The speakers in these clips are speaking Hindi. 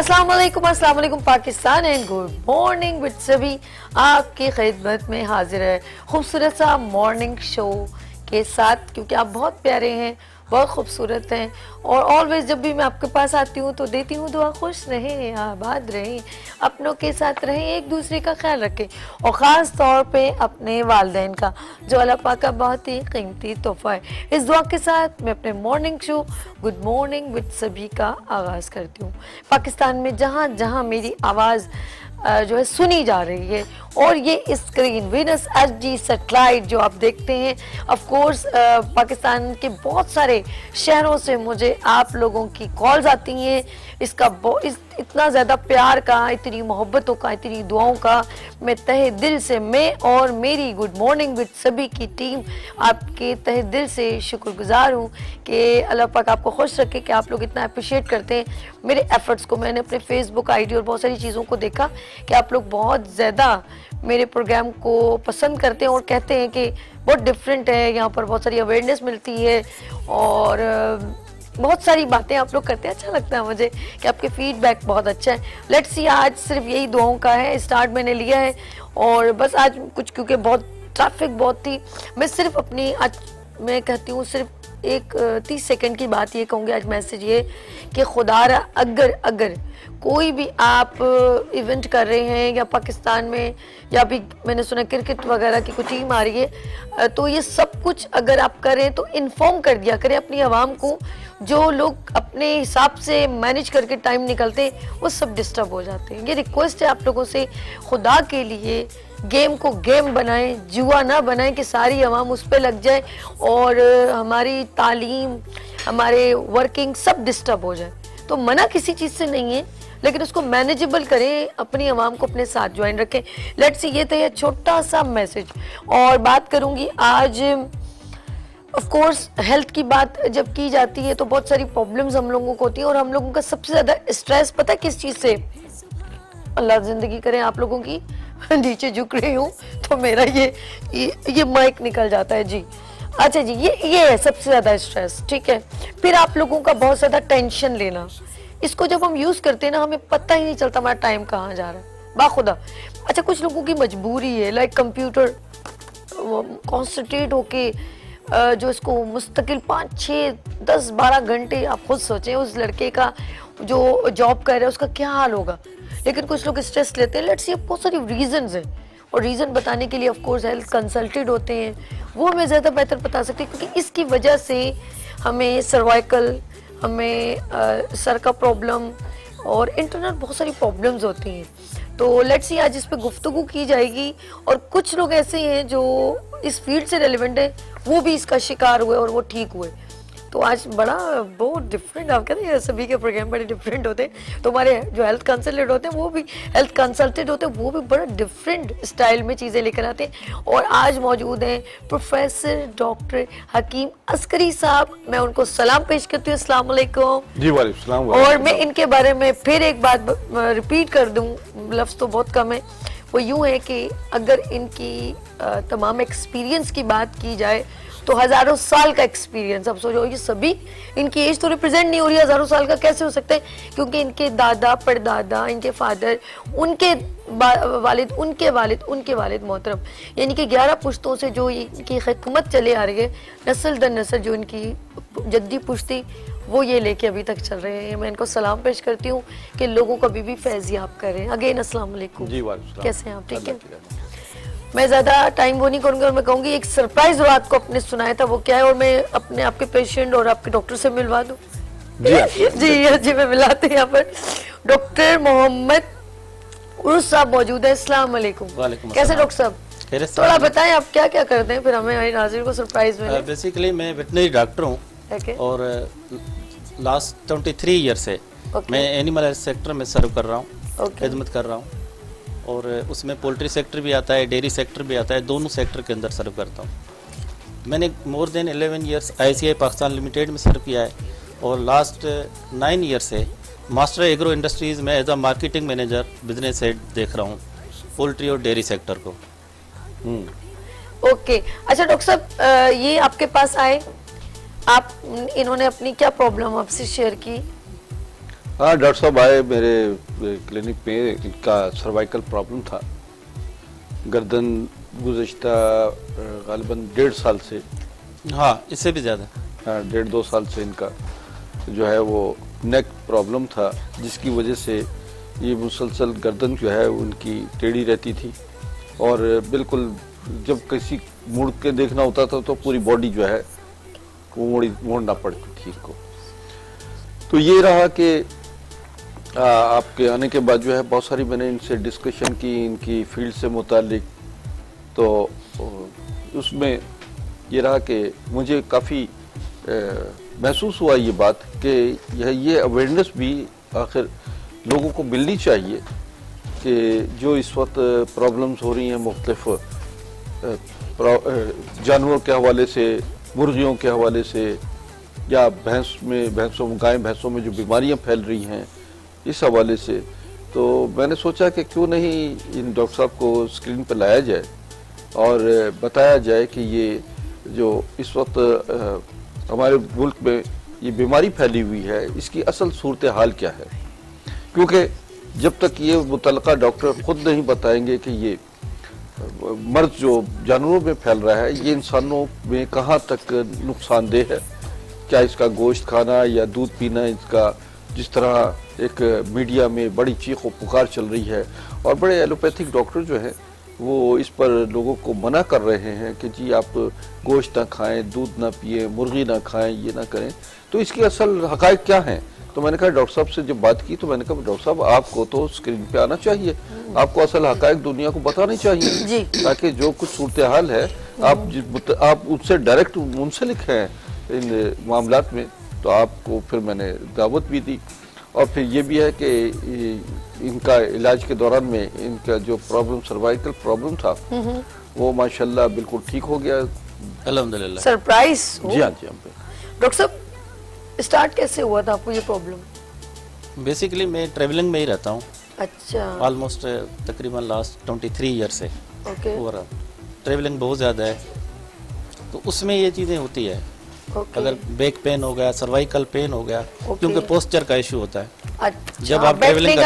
अस्सलाम वालेकुम Pakistan and good morning with सभी आपकी खिदमत में हाजिर है खूबसूरत सा मॉर्निंग शो के साथ, क्योंकि आप बहुत प्यारे हैं, बहुत खूबसूरत हैं और ऑलवेज जब भी मैं आपके पास आती हूँ तो देती हूँ दुआ, खुश रहें, आबाद रहें, अपनों के साथ रहें, एक दूसरे का ख्याल रखें और ख़ास तौर पे अपने वालिदैन का, जो अल्लाह पाक का बहुत ही कीमती तोहफ़ा है। इस दुआ के साथ मैं अपने morning show good morning with सभी का आगाज़ करती हूँ। पाकिस्तान में जहाँ जहाँ मेरी आवाज़ जो है सुनी जा रही है और ये स्क्रीन वीनस एचडी सैटेलाइट जो आप देखते हैं, ऑफ कोर्स पाकिस्तान के बहुत सारे शहरों से मुझे आप लोगों की कॉल्स आती हैं। इतना ज़्यादा प्यार का, इतनी मोहब्बतों का, इतनी दुआओं का मैं तहे दिल से, मैं और मेरी गुड मॉर्निंग विद सभी की टीम आपके तहे दिल से शुक्रगुजार हूँ कि अल्लाह पाक आपको खुश रखे कि आप लोग इतना अप्रिशिएट करते हैं मेरे एफर्ट्स को। मैंने अपने फेसबुक आईडी और बहुत सारी चीज़ों को देखा कि आप लोग बहुत ज़्यादा मेरे प्रोग्राम को पसंद करते हैं और कहते हैं कि बहुत डिफरेंट है, यहाँ पर बहुत सारी अवेयरनेस मिलती है और बहुत सारी बातें आप लोग करते हैं। अच्छा लगता है मुझे कि आपके फीडबैक बहुत अच्छा है। लेट्स सी, आज सिर्फ यही दुआओं का है, स्टार्ट मैंने लिया है और बस आज कुछ, क्योंकि बहुत ट्रैफिक बहुत थी, मैं सिर्फ अपनी आज मैं कहती हूँ सिर्फ एक 30 सेकंड की बात ये कहूँगी आज मैसेज ये कि खुदारा अगर कोई भी आप इवेंट कर रहे हैं या पाकिस्तान में या भी मैंने सुना क्रिकेट वगैरह की कुछ टीम आ रही है, तो ये सब कुछ अगर आप करें तो इन्फॉर्म कर दिया करें अपनी आवाम को। जो लोग अपने हिसाब से मैनेज करके टाइम निकलते हैं वो सब डिस्टर्ब हो जाते हैं। ये रिक्वेस्ट है आप लोगों से, खुदा के लिए गेम को गेम बनाएं, जुआ ना बनाएं कि सारी आवाम उस पर लग जाए और हमारी तालीम, हमारे वर्किंग सब डिस्टर्ब हो जाए। तो मना किसी चीज़ से नहीं है, लेकिन उसको मैनेजेबल करें, अपनी आवाम को अपने साथ ज्वाइन रखें। लेट्स सी, ये तो है छोटा सा मैसेज। और बात करूंगी आज ऑफ कोर्स हेल्थ की बात जब की जाती है तो बहुत सारी प्रॉब्लम्स हम लोगों को होती हैं और हम लोगों का सबसे ज़्यादा स्ट्रेस पता है किस चीज़ से? अल्लाह ज़िंदगी करें आप लोगों की, नीचे झुक रही हूँ तो मेरा ये माइक निकल जाता है जी। अच्छा जी, ये है सबसे ज़्यादा स्ट्रेस, ठीक है। फिर आप लोगों का बहुत ज़्यादा टेंशन लेना, इसको जब हम यूज़ करते हैं ना हमें पता ही नहीं चलता हमारा टाइम कहाँ जा रहा है, बाखुदा। अच्छा, कुछ लोगों की मजबूरी है, लाइक कंप्यूटर कॉन्सेंट्रेट होके जो इसको मुस्तकिल 5, 6, 10, 12 घंटे, आप खुद सोचें उस लड़के का जो जॉब कर रहा है उसका क्या हाल होगा। लेकिन कुछ लोग स्ट्रेस लेते हैं। लेट्स सी, बहुत सारी रीजंस हैं और रीज़न बताने के लिए ऑफ कोर्स हेल्थ कंसल्टेंट होते हैं, वो हमें ज़्यादा बेहतर बता सकते हैं, क्योंकि इसकी वजह से हमें सर्वाइकल, हमें सर का प्रॉब्लम और इंटरनल बहुत सारी प्रॉब्लम्स होती हैं। तो लेट्स सी, आज इस पे गुफ्तगू की जाएगी और कुछ लोग ऐसे हैं जो इस फील्ड से रेलिवेंट है, वो भी इसका शिकार हुए और वो ठीक हुए। तो आज बहुत डिफरेंट, आप कहते हैं सभी के प्रोग्राम बड़े डिफरेंट होते हैं, तो हमारे जो हेल्थ कंसल्टेंट होते हैं वो भी बड़ा डिफरेंट स्टाइल में चीज़ें लेकर आते हैं। और आज मौजूद हैं प्रोफेसर डॉक्टर हकीम अस्करी साहब, मैं उनको सलाम पेश करती हूँ। अस्सलाम वालेकुम। जी वालेकुम सलाम। और मैं इनके बारे में फिर एक बात रिपीट कर दूँ, लफ्ज़ तो बहुत कम है, वो यूँ है कि अगर इनकी तमाम एक्सपीरियंस की बात की जाए तो हज़ारों साल का एक्सपीरियंस। अब सोचो, ये सभी, इनकी एज तो रिप्रेजेंट नहीं हो रही, हज़ारों साल का कैसे हो सकता है? क्योंकि इनके दादा परदादा, इनके फादर, उनके वालिद, उनके वालिद मोहतरम, यानी कि 11 पुश्तों से जो इनकी खिदमत चले आ रही है, नस्ल दर नस्ल जो इनकी जद्दी पुश्ती, वो ये लेके अभी तक चल रहे हैं। मैं इनको सलाम पेश करती हूँ कि लोगों को अभी भी फैज़याब करें। अगेन अस्सलाम वालेकुम। कैसे हैं आप? ठीक है। मैं ज़्यादा टाइम वो नहीं करूँगी और मैं कहूँगी एक सरप्राइज रात को आपने सुनाया था, वो क्या है? और मैं अपने आपके पेशेंट और आपके डॉक्टर से मिलवा दूँ? जी मैं मिलाते हैं यहाँ पर डॉक्टर मोहम्मद उर्स साहब मौजूद है। अस्सलाम वालेकुम। कैसे डॉक्टर साहब? थोड़ा बताएं आप क्या क्या करते हैं, फिर हमें नाज़रीन को सरप्राइज मिले। बेसिकली मैं वेटनरी डॉक्टर हूँ और लास्ट 23 ईयर से मैं एनिमल हेल्थ सेक्टर में सर्व कर रहा हूँ, खिदमत कर रहा हूँ। और उसमें पोल्ट्री सेक्टर भी आता है, डेयरी सेक्टर भी आता है, दोनों सेक्टर के अंदर सर्व करता हूँ। मैंने more than 11 years ICI Pakistan limited में सर्व किया है और लास्ट 9 ईयर से मास्टर एग्रो इंडस्ट्रीज़ में as a marketing manager business head देख रहा हूँ पोल्ट्री और डेयरी सेक्टर को। ओके। अच्छा डॉक्टर साहब, ये आपके पास आए, आप इन्होंने अपनी क्या प्रॉब्लम आपसे शेयर की? हाँ डॉक्टर साहब आए मेरे क्लिनिक पे, इनका सर्वाइकल प्रॉब्लम था। गर्दन गुज़श्ता ग़ालिबन 1.5 साल से, हाँ इससे भी ज़्यादा, हाँ 1.5-2 साल से इनका जो है वो नेक प्रॉब्लम था, जिसकी वजह से ये मुसलसल गर्दन जो है उनकी टेढ़ी रहती थी और बिल्कुल जब किसी मुड़ के देखना होता था तो पूरी बॉडी जो है वो मोड़ना पड़ती थी इनको। तो ये रहा कि आपके आने के बाद जो है बहुत सारी मैंने इनसे डिस्कशन की इनकी फील्ड से मुतालिक, तो उसमें ये रहा कि मुझे काफ़ी महसूस हुआ ये बात कि ये अवेयरनेस भी आखिर लोगों को मिलनी चाहिए कि जो इस वक्त प्रॉब्लम्स हो रही हैं मुख्तलिफ जानवरों के हवाले से, मुर्गियों के हवाले से, या गाय भैंसों में जो बीमारियां फैल रही हैं इस हवाले से। तो मैंने सोचा कि क्यों नहीं इन डॉक्टर साहब को स्क्रीन पर लाया जाए और बताया जाए कि ये जो इस वक्त हमारे मुल्क में ये बीमारी फैली हुई है इसकी असल सूरत हाल क्या है, क्योंकि जब तक ये मुतल्लिका डॉक्टर खुद नहीं बताएंगे कि ये मर्ज जो जानवरों में फैल रहा है ये इंसानों में कहाँ तक नुकसानदेह है, क्या इसका गोश्त खाना या दूध पीना, इसका जिस तरह एक मीडिया में बड़ी चीख व पुकार चल रही है और बड़े एलोपैथिक डॉक्टर जो हैं वो इस पर लोगों को मना कर रहे हैं कि जी आप गोश्त ना खाएं, दूध ना पिए, मुर्गी ना खाएं, ये ना करें, तो इसकी असल हकायक क्या है। तो मैंने कहा डॉक्टर साहब से जब बात की तो मैंने कहा डॉक्टर साहब आपको तो स्क्रीन पे आना चाहिए, आपको असल हकायक दुनिया को बतानी चाहिए ताकि जो कुछ सूरत हाल है आप उससे डायरेक्ट मुंसलिक हैं इन मामलात में। तो आपको फिर मैंने दावत भी दी और फिर ये भी है कि इनका इलाज के दौरान में इनका जो प्रॉब्लम सर्वाइकल प्रॉब्लम था वो माशाल्लाह बिल्कुल ठीक हो गया, अल्हम्दुलिल्लाह। सरप्राइज जी हाँ डॉक्टर साहब स्टार्ट कैसे हुआ था आपको ये प्रॉब्लम? बेसिकली मैं ट्रेवलिंग में ही रहता हूँ। अच्छा। ऑलमोस्ट तकरीबन लास्ट 23 ईयर से ओके। ट्रेवलिंग बहुत ज़्यादा है तो उसमें ये चीज़ें होती है। अगर बैक पेन हो गया, सर्वाइकल पेन हो गया, क्योंकि पोस्चर का इशू होता है। अच्छा, जब आप ट्रेवलिंग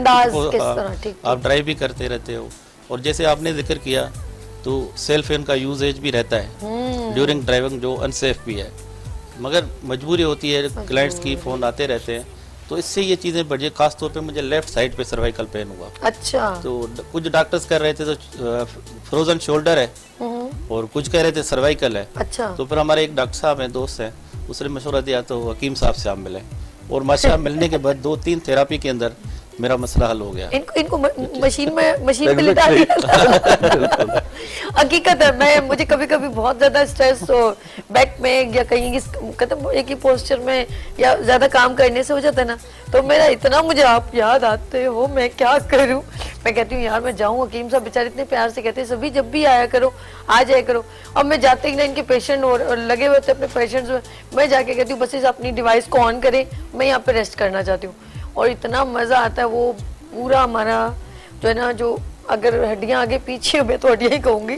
आप ड्राइव भी करते रहते हो और जैसे आपने जिक्र किया तो सेल फोन का यूजेज भी रहता है ड्यूरिंग ड्राइविंग जो अनसेफ भी है, मगर मजबूरी होती है, क्लाइंट्स की फ़ोन आते रहते हैं तो इससे ये चीज़ें बढ़ी। खास तौर पे मुझे लेफ्ट साइड पे सर्वाइकल पेन हुआ। अच्छा। तो कुछ डॉक्टर्स कर रहे थे तो फ्रोजन शोल्डर है और कुछ कह रहे थे सर्वाइकल है। अच्छा। तो फिर हमारे एक डॉक्टर साहब हैं, दोस्त हैं, उसने मशवरा दिया तो हकीम साहब से आप मिले और माशाल्लाह मिलने के बाद 2-3 थेरापी के अंदर मेरा मसला हल हो गया। इनको मशीन पे लिटा दिया। हकीकत है, मुझे कभी कभी बहुत ज्यादा स्ट्रेस हो बैक में या कहीं एक ही पोस्चर में या ज्यादा काम करने से हो जाता है ना, तो मेरा इतना मुझे आप याद आते हो, मैं क्या करूं। मैं कहती हूँ यार मैं जाऊँ, हकीम साहब बेचारे इतने प्यार से कहते हैं सभी जब भी आया करो, आ जाया करो। अब मैं जाते ही ना इनके पेशेंट और लगे हुए थे अपने पेशेंट्स में, मैं जाके कहती हूँ बस इस अपनी डिवाइस को ऑन करें, मैं यहाँ पे रेस्ट करना चाहती हूँ। और इतना मजा आता है वो पूरा हमारा जो है ना, जो अगर हड्डियां आगे पीछे मैं तो हड्डियां ही कहूंगी।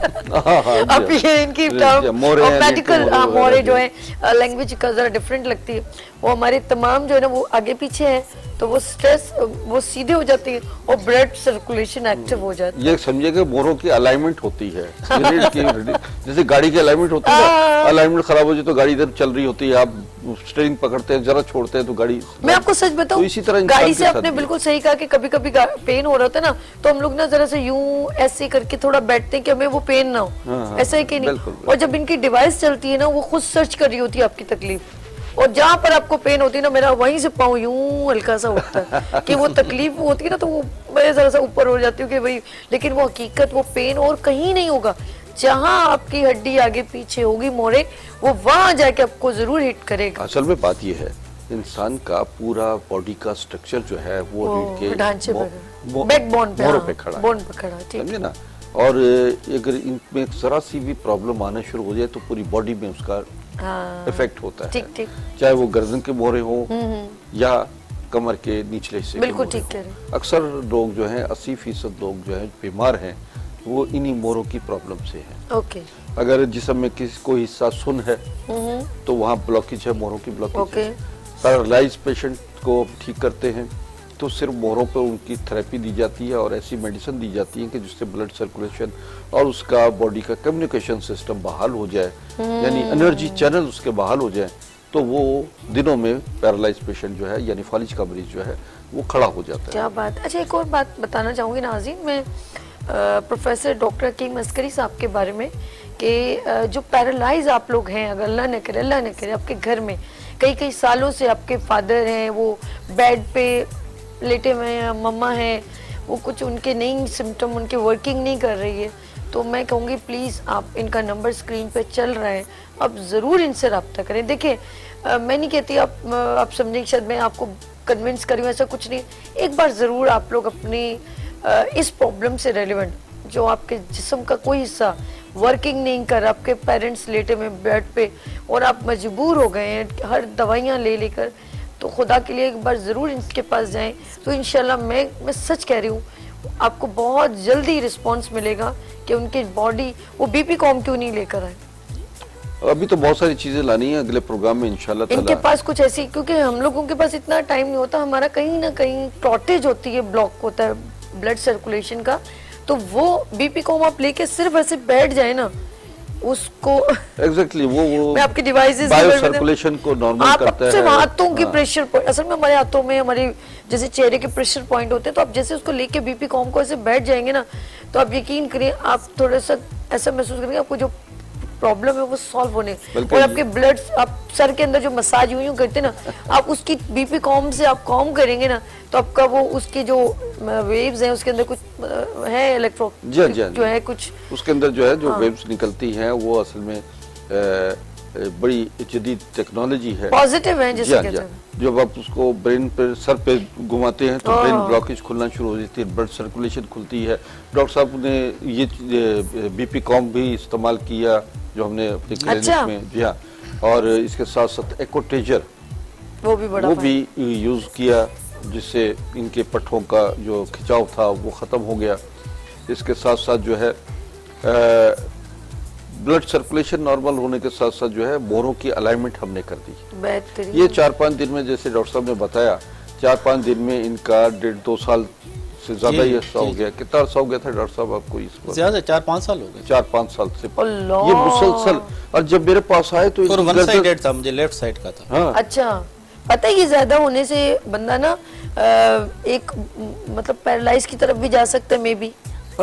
अब ये इनकी मेडिकल मोरे जो है लैंग्वेज का जरा डिफरेंट लगती है, वो हमारे तमाम जो है ना वो आगे पीछे है तो वो स्ट्रेस वो सीधे हो जाती है और ब्लड सर्कुलेशन एक्टिव हो जाती है। ये समझिए कि मोरों की अलाइनमेंट होती है जैसे गाड़ी की अलाइनमेंट होती है ना, अलाइनमेंट खराब हो जाए तो गाड़ी इधर चल रही होती है, आप स्टीयरिंग पकड़ते हैं, जरा छोड़ते हैं तो गाड़ी। मैं आपको सच बताऊं, तो इसी तरह गाड़ी से आपने बिल्कुल सही कहा कि कभी कभी पेन हो रहा था ना तो हम लोग ना जरा से यूं ऐसे करके थोड़ा बैठते हैं कि हमें वो पेन ना हो, ऐसा है कि नहीं। और जब इनकी डिवाइस चलती है ना वो खुद सर्च कर रही होती है आपकी तकलीफ, और जहाँ पर आपको पेन होती है ना, मेरा वहीं से पाँव यूं हल्का सा उठता है कि वो तकलीफ होती है ना, तो वो मैं जरा सा ऊपर हो जाती हूँ कि भाई, लेकिन वो हकीकत वो पेन और कहीं नहीं होगा। जहाँ आपकी हड्डी आगे पीछे होगी मोरे, वो वहां जाके आपको जरूर हिट करेगा। असल में बात ये है, इंसान का पूरा बॉडी का स्ट्रक्चर जो है वो ढांचे बैकबोन पे खड़ा, समझे ना। और अगर इनमें जरा सी भी प्रॉब्लम आना शुरू हो जाए तो पूरी बॉडी में उसका इफेक्ट होता है, चाहे वो गर्दन के मोरे हो या कमर के निचले हिस्से। बिल्कुल ठीक कह रहे हैं। अक्सर लोग जो हैं 80% लोग जो हैं बीमार हैं वो इन्हीं मोरों की प्रॉब्लम से हैं। ओके। अगर जिस्म में किसी कोई हिस्सा सुन है तो वहाँ ब्लॉकेज है, मोरों की ब्लॉकेज है। पैरालाइज पेशेंट को ठीक करते हैं तो सिर्फ मोहरों पर उनकी थेरेपी दी जाती है और ऐसी मेडिसिन दी जाती है कि जिससे ब्लड सर्कुलेशन और उसका बॉडी का कम्युनिकेशन सिस्टम बहाल हो जाए, यानी एनर्जी चैनल उसके बहाल हो जाए, तो वो दिनों में पैरालाइज पेशेंट जो है यानी फालिज का मरीज जो है वो खड़ा हो जाता है। क्या बात। अच्छा, एक और बात बताना चाहूँगी नाज़रीन, मैं प्रोफेसर डॉक्टर हकीम अस्करी साहब के बारे में कि जो पैरालाइज आप लोग हैं, अगर अल्लाह न करे आपके घर में कई सालों से आपके फादर हैं वो बेड पे लेटे हुए हैं, मम्मा हैं वो कुछ उनके नहीं सिम्टम, उनके वर्किंग नहीं कर रही है, तो मैं कहूँगी प्लीज़ आप इनका नंबर स्क्रीन पे चल रहा है, आप ज़रूर इनसे रब्ता करें। देखिए मैं नहीं कहती आप समझें कि शायद मैं आपको कन्विंस करूँ, ऐसा कुछ नहीं। एक बार ज़रूर आप लोग अपनी इस प्रॉब्लम से रेलिवेंट जो आपके जिस्म का कोई हिस्सा वर्किंग नहीं कर, आपके पेरेंट्स लेटे में बेड पे और आप मजबूर हो गए हैं हर दवाइयाँ ले लेकर, तो खुदा के लिए एक बार ज़रूर इनके पास जाएं, तो इंशाल्लाह मैं सच कह रही हूँ आपको बहुत जल्दी रिस्पांस मिलेगा कि उनकी बॉडी वो बीपी कॉम क्यों नहीं लेकर आए। अभी तो बहुत सारी चीजें लानी है अगले प्रोग्राम में इंशाल्लाह ताला। इनके पास कुछ ऐसी, क्योंकि हम लोगों के पास इतना टाइम नहीं होता, हमारा कहीं ना कहीं शॉर्टेज होती है, ब्लॉक होता है ब्लड सर्कुलेशन का, तो वो बीपी कॉम आप लेके सिर्फ ऐसे बैठ जाए ना उसको एग्जैक्टली वो मैं आपकी डिवाइसेस बायो सर्कुलेशन को नॉर्मल करता है। हाथों की प्रेशर पॉइंट, असल में हमारे हाथों में हमारे जैसे चेहरे के प्रेशर पॉइंट होते हैं, तो आप जैसे उसको लेके बीपी कॉम को ऐसे बैठ जाएंगे ना, तो आप यकीन करिए आप थोड़ा सा ऐसा महसूस करेंगे आपको जो प्रॉब्लम है वो सॉल्व होने, और आपके ब्लड, आप सर के अंदर जो मसाज यूं करते ना, आप उसकी बीपी कॉम से आप कॉम करेंगे ना, तो आपका वो उसकी जो वेव्स हैं उसके अंदर कुछ है इलेक्ट्रो जो है कुछ उसके अंदर जो है जो वेव्स निकलती हैं वो असल में बड़ी जदीद टेक्नोलॉजी है, पॉजिटिव है जिसे कहते हैं। जब आप उसको ब्रेन पर सर पे घुमाते हैं तो ब्रेन ब्लॉकेज खुलना शुरू हो जाती है, ब्लड सर्कुलेशन खुलती है। डॉक्टर साहब ने ये बीपी कॉम भी इस्तेमाल किया जो हमने अपने क्लिनिक में, जी हाँ, और इसके साथ साथ एकोटेजर वो भी यूज किया जिससे इनके पट्ठों का जो खिंचाव था वो खत्म हो गया। इसके साथ साथ जो है ब्लड सर्कुलेशन नॉर्मल होने के साथ साथ जो है मोहरों की अलाइनमेंट हमने कर दी। ये 4-5 दिन में, जैसे डॉक्टर साहब ने बताया, 4-5 दिन में इनका 1.5-2 साल से ज्यादा ही अर्सा हो गया। कितना अर्सा हो गया था डॉक्टर साहब आपको? इस ज्यादा 4-5 साल हो गए। 4-5 साल से ये मुसलसल, और जब मेरे पास आए तो वन साइडेड था, मुझे लेफ्ट साइड का था। हाँ। अच्छा, पता है ये ज्यादा होने से बंदा ना एक मतलब पैरालाइज की तरफ भी जा सकता है, मे बी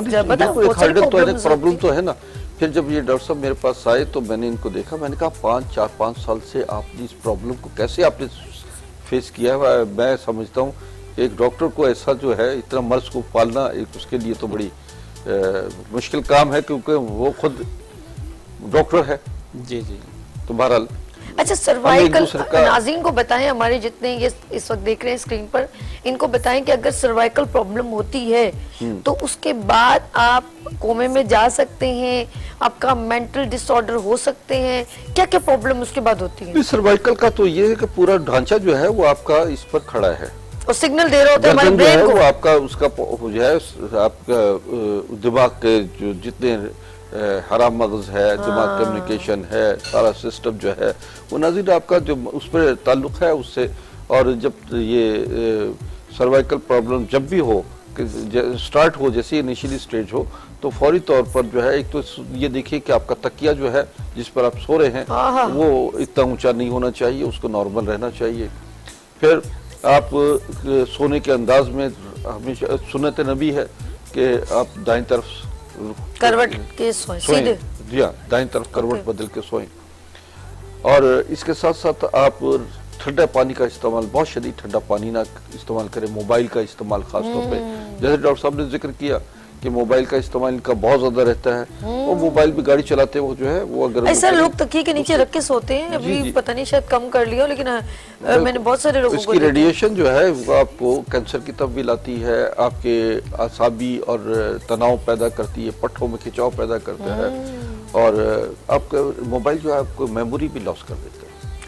प्रॉब्लम तो है ना। फिर जब ये डॉक्टर साहब मेरे पास आए तो मैंने इनको देखा, मैंने कहा 4-5 साल से आपने इस प्रॉब्लम को कैसे आपने फेस किया है? मैं समझता हूँ एक डॉक्टर को ऐसा जो है इतना मर्ज को पालना एक उसके लिए तो बड़ी मुश्किल काम है, क्योंकि वो खुद डॉक्टर है। जी जी। तो बहरहाल अच्छा, सर्वाइकल नाज़रीन को बताएं, हमारे जितने ये इस वक्त देख रहे हैं स्क्रीन पर, इनको बताएं कि अगर सर्वाइकल प्रॉब्लम होती है तो उसके बाद आप कोमे में जा सकते हैं, आपका मेंटल डिसऑर्डर हो सकते हैं, क्या क्या प्रॉब्लम उसके बाद होती है? सर्वाइकल का तो ये है कि पूरा ढांचा जो है वो आपका इस पर खड़ा है और सिग्नल दे रहा होता है हमारे ब्रेन को, वो आपका उसका जो है आपका दिमाग के जो जितने हराम मगज है, दिमाग कम्युनिकेशन है, सारा सिस्टम जो है वो नाज़रीन आपका जो उस पर ताल्लुक है उससे। और जब ये सर्वाइकल प्रॉब्लम जब भी हो स्टार्ट हो, जैसे इनिशियली स्टेज हो, तो फौरी तौर पर जो है एक तो ये देखिए कि आपका तकिया जो है जिस पर आप सो रहे हैं वो इतना ऊंचा नहीं होना चाहिए, उसको नॉर्मल रहना चाहिए। फिर आप सोने के अंदाज में हमेशा सुन्नत नबी है कि आप दाईं तरफ करवट के सोएं सीधे, जी हाँ, दाईं तरफ करवट बदल के सोएं। और इसके साथ साथ आप ठंडा पानी का इस्तेमाल, बहुत शदीद ठंडा पानी ना इस्तेमाल करें। मोबाइल का इस्तेमाल खास तौर पे, जैसे डॉक्टर साहब ने जिक्र किया कि मोबाइल का इस्तेमाल इनका बहुत ज्यादा रहता है, वो मोबाइल भी गाड़ी चलाते हैं वो जो है वो अगर ऐसा लोग तकिए के नीचे रख के सोते हैं, अभी पता नहीं शायद कम कर लिया, लेकिन मैंने बहुत सारे लोगों को, इसकी रेडिएशन जो है वो आपको कैंसर की तरफ भी लाती है, आपके आसाबी और तनाव पैदा करती है, पट्ठों में खिंचाव पैदा करता है, और आपका मोबाइल जो है आपको मेमोरी भी लॉस कर देता है।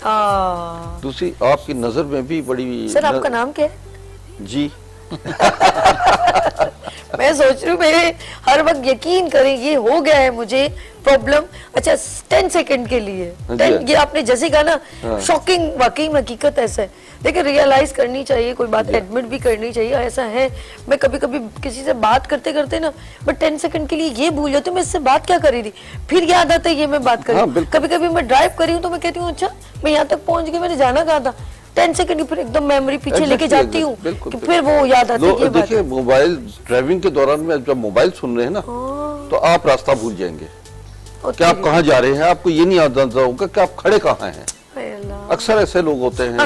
दूसरी आपकी नजर में भी बड़ी। सर आपका नाम क्या है? जी मैं सोच रही हूँ मेरे हर वक्त यकीन करें ये हो गया है मुझे प्रॉब्लम। अच्छा 10 सेकंड के लिए 10, ये आपने जैसे कहा ना शॉकिंग, वाकई में हकीकत ऐसा है। देखिए रियलाइज करनी चाहिए, कोई बात एडमिट भी करनी चाहिए। ऐसा है मैं कभी कभी किसी से बात करते करते ना मैं 10 सेकंड के लिए ये भूल जाती हूँ मैं इससे बात क्या करी थी, फिर याद आता है ये मैं बात करी। कभी कभी मैं ड्राइव करी हूँ तो मैं कहती हूँ अच्छा मैं यहाँ तक पहुंच गई, मैंने जाना कहा था। 10 सेकंड की फिर एकदम मेमोरी पीछे लेके जाती हूँ कि फिर वो याद आती है। देखिए मोबाइल ड्राइविंग के दौरान में जब मोबाइल सुन रहे हैं ना तो आप रास्ता भूल जाएंगे कि आप कहाँ जा रहे हैं, आपको ये नहीं याद होगा कि आप खड़े कहाँ हैं। अक्सर ऐसे लोग होते हैं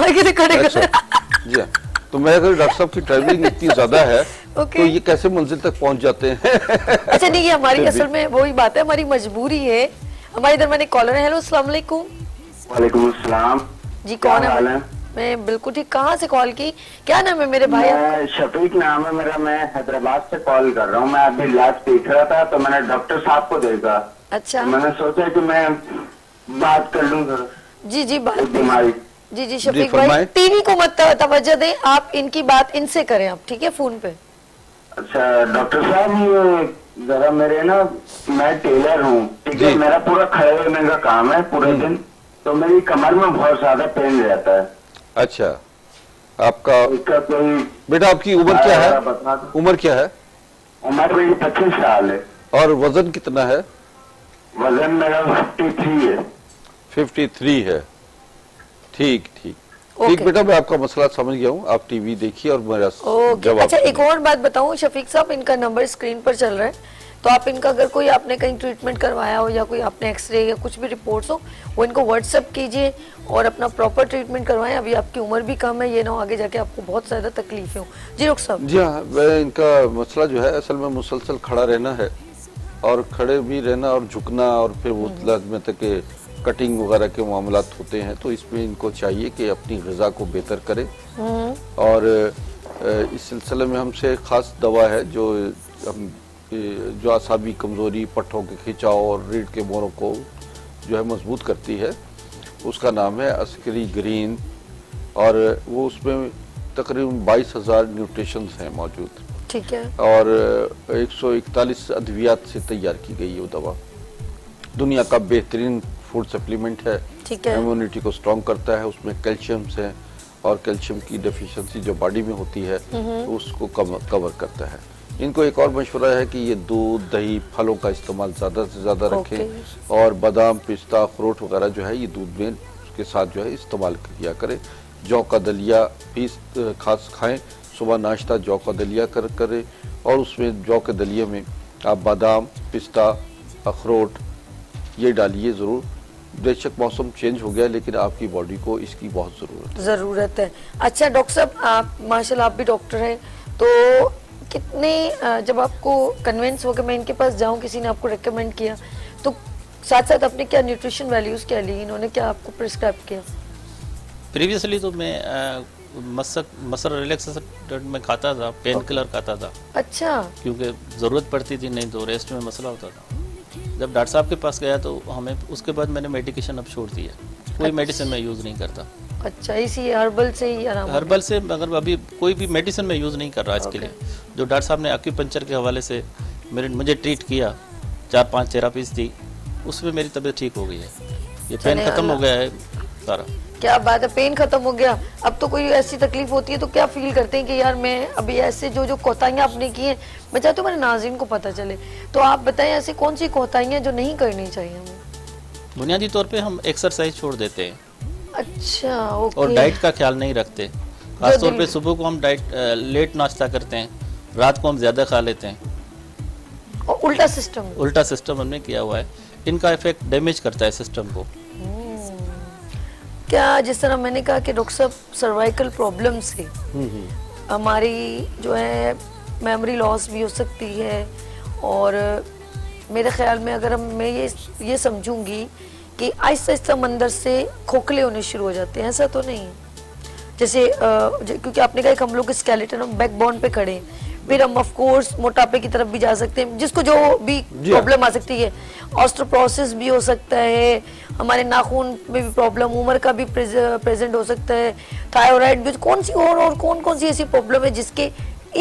जी। तो मैं अगर डॉक्टर साहब की ड्राइविंग इतनी ज्यादा है तो ये कैसे मंजिल तक पहुंच जाते हैं। अच्छा नहीं, ये हमारी असल में वही बात है, हमारी मजबूरी है। हमारे इधर मैंने कॉलर है। हेलो अस्सलाम वालेकुम। वालेकुम अस्सलाम जी, कौन है? मैं बिल्कुल ठीक। कहाँ से कॉल की, क्या नाम है मेरे भाई? शफीक नाम है मेरा, मैं हैदराबाद से कॉल कर रहा हूँ। मैं अभी इलाज देख रहा था तो मैंने डॉक्टर साहब को देखा। अच्छा तो मैंने सोचा कि मैं बात कर लूँ। जी जी बात बीमारी जी शफीक भाई टीवी को मत तवज्जो दें, आप इनकी बात इनसे करें आप, ठीक है, फोन पे। अच्छा डॉक्टर साहब ये जरा मेरे ना, मैं टेलर हूँ, ठीक है, मेरा पूरा खड़े रहने का काम है पूरे दिन, तो मेरी कमर में बहुत ज्यादा पेन रहता है। अच्छा आपका कोई बेटा, आपकी उम्र क्या है? उम्र क्या है? उम्र मेरी 25 साल है। और वजन कितना है? वजन मेरा 53 है। 53 है, ठीक ठीक ठीक बेटा, मैं आपका मसला समझ गया हूँ। आप टीवी देखिए और मेरा जवाब। अच्छा एक और बात बताऊँ शफीक साहब, इनका नंबर स्क्रीन पर चल रहा है, तो आप इनका अगर कोई आपने कहीं ट्रीटमेंट करवाया हो या कोई आपने एक्सरे या कुछ भी रिपोर्ट्स हो वो इनको व्हाट्सएप कीजिए और अपना प्रॉपर ट्रीटमेंट करवाएं। अभी आपकी उम्र भी कम है, ये ना आगे जाके आपको बहुत ज्यादा तकलीफें हो। जी डॉक्टर साहब। जी हाँ, इनका मसला जो है असल में मुसलसल खड़ा रहना है और खड़े भी रहना और झुकना, और फिर वो में तक कटिंग वगैरह के मामलात होते हैं। तो इसमें इनको चाहिए कि अपनी ग़िज़ा को बेहतर करें। और इस सिलसिले में हमसे खास दवा है जो आसाबी कमज़ोरी, पट्टों के खिंचाव और रीढ़ के मोरों को जो है मजबूत करती है, उसका नाम है अस्करी ग्रीन। और वो उसमें तकरीबन 22,000 न्यूट्रिशंस हैं मौजूद, ठीक है, और 141 अद्वियात से तैयार की गई वो दवा। दुनिया का बेहतरीन फूड सप्लीमेंट है, इम्यूनिटी को स्ट्रॉन्ग करता है, उसमें कैल्शियम है और कैल्शियम की डेफिशिएंसी जो बॉडी में होती है तो उसको कवर करता है। इनको एक और मशवरा है कि ये दूध, दही, फलों का इस्तेमाल ज़्यादा से ज़्यादा रखें और बादाम, पिस्ता, अखरोट वगैरह जो है ये दूध में उसके साथ जो है इस्तेमाल किया करें। जौ का दलिया पीस खास खाएं, सुबह नाश्ता जौ का दलिया करें और उसमें जौ के दलिए में आप बादाम, पिस्ता, अखरोट ये डालिए ज़रूर। बेशक मौसम चेंज हो गया लेकिन आपकी बॉडी को इसकी बहुत ज़रूरत है। अच्छा डॉक्टर साहब, आप माशाल्लाह आप भी डॉक्टर हैं, तो कितने जब आपको कन्विंस हो कि मैं इनके पास जाऊं, किसी ने आपको रेकमेंड किया, तो साथ साथ अपने क्या न्यूट्रिशन वैल्यूज क्या ली, इन्होंने क्या आपको प्रिस्क्राइब किया? प्रीवियसली तो मैं मसल रिलैक्सेशन में खाता था, पेन किलर खाता था। अच्छा, क्योंकि ज़रूरत पड़ती थी, नहीं तो रेस्ट में मसला होता था। जब डॉक्टर साहब के पास गया तो हमें उसके बाद मैंने मेडिकेशन अब छोड़ दिया, कोई मेडिसिन मैं यूज़ नहीं करता। अच्छा, इसी हर्बल से ही आराम? हर्बल से, मगर अभी कोई भी मेडिसिन मैं यूज़ नहीं कर रहा इसके लिए। जो डॉक्टर साहब ने एक्यूपंक्चर के हवाले से मुझे ट्रीट किया, 4-5 थेरापीज दी, उसमें मेरी तबीयत ठीक हो गई है, ये पेन खत्म हो गया है सारा। क्या बात है, पेन खत्म हो गया। अब तो कोई ऐसी तकलीफ होती है तो क्या फील करते हैं कि यार मैं अभी ऐसे जो कोताहियां आपने की हैं, मैं चाहती हूँ मेरे नाज़रीन को पता चले, तो आप बताएं ऐसी कौन सी कोताहियां जो नहीं करनी चाहिए हमें? बुनियादी तौर पे हम एक्सरसाइज छोड़ देते हैं। अच्छा, ओके। और डाइट का ख्याल नहीं रखते, खासतौर पे सुबह को हम लेट नाश्ता करते हैं, रात को हम ज्यादा खा लेते हैं। और उल्टा सिस्टम हमने किया हुआ है, इनका इफेक्ट डैमेज करता है सिस्टम को। क्या जिस तरह मैंने कहा कि डॉक्टर साहब सर्वाइकल प्रॉब्लम से हमारी जो है मेमोरी लॉस भी हो सकती है, और मेरे ख्याल में अगर मैं ये समझूंगी कि आहिस्ता आहिस्ता अंदर से खोखले होने शुरू हो जाते हैं, ऐसा तो नहीं है? जैसे क्योंकि आपने कहा कि हम लोग स्केलेटन और बैकबोन पे खड़े हैं, फिर हम ऑफ कोर्स मोटापे की तरफ भी जा सकते हैं, जिसको जो भी प्रॉब्लम आ सकती है, ऑस्टियोपोरोसिस भी हो सकता है, हमारे नाखून में भी प्रॉब्लम, उम्र का भी प्रेजेंट हो सकता है, थायराइड भी, कौन सी और कौन सी ऐसी प्रॉब्लम है जिसके इस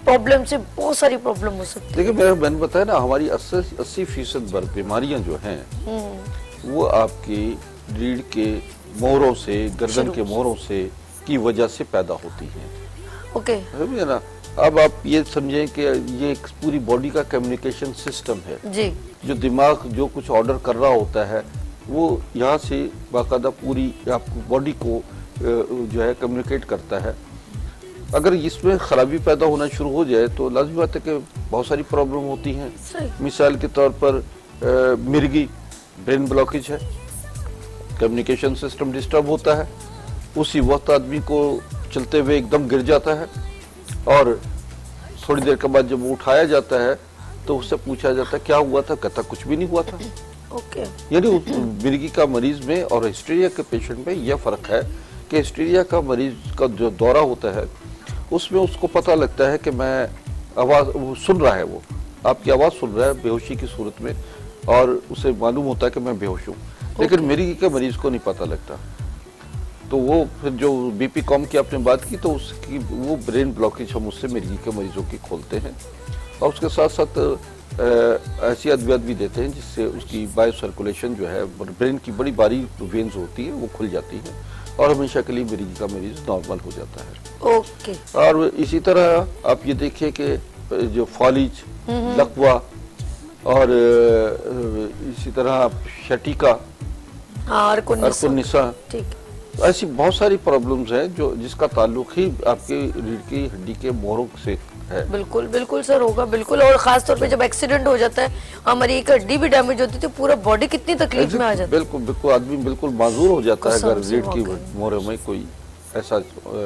प्रॉब्लम से बहुत सारी प्रॉब्लम हो सकती है। देखिए मैंने बताया ना, हमारी 80% बीमारियां जो हैं वो आपकी रीढ़ के मोहरों से, गर्दन के मोहरों से की वजह से पैदा होती हैं। ओके समझे ना। अब आप ये समझें कि ये एक पूरी बॉडी का कम्युनिकेशन सिस्टम है जी। जो दिमाग जो कुछ ऑर्डर कर रहा होता है वो यहाँ से बाकायदा पूरी आपको बॉडी को जो है कम्युनिकेट करता है। अगर इसमें खराबी पैदा होना शुरू हो जाए तो लाज़मी बात है कि बहुत सारी प्रॉब्लम होती हैं। मिसाल के तौर पर मिर्गी ब्रेन ब्लॉकेज है, कम्युनिकेशन सिस्टम डिस्टर्ब होता है, उसी वक्त आदमी को चलते हुए एकदम गिर जाता है और थोड़ी देर के बाद जब वो उठाया जाता है तो उससे पूछा जाता है क्या हुआ था, कहता कुछ भी नहीं हुआ था। ओके यानी मिर्गी का मरीज में और हिस्टीरिया के पेशेंट में यह फर्क है कि हिस्टीरिया का मरीज का जो दौरा होता है उसमें उसको पता लगता है कि मैं आवाज सुन रहा है, वो आपकी आवाज सुन रहा है बेहोशी की सूरत में और उसे मालूम होता है कि मैं बेहोश हूँ। लेकिन मिर्गी के मरीज को नहीं पता लगता। तो वो फिर जो बीपी कॉम की आपने बात की तो उसकी वो ब्रेन ब्लॉकेज हम उससे मिर्गी के मरीजों की खोलते हैं और उसके साथ साथ ऐसी अद्वियात भी देते हैं जिससे उसकी बायो सर्कुलेशन जो है ब्रेन की बड़ी बारीक वेन्स होती है वो खुल जाती है और हमेशा के लिए मिर्गी का मरीज नॉर्मल हो जाता है। ओके और इसी तरह आप ये देखिए कि जो फॉलिज, लकवा और इसी तरह शटीका, अरकुनिसा, ठीक, ऐसी बहुत सारी प्रॉब्लम्स हैं जो जिसका ताल्लुक ही आपके रीढ़ की हड्डी के मोहरों से है। बिल्कुल बिल्कुल सर होगा बिल्कुल। और खास तौर पे जब एक्सीडेंट हो जाता है, हमारी एक हड्डी भी डैमेज होती है तो पूरा बॉडी कितनी तकलीफ में आ जाता है। बिल्कुल बिल्कुल, आदमी बिल्कुल माजूर हो जाता है अगर रीढ़ की मोहरों में कोई ऐसा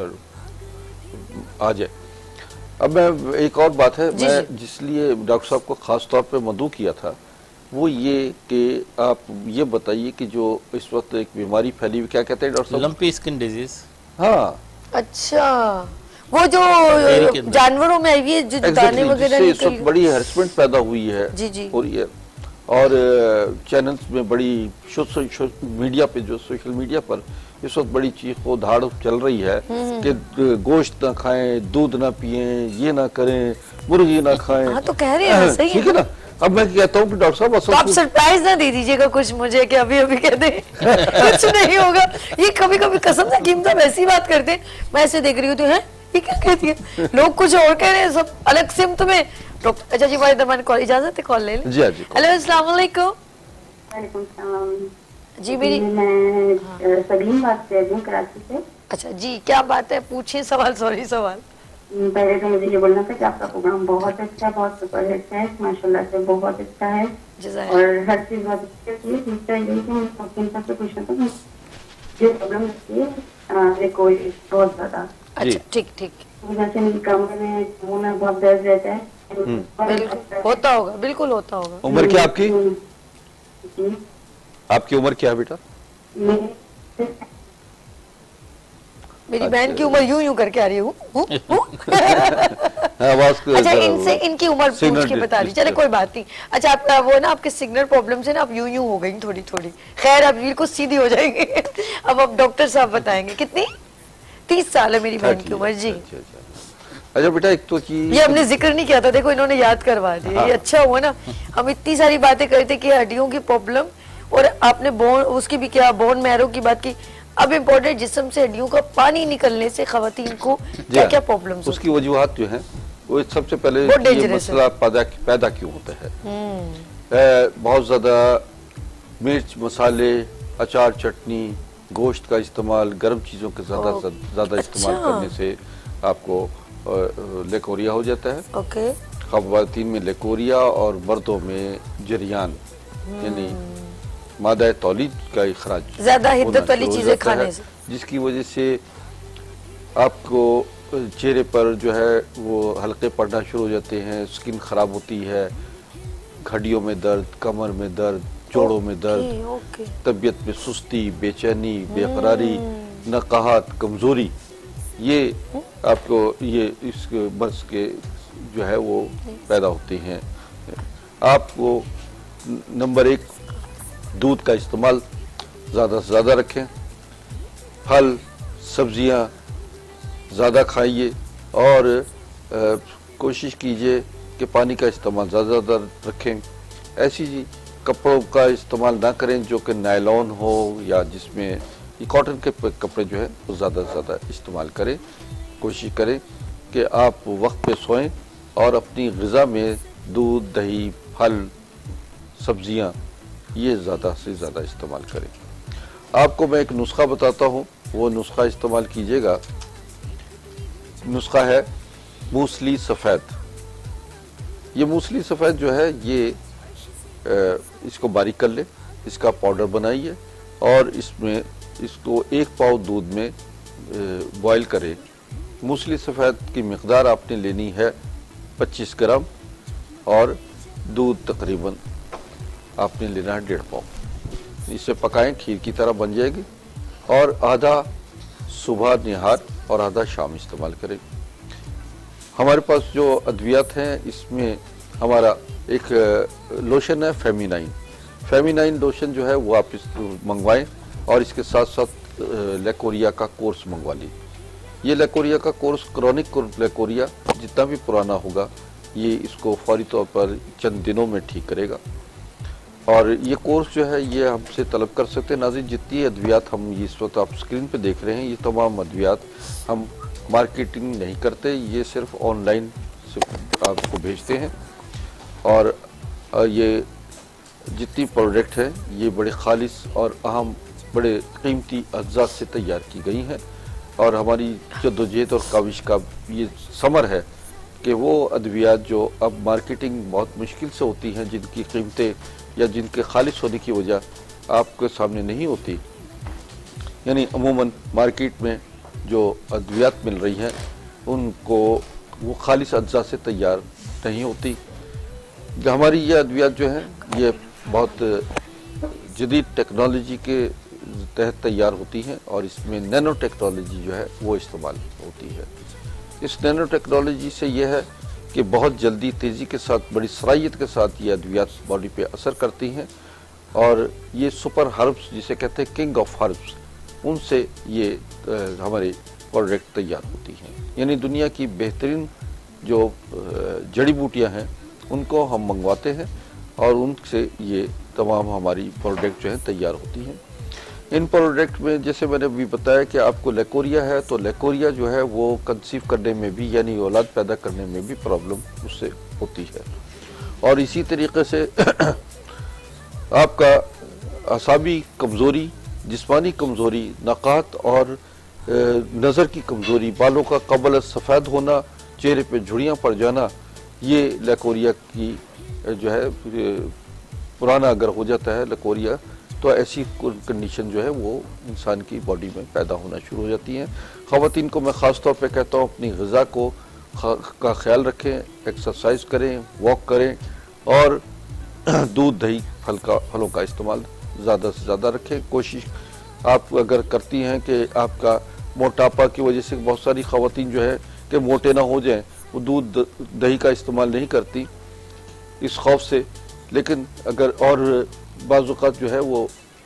आ जाए। अब मैं एक और बात है, मैं जिसलिए डॉक्टर साहब को खास तौर पे मदऊ किया था वो ये कि आप ये बताइए कि जो इस वक्त एक बीमारी फैली हुई, क्या कहते हैं डॉक्टर साहब? Lumpy skin disease. हाँ अच्छा, वो जो जानवरों में आई है, जो दाने वगैरह निकल, इस वक्त बड़ी हैरेसमेंट पैदा हुई है, जी जी हो रही है और चैनल्स में बड़ी मीडिया पे, जो सोशल मीडिया पर इस वक्त बड़ी चीखो धाड़ चल रही है कि गोश्त ना खाएं, दूध ना पिएं, ये ना करें, मुर्गी ना खाएं। हाँ तो कह रहे हैं, सही ठीक है ना। अब मैं कहता हूँ कि डॉक्टर साहब तो आप सरप्राइज ना दे दीजिएगा कुछ मुझे कि अभी अभी कह दें कुछ नहीं होगा। ये कभी कभी कसम से कीम साहब ऐसी बात करते हैं, मैं ऐसे देख रही हूँ तो है ये क्या कहती है, लोग कुछ और कह रहे हैं, सब अलग सिम्त में। अच्छा जी हमारे दरमियान कॉल, इजाजत है कॉल ले लें। जी जी। हेलो अस्सलाम वालेकुम। जी मेरी मैं सलीम बात कर रही हूँ कराची से। अच्छा जी क्या बात है, पूछिए सवाल। सॉरी सवाल। पहले तो मुझे ये बोलना था कि आपका प्रोग्राम बहुत अच्छा है, बहुत सुपर हिट है, माशाल्लाह से बहुत अच्छा है और हर चीज बहुत अच्छी है। दूसरा ये कि मुझे सबसे पूछना था ये प्रॉब्लम रहती है कोई बहुत ज्यादा। अच्छा ठीक ठीक। जैसे मेरी कमर में मुंह बहुत दर्द रहता है। बिल्कुल होता होगा, बिल्कुल होता होगा। उम्र क्या आपकी? आपकी उम्र क्या है बेटा? मेरी बहन की उम्र यूं यूं करके आ रही हूँ। अच्छा इनसे इनकी उम्र पूछ के बता दी, चले कोई बात नहीं। अच्छा आप वो ना आपके सिग्नल प्रॉब्लम से ना आप यूं यूं हो गई थोड़ी थोड़ी, खैर अब बिल्कुल सीधी हो जाएंगे। अब आप डॉक्टर साहब बताएंगे। कितनी? 30 साल है मेरी बहन की उम्र। जी अच्छा बेटा, एक तो ये हमने जिक्र नहीं किया था, देखो इन्होंने याद करवा दिया। ये अच्छा हुआ ना, हम इतनी सारी बातें करते कि हड्डियों की प्रॉब्लम और आपने बोन उसकी भी क्या बोन मैरो की बात की। अब इम्पोर्टेंट जिस्म से हड्डियों का पानी निकलने से खवातीन को क्या क्या प्रॉब्लम्स उसकी वजूहात जो है वो सबसे पहले ये मसला पैदा क्यों होता है। बहुत ज्यादा मिर्च, मसाले, अचार, चटनी, गोश्त का इस्तेमाल, गर्म चीजों के ज्यादा इस्तेमाल करने से आपको लेकोरिया हो जाता है। ओके। खवातीन में लेकोरिया और मर्दों में जरियान यानी मादा तौलीद का इखराज, ज्यादा हिद्दत वाली चीजें खाने से, जिसकी वजह से आपको चेहरे पर जो है वो हल्के पड़ना शुरू हो जाते हैं, स्किन खराब होती है, हड्डियों में दर्द, कमर में दर्द, जोड़ों में दर्द, तबीयत में सुस्ती, बेचैनी, बेकरारी, नकाहत, कमजोरी, ये आपको ये इस बस के जो है वो पैदा होते हैं। आपको नंबर 1 दूध का इस्तेमाल ज़्यादा से ज़्यादा रखें, फल सब्जियां ज़्यादा खाइए और कोशिश कीजिए कि पानी का इस्तेमाल ज़्यादा रखें। ऐसी कपड़ों का इस्तेमाल ना करें जो कि नायलॉन हो या जिसमें ये कॉटन के कपड़े जो है वो ज़्यादा से ज़्यादा इस्तेमाल करें। कोशिश करें कि आप वक्त पे सोएं और अपनी ग़िज़ा में दूध, दही, फल, सब्जियां ये ज़्यादा से ज़्यादा इस्तेमाल करें। आपको मैं एक नुस्खा बताता हूँ, वो नुस्खा इस्तेमाल कीजिएगा। नुस्खा है मूसली सफ़ेद। ये मूसली सफ़ेद जो है ये इसको बारीक कर ले, इसका पाउडर बनाइए और इसमें इसको 1 पाव दूध में बॉईल करें। मूसली सफ़ेद की मिक़दार आपने लेनी है 25 ग्राम और दूध तकरीबन आपने लेना है 1.5 पाव। इसे पकाएं, खीर की तरह बन जाएगी और आधा सुबह निहार और आधा शाम इस्तेमाल करें। हमारे पास जो अद्वियात हैं इसमें हमारा एक लोशन है फेमिनाइन लोशन जो है वो आप इस मंगवाएं और इसके साथ साथ लेकोरिया का कोर्स मंगवा लीजिए। ये लेकोरिया का कोर्स क्रॉनिक लेकोरिया जितना भी पुराना होगा ये इसको फौरी तौर पर चंद दिनों में ठीक करेगा। और ये कोर्स जो है ये हमसे तलब कर सकते हैं। नाज़रीन, जितनी अद्वियात हम इस वक्त आप स्क्रीन पे देख रहे हैं ये तमाम अद्वियात हम मार्केटिंग नहीं करते, ये सिर्फ ऑनलाइन सिर्फ आपको भेजते हैं। और ये जितनी प्रोडक्ट है ये बड़े खालिस और अहम बड़े कीमती अज्जा से तैयार की गई हैं और हमारी जद्दोजहद और काविश का ये समर है कि वो अद्वियात जो अब मार्केटिंग बहुत मुश्किल से होती हैं, जिनकी कीमतें या जिनके खालिस होने की वजह आपके सामने नहीं होती, यानी अमूमन मार्केट में जो अद्वियात मिल रही हैं उनको वो खालिस अज्जा से तैयार नहीं होती। जो हमारी ये अद्वियात जो हैं ये बहुत जदीद टेक्नोलॉजी के तहत तैयार होती हैं और इसमें नैनो टेक्नोलॉजी जो है वो इस्तेमाल होती है। इस नैनो टेक्नोलॉजी से यह है कि बहुत जल्दी तेज़ी के साथ बड़ी सलाहियत के साथ ये अद्वियात बॉडी पे असर करती हैं और ये सुपर हर्ब्स जिसे कहते हैं किंग ऑफ हर्ब्स, उनसे ये हमारे प्रोडक्ट तैयार होती हैं। यानी दुनिया की बेहतरीन जो जड़ी बूटियाँ हैं उनको हम मंगवाते हैं और उनसे ये तमाम हमारी प्रोडक्ट जो है तैयार होती हैं। इन प्रोडक्ट में जैसे मैंने अभी बताया कि आपको लेकोरिया है तो लेकोरिया जो है वो कंसीव करने में भी यानी औलाद पैदा करने में भी प्रॉब्लम उससे होती है। और इसी तरीके से आपका असाबी कमज़ोरी, जिस्मानी कमज़ोरी, नकात और नज़र की कमज़ोरी, बालों का कबल सफ़ेद होना, चेहरे पे झुर्रियाँ पड़ जाना, ये लेकोरिया की जो है पुराना अगर हो जाता है लेकोरिया तो ऐसी कंडीशन जो है वो इंसान की बॉडी में पैदा होना शुरू हो जाती हैं। ख़वातीन को मैं ख़ास तौर पे कहता हूँ अपनी ग़िज़ा का ख्याल रखें, एक्सरसाइज करें, वॉक करें और दूध, दही, फलों का इस्तेमाल ज़्यादा से ज़्यादा रखें। कोशिश आप अगर करती हैं कि आपका मोटापा की वजह से बहुत सारी ख़वातीन जो है कि मोटे ना हो जाएं, वो दूध दही का इस्तेमाल नहीं करती इस खौफ से, लेकिन अगर और बाज़-औक़ात जो है वो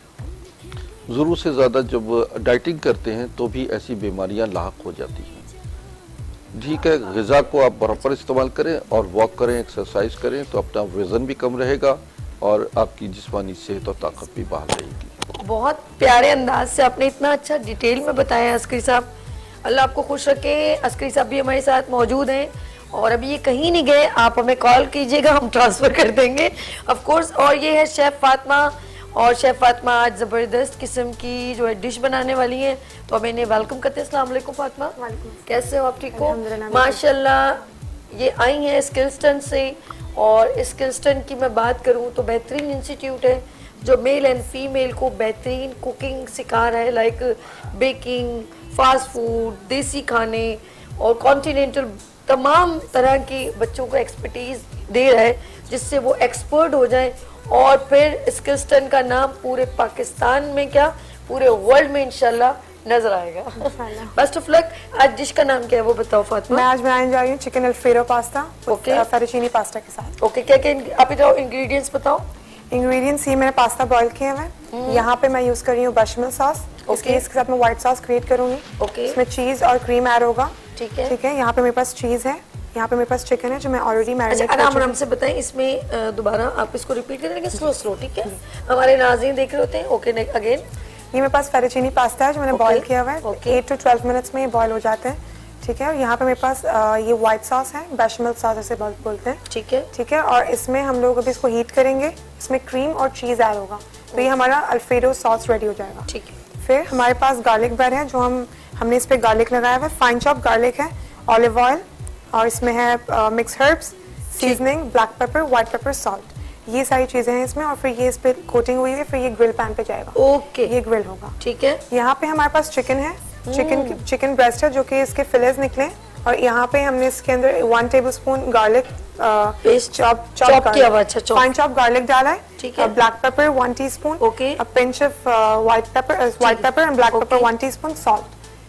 ज़रूरत से ज़्यादा जब डाइटिंग करते हैं तो भी ऐसी बीमारियां लाहक हो जाती हैं। ठीक है, ग़िज़ा को आप बराबर इस्तेमाल करें और वॉक करें, एक्सरसाइज करें तो अपना वज़न भी कम रहेगा और आपकी जिस्मानी सेहत और ताकत भी बहाल रहेगी। बहुत प्यारे अंदाज से आपने इतना अच्छा डिटेल में बताया अस्करी साहब, अल्लाह आपको खुश रखे। अस्करी साहब भी हमारे साथ मौजूद हैं और अभी ये कहीं नहीं गए, आप हमें कॉल कीजिएगा, हम ट्रांसफ़र कर देंगे ऑफ कोर्स। और ये है शेफ़ फातिमा और शेफ़ फातिमा आज ज़बरदस्त किस्म की जो है डिश बनाने वाली हैं, तो हम इन्हें वेलकम करते हैं। अस्सलाम वालेकुम फातिमा, कैसे हो आप? ठीक हो? माशाल्लाह। ये आई हैं स्किल्सटन से और स्किल्सटन की मैं बात करूँ तो बेहतरीन इंस्टीट्यूट है जो मेल एंड फीमेल को बेहतरीन कुकिंग सिखा रहा है, लाइक बेकिंग, फास्ट फूड, देसी खाने और कॉन्टिनेंटल तमाम तरह की बच्चों को एक्सपर्टीज दे रहा है जिससे वो एक्सपर्ट हो जाएं और फिर स्किल्सटन का नाम पूरे पाकिस्तान में क्या पूरे वर्ल्ड में इंशाल्लाह नजर आएगा। Best of luck. आज डिश का नाम क्या है वो बताओ फातिमा। मैं आज बनाने जा रही हूँ chicken Alfredo pasta fettuccine pasta के साथ। ओके, क्या क्या आप बताओ इंग्रेडिएंट्स बताओ। इंग्रेडिएंट्स ये मैंने पास्ता बॉईल किए हुए, यहाँ पे मैं यूज कर रही हूँ बशमेल सॉस, इसके साथ मैं व्हाइट सॉस क्रिएट करूंगी। इसमें चीज और क्रीम ऐड होगा। ठीक है, यहाँ पे मेरे पास चीज है, यहाँ पे मेरे पास चिकन है जो मैं ऑलरेडी मैरिनेट आराम से बताएं, इसमें दोबारा आप इसको रिपीट करेंगे स्लो, ठीक है? हमारे नाज़रीन देख रहे होते हैं। ओके, अगेन ये मेरे पास फेटोचीनी पास्ता है जो मैंने बॉईल किया हुआ है। 8 to 12 मिनट्स में ये बॉईल हो जाते हैं, ठीक है? और यहाँ पे मेरे पास ये व्हाइट सॉस है, बेशमेल सॉस ऐसे बोलते हैं, ठीक है? और इसमें हम लोग अभी इसको हीट करेंगे, इसमें क्रीम और चीज़ ऐड होगा, तो ये हमारा अल्फ्रेडो सॉस रेडी हो जाएगा, ठीक है? फिर हमारे पास गार्लिक ब्रेड है जो हमने इस पर गार्लिक लगाया हुआ है, फाइन चॉप गार्लिक है, ऑलिव ऑयल, और इसमें है mix herbs, seasoning, black pepper, white pepper, salt, ये सारी चीजें हैं इसमें। और फिर ये इस पे कोटिंग हुई है, फिर ये ग्रिल पैन पे जाएगा। ओके, ये ग्रिल होगा, ठीक है? यहाँ पे हमारे पास चिकन है, चिकन ब्रेस्ट है जो कि इसके फिलेज निकले, और यहाँ पे हमने इसके अंदर 1 टेबलस्पून गार्लिक पेस्ट चॉप किया हुआ, फाइन चॉप गार्लिक डाला है, ठीक है? Black pepper 1 teaspoon, okay, a pinch of white pepper and black pepper 1 teaspoon, salt,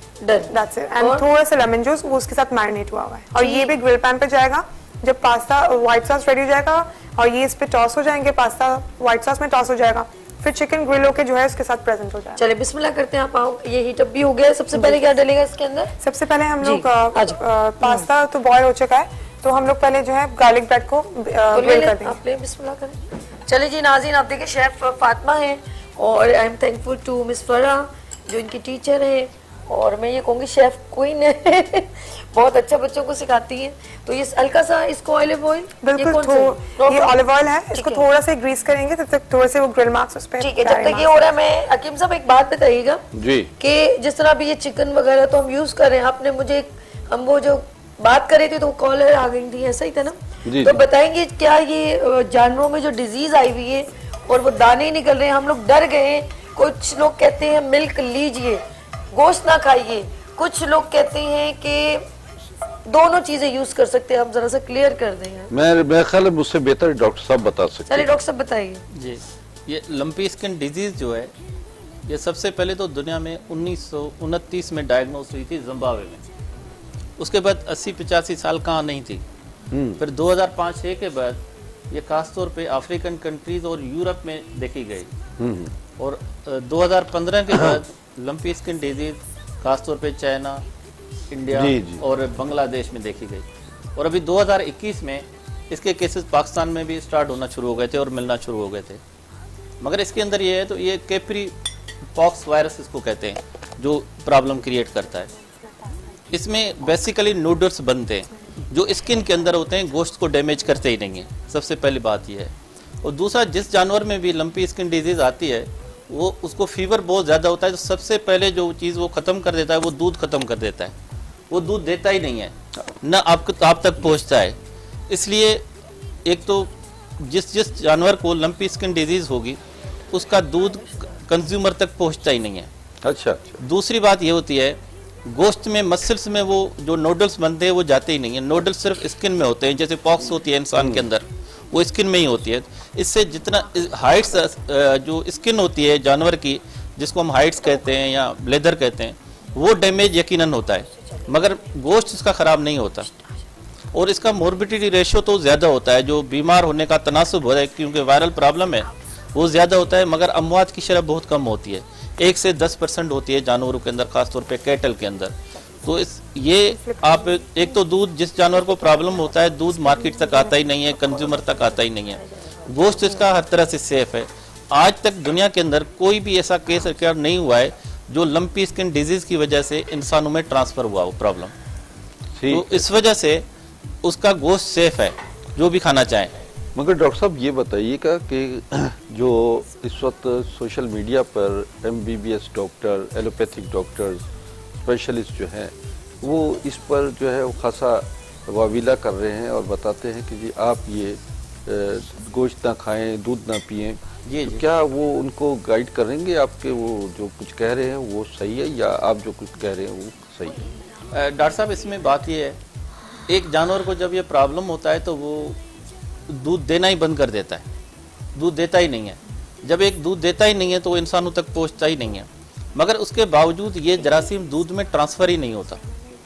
that's it. And थोड़ा सा लेमन जूस वो उसके साथ मैरिनेट हुआ है, और ये भी ग्रिल पैन पे जाएगा। जब पास्ता व्हाइट सॉस रेडी हो जाएगा और ये इस पे टॉस हो जाएंगे, पास्ता व्हाइट सॉस में टॉस हो जाएगा, फिर चिकन ग्रिल होके जो है उसके साथ प्रेजेंट हो जाएगा। चलिए बिस्मिल्लाह करते हैं। आप आओ, ये हीट अप भी हो गया है। सबसे पहले क्या डलेगा इसके अंदर? सबसे पहले हम लोग पास्ता तो बॉयल हो चुका है, तो हम लोग पहले जो है गार्लिक ब्रेड को ग्रिल कर देंगे। आप ले बिस्मिल्लाह करें। चलिए जी नाज़रीन, आप देखिए शेफ फातिमा है और I am thankful to Miss Farah जो इनकी टीचर है, और मैं ये कहूँगी शेफ क्वीन है बहुत अच्छा बच्चों को सिखाती है। तो ये हल्का सा इसको ऑलिव ऑयल, बिल्कुल ये ऑलिव ऑयल है, इसको थोड़ा सा ग्रीस करेंगे तब तक थोड़े से वो ग्रिल मार्क्स उस पे, ठीक है? जब तक ये हो रहा है, मैं हकीम साहब एक बात बताइएगा जी कि जिस तरह अभी ये चिकन वगैरह तो हम यूज कर रहे हैं, आपने मुझे हम वो जो बात कर रहे थे तो कॉलर आ गई थी, ऐसा ही था ना? तो बताएंगे क्या ये जानवरों में जो डिजीज आई हुई है और वो दाने निकल रहे हैं, हम लोग डर गए। कुछ लोग कहते हैं मिल्क लीजिए, गोश्त ना खाइए, कुछ लोग कहते हैं कि दोनों चीजें यूज कर सकते हैं। आप जरा सा क्लियर कर देंगे। मैं ख्याल मुझसे बेहतर डॉक्टर साहब बता सकते हैं। चलिए डॉक्टर साहब बताइए जी। ये लंपी स्किन डिजीज जो है, ये सबसे पहले तो दुनिया में 1929 में डायग्नोस हुई थी जिम्बाब्वे में। उसके बाद 80-85 साल कहाँ नहीं थी। फिर 2005-6 के बाद ये खासतौर पे अफ्रीकन कंट्रीज और यूरोप में देखी गई, और 2015 के बाद लंपी स्किन डिजीज खासतौर पे चाइना, इंडिया और बांग्लादेश में देखी गई, और अभी 2021 में इसके केसेस पाकिस्तान में भी स्टार्ट होना शुरू हो गए थे और मिलना शुरू हो गए थे। मगर इसके अंदर ये है, तो ये कैप्री पॉक्स वायरस इसको कहते हैं जो प्रॉब्लम क्रिएट करता है। इसमें बेसिकली नूडल्स बनते हैं जो स्किन के अंदर होते हैं, गोश्त को डैमेज करते ही नहीं है, सबसे पहली बात यह है। और दूसरा, जिस जानवर में भी लंपी स्किन डिजीज आती है वो उसको फीवर बहुत ज़्यादा होता है, तो सबसे पहले जो चीज़ वो ख़त्म कर देता है वो दूध ख़त्म कर देता है। वो दूध देता ही नहीं है, ना आप तक पहुंचता है। इसलिए एक तो जिस जानवर को लंपी स्किन डिजीज होगी उसका दूध कंज्यूमर तक पहुंचता ही नहीं है। अच्छा। दूसरी बात ये होती है, गोश्त में मसल्स में वो जो नोडल्स बनते हैं वो जाते ही नहीं है। नोडल्स सिर्फ स्किन में होते हैं, जैसे पॉक्स होती है इंसान के अंदर, वो स्किन में ही होती है। इससे जितना हाइट्स जो स्किन होती है जानवर की, जिसको हम हाइट्स कहते हैं या ब्लेदर कहते हैं, वो डैमेज यकीनन होता है, मगर गोश्त इसका ख़राब नहीं होता। और इसका मोर्बिडिटी रेशियो तो ज़्यादा होता है, जो बीमार होने का तनासुब है क्योंकि वायरल प्रॉब्लम है वो ज़्यादा होता है, मगर अमवात की शरह बहुत कम होती है, 1 से 10% होती है जानवरों के अंदर, खासतौर पे कैटल के अंदर। तो ये आप एक तो दूध, जिस जानवर को प्रॉब्लम होता है दूध मार्केट तक आता ही नहीं है, कंज्यूमर तक आता ही नहीं है। गोश्त इसका हर तरह से सेफ है। आज तक दुनिया के अंदर कोई भी ऐसा केस रिकॉर्ड नहीं हुआ है जो लंपी स्किन डिजीज की वजह से इंसानों में ट्रांसफर हुआ हो प्रॉब्लम। तो इस वजह से उसका गोश्त सेफ है, जो भी खाना चाहें। मगर डॉक्टर साहब ये बताइएगा कि जो इस वक्त सोशल मीडिया पर MBBS doctor, allopathic doctors, specialist जो हैं वो इस पर जो है वो खासा वाविला कर रहे हैं और बताते हैं कि जी आप ये गोश्त ना खाएं, दूध ना पिएं। तो क्या वो उनको गाइड करेंगे? आपके वो जो कुछ कह रहे हैं वो सही है या आप जो कुछ कह रहे हैं वो सही है? डॉक्टर साहब, इसमें बात ये है, एक जानवर को जब ये प्रॉब्लम होता है तो वो दूध देना ही बंद कर देता है, दूध देता ही नहीं है। जब एक दूध देता ही नहीं है तो वो इंसानों तक पहुंचता ही नहीं है, मगर उसके बावजूद ये जरासीम दूध में ट्रांसफ़र ही नहीं होता।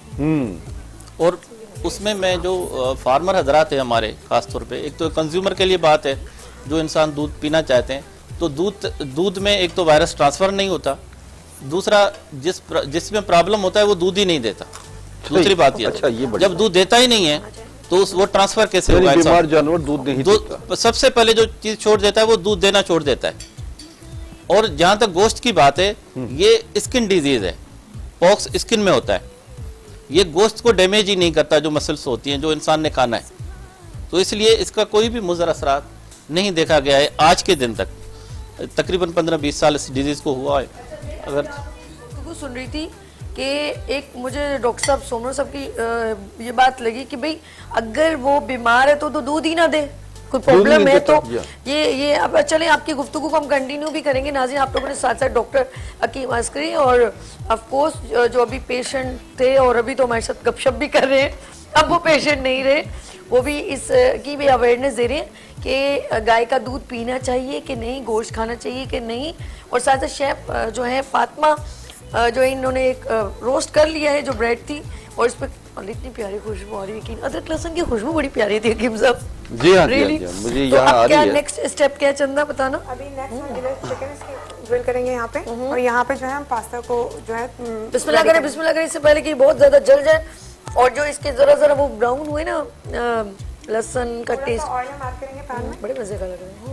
और उसमें मैं जो फार्मर हजरात है हमारे, ख़ासतौर पे एक तो कंज्यूमर के लिए बात है, जो इंसान दूध पीना चाहते हैं, तो दूध में एक तो वायरस ट्रांसफ़र नहीं होता, दूसरा जिसमें प्रॉब्लम होता है वो दूध ही नहीं देता। दूसरी बात ये, जब दूध देता ही नहीं है तो वो ट्रांसफर कैसे होगा? बीमार जानवर दूध नहीं देता। सबसे पहले जो चीज छोड़ देता है वो दूध देना छोड़ देता है। और जहां तक गोश्त की बात है, ये स्किन डिजीज है, पॉक्स स्किन में होता है। ये गोश्त को डैमेज ही नहीं करता, जो मसल्स होती हैं जो इंसान ने खाना है, तो इसलिए इसका कोई भी मुज़र असरात नहीं देखा गया है आज के दिन तक। तकरीबन 15-20 साल इस डिजीज को हुआ है। अगर तो सुन रही थी कि एक मुझे डॉक्टर साहब सोमर साहब की ये बात लगी कि भाई अगर वो बीमार है तो दूध ही ना दे, कोई प्रॉब्लम है तो ये अब चले आपकी गुफ्तगू को हम कंटिन्यू भी करेंगे। नाज़रीन, आप लोगों ने साथ साथ डॉक्टर हकीम अस्करी और ऑफ कोर्स जो अभी पेशेंट थे और अभी तो हमारे साथ गपशप भी कर रहे हैं, अब वो पेशेंट नहीं रहे, वो भी इस की भी अवेयरनेस दे रहे हैं कि गाय का दूध पीना चाहिए कि नहीं, गोश्त खाना चाहिए कि नहीं। और साथ साथ शेफ जो है फातिमा जो इन्होंने एक रोस्ट कर लिया है जो ब्रेड थी, और इस पर इतनी प्यारी खुशबू आ रही है, अदरक लहसुन की खुशबू बड़ी प्यारी थी हकीम साहब। जी हाँ, really? मुझे यहाँ आ रही है। क्या नेक्स्ट स्टेप क्या चंदा बताना? अभी नेक्स्ट हम चिकन इसकी ग्रिल करेंगे यहाँ पे, और यहाँ पे जो है हम पास्ता को जो है बिस्मिल्लाह करें इससे पहले कि बहुत ज्यादा जल जाए। और जो इसके जरा वो ब्राउन हुए ना लहसुन का टेस्ट, ऑयल हम ऐड करेंगे पैन में, बड़े मजे का लग रहा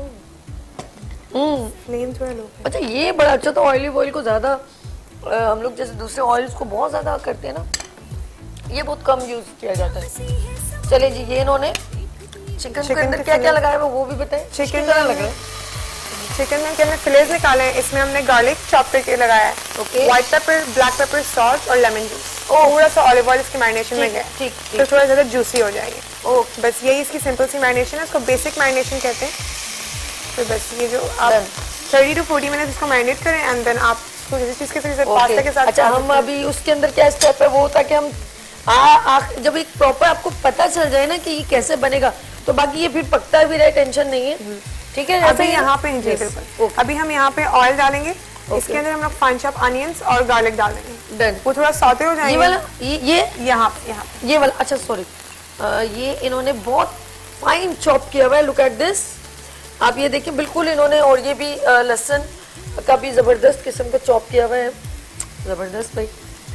है। फ्लेम थोड़ा लो। अच्छा, ये बड़ा अच्छा, तो ऑयलिव ऑयल को ज्यादा हम लोग जैसे दूसरे ऑयल्स को बहुत ज्यादा करते हैं ना, ये बहुत कम यूज किया जाता है। चले जी, ये इन्होंने चिकन के अंदर क्या क्या लगाया है वो भी बताएं। चिकन लग रहा है, चिकन में हमने फिलेज निकाले हैं, इसमें हमने गार्लिक चॉप करके लगाया है, white pepper, black pepper, salt और लेमन जूस, थोड़ा सा ऑलिव ऑयल इसकी मैरिनेशन में गया है, तो थोड़ा ज्यादा जूसी हो जाएगी। बस यही इसकी सिंपल सी मैरिनेशन है, इसको बेसिक मैरिनेशन कहते हैं। तो बस ये जो आप 30 to 40 मिनट इसको मैरिनेट करें एंड देन आप इसको जिस चीज के पास्ता के साथ। अच्छा, हम अभी उसके अंदर क्या स्टेप है वो होता है कि हम जब एक प्रॉपर आपको पता चल जाए ना कि ये कैसे बनेगा, तो बाकी ये फिर पकता भी रहे, टेंशन नहीं है। ठीक है, अभी यहाँ पे बिल्कुल अभी हम यहाँ पे ऑयल डालेंगे, इसके अंदर हम लोग फाइन चॉप अनियंस और गार्लिक डालेंगे, डन। वो थोड़ा सौते हो जाएंगे। ये वाला ये यहाँ ये वाला, अच्छा सॉरी, ये इन्होंने बहुत फाइन चॉप किया हुआ है, लुक एट दिस। आप ये देखिए बिल्कुल इन्होंने, और ये भी लहसुन का भी जबरदस्त किस्म का चॉप किया हुआ है, जबरदस्त भाई।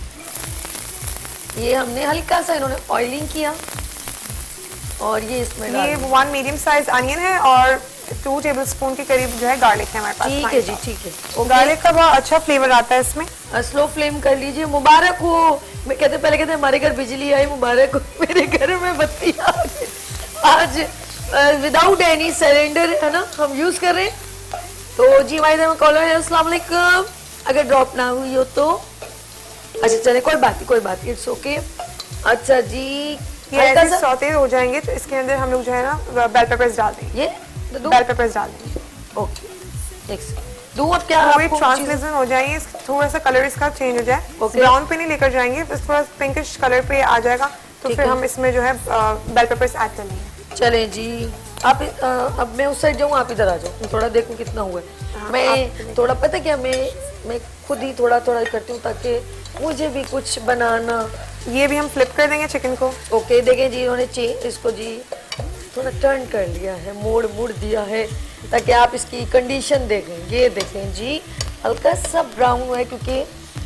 ये हमने हल्का सा इन्होंने ऑयलिंग किया, और ये इसमें ये 1 मीडियम साइज अनियन है और 2 टेबलस्पून के करीब जो है गार्लिक है हमारे पास। ठीक है जी, ठीक है। गार्लिक का बहुत अच्छा फ्लेवर आता है इसमें। स्लो फ्लेम कर लीजिए। मुबारक हो, मैं पहले कहते हमारे घर बिजली आई, मुबारक हो मेरे घर में बत्ती आ गई आज, विदाउट एनी सिलेंडर है ना हम यूज कर रहे हैं। तो जी हमारे में कॉलर है, अस्सलाम वालेकुम। अगर ड्रॉप ना हुई हो तो अच्छा चले, कोई बात नहीं, इट्स ओके। अच्छा जी, ये सौते हो जाएंगे तो इसके अंदर हम लोग जो है ना बेल पेपर्स डाल देंगे, बेल पेपर्स डाल देंगे। ओके, नेक्स्ट दूं अब क्या, वो ट्रांसलेशन हो जाएगी, थोड़ा सा कलर इसका चेंज हो जाए, ब्राउन पे नहीं लेकर जाएंगे, बस थोड़ा पिंकिश कलर पे आ जाएगा, तो फिर हम इसमें जो है बेल पेपर्स ऐड कर लेंगे। चले जी, आप अब मैं उस साइड जाऊँ, आप इधर आ जाओ, थोड़ा देखूं कितना हुआ है। मैं थोड़ा पता क्या, मैं खुद ही थोड़ा करती हूँ ताकि मुझे भी कुछ बनाना। ये भी हम फ्लिप कर देंगे चिकन को। ओके, देखें जी इन्होंने इसको जी थोड़ा टर्न कर लिया है, मोड़ दिया है, ताकि आप इसकी कंडीशन देखें। ये देखें जी, हल्का सा ब्राउन हुआ है, क्योंकि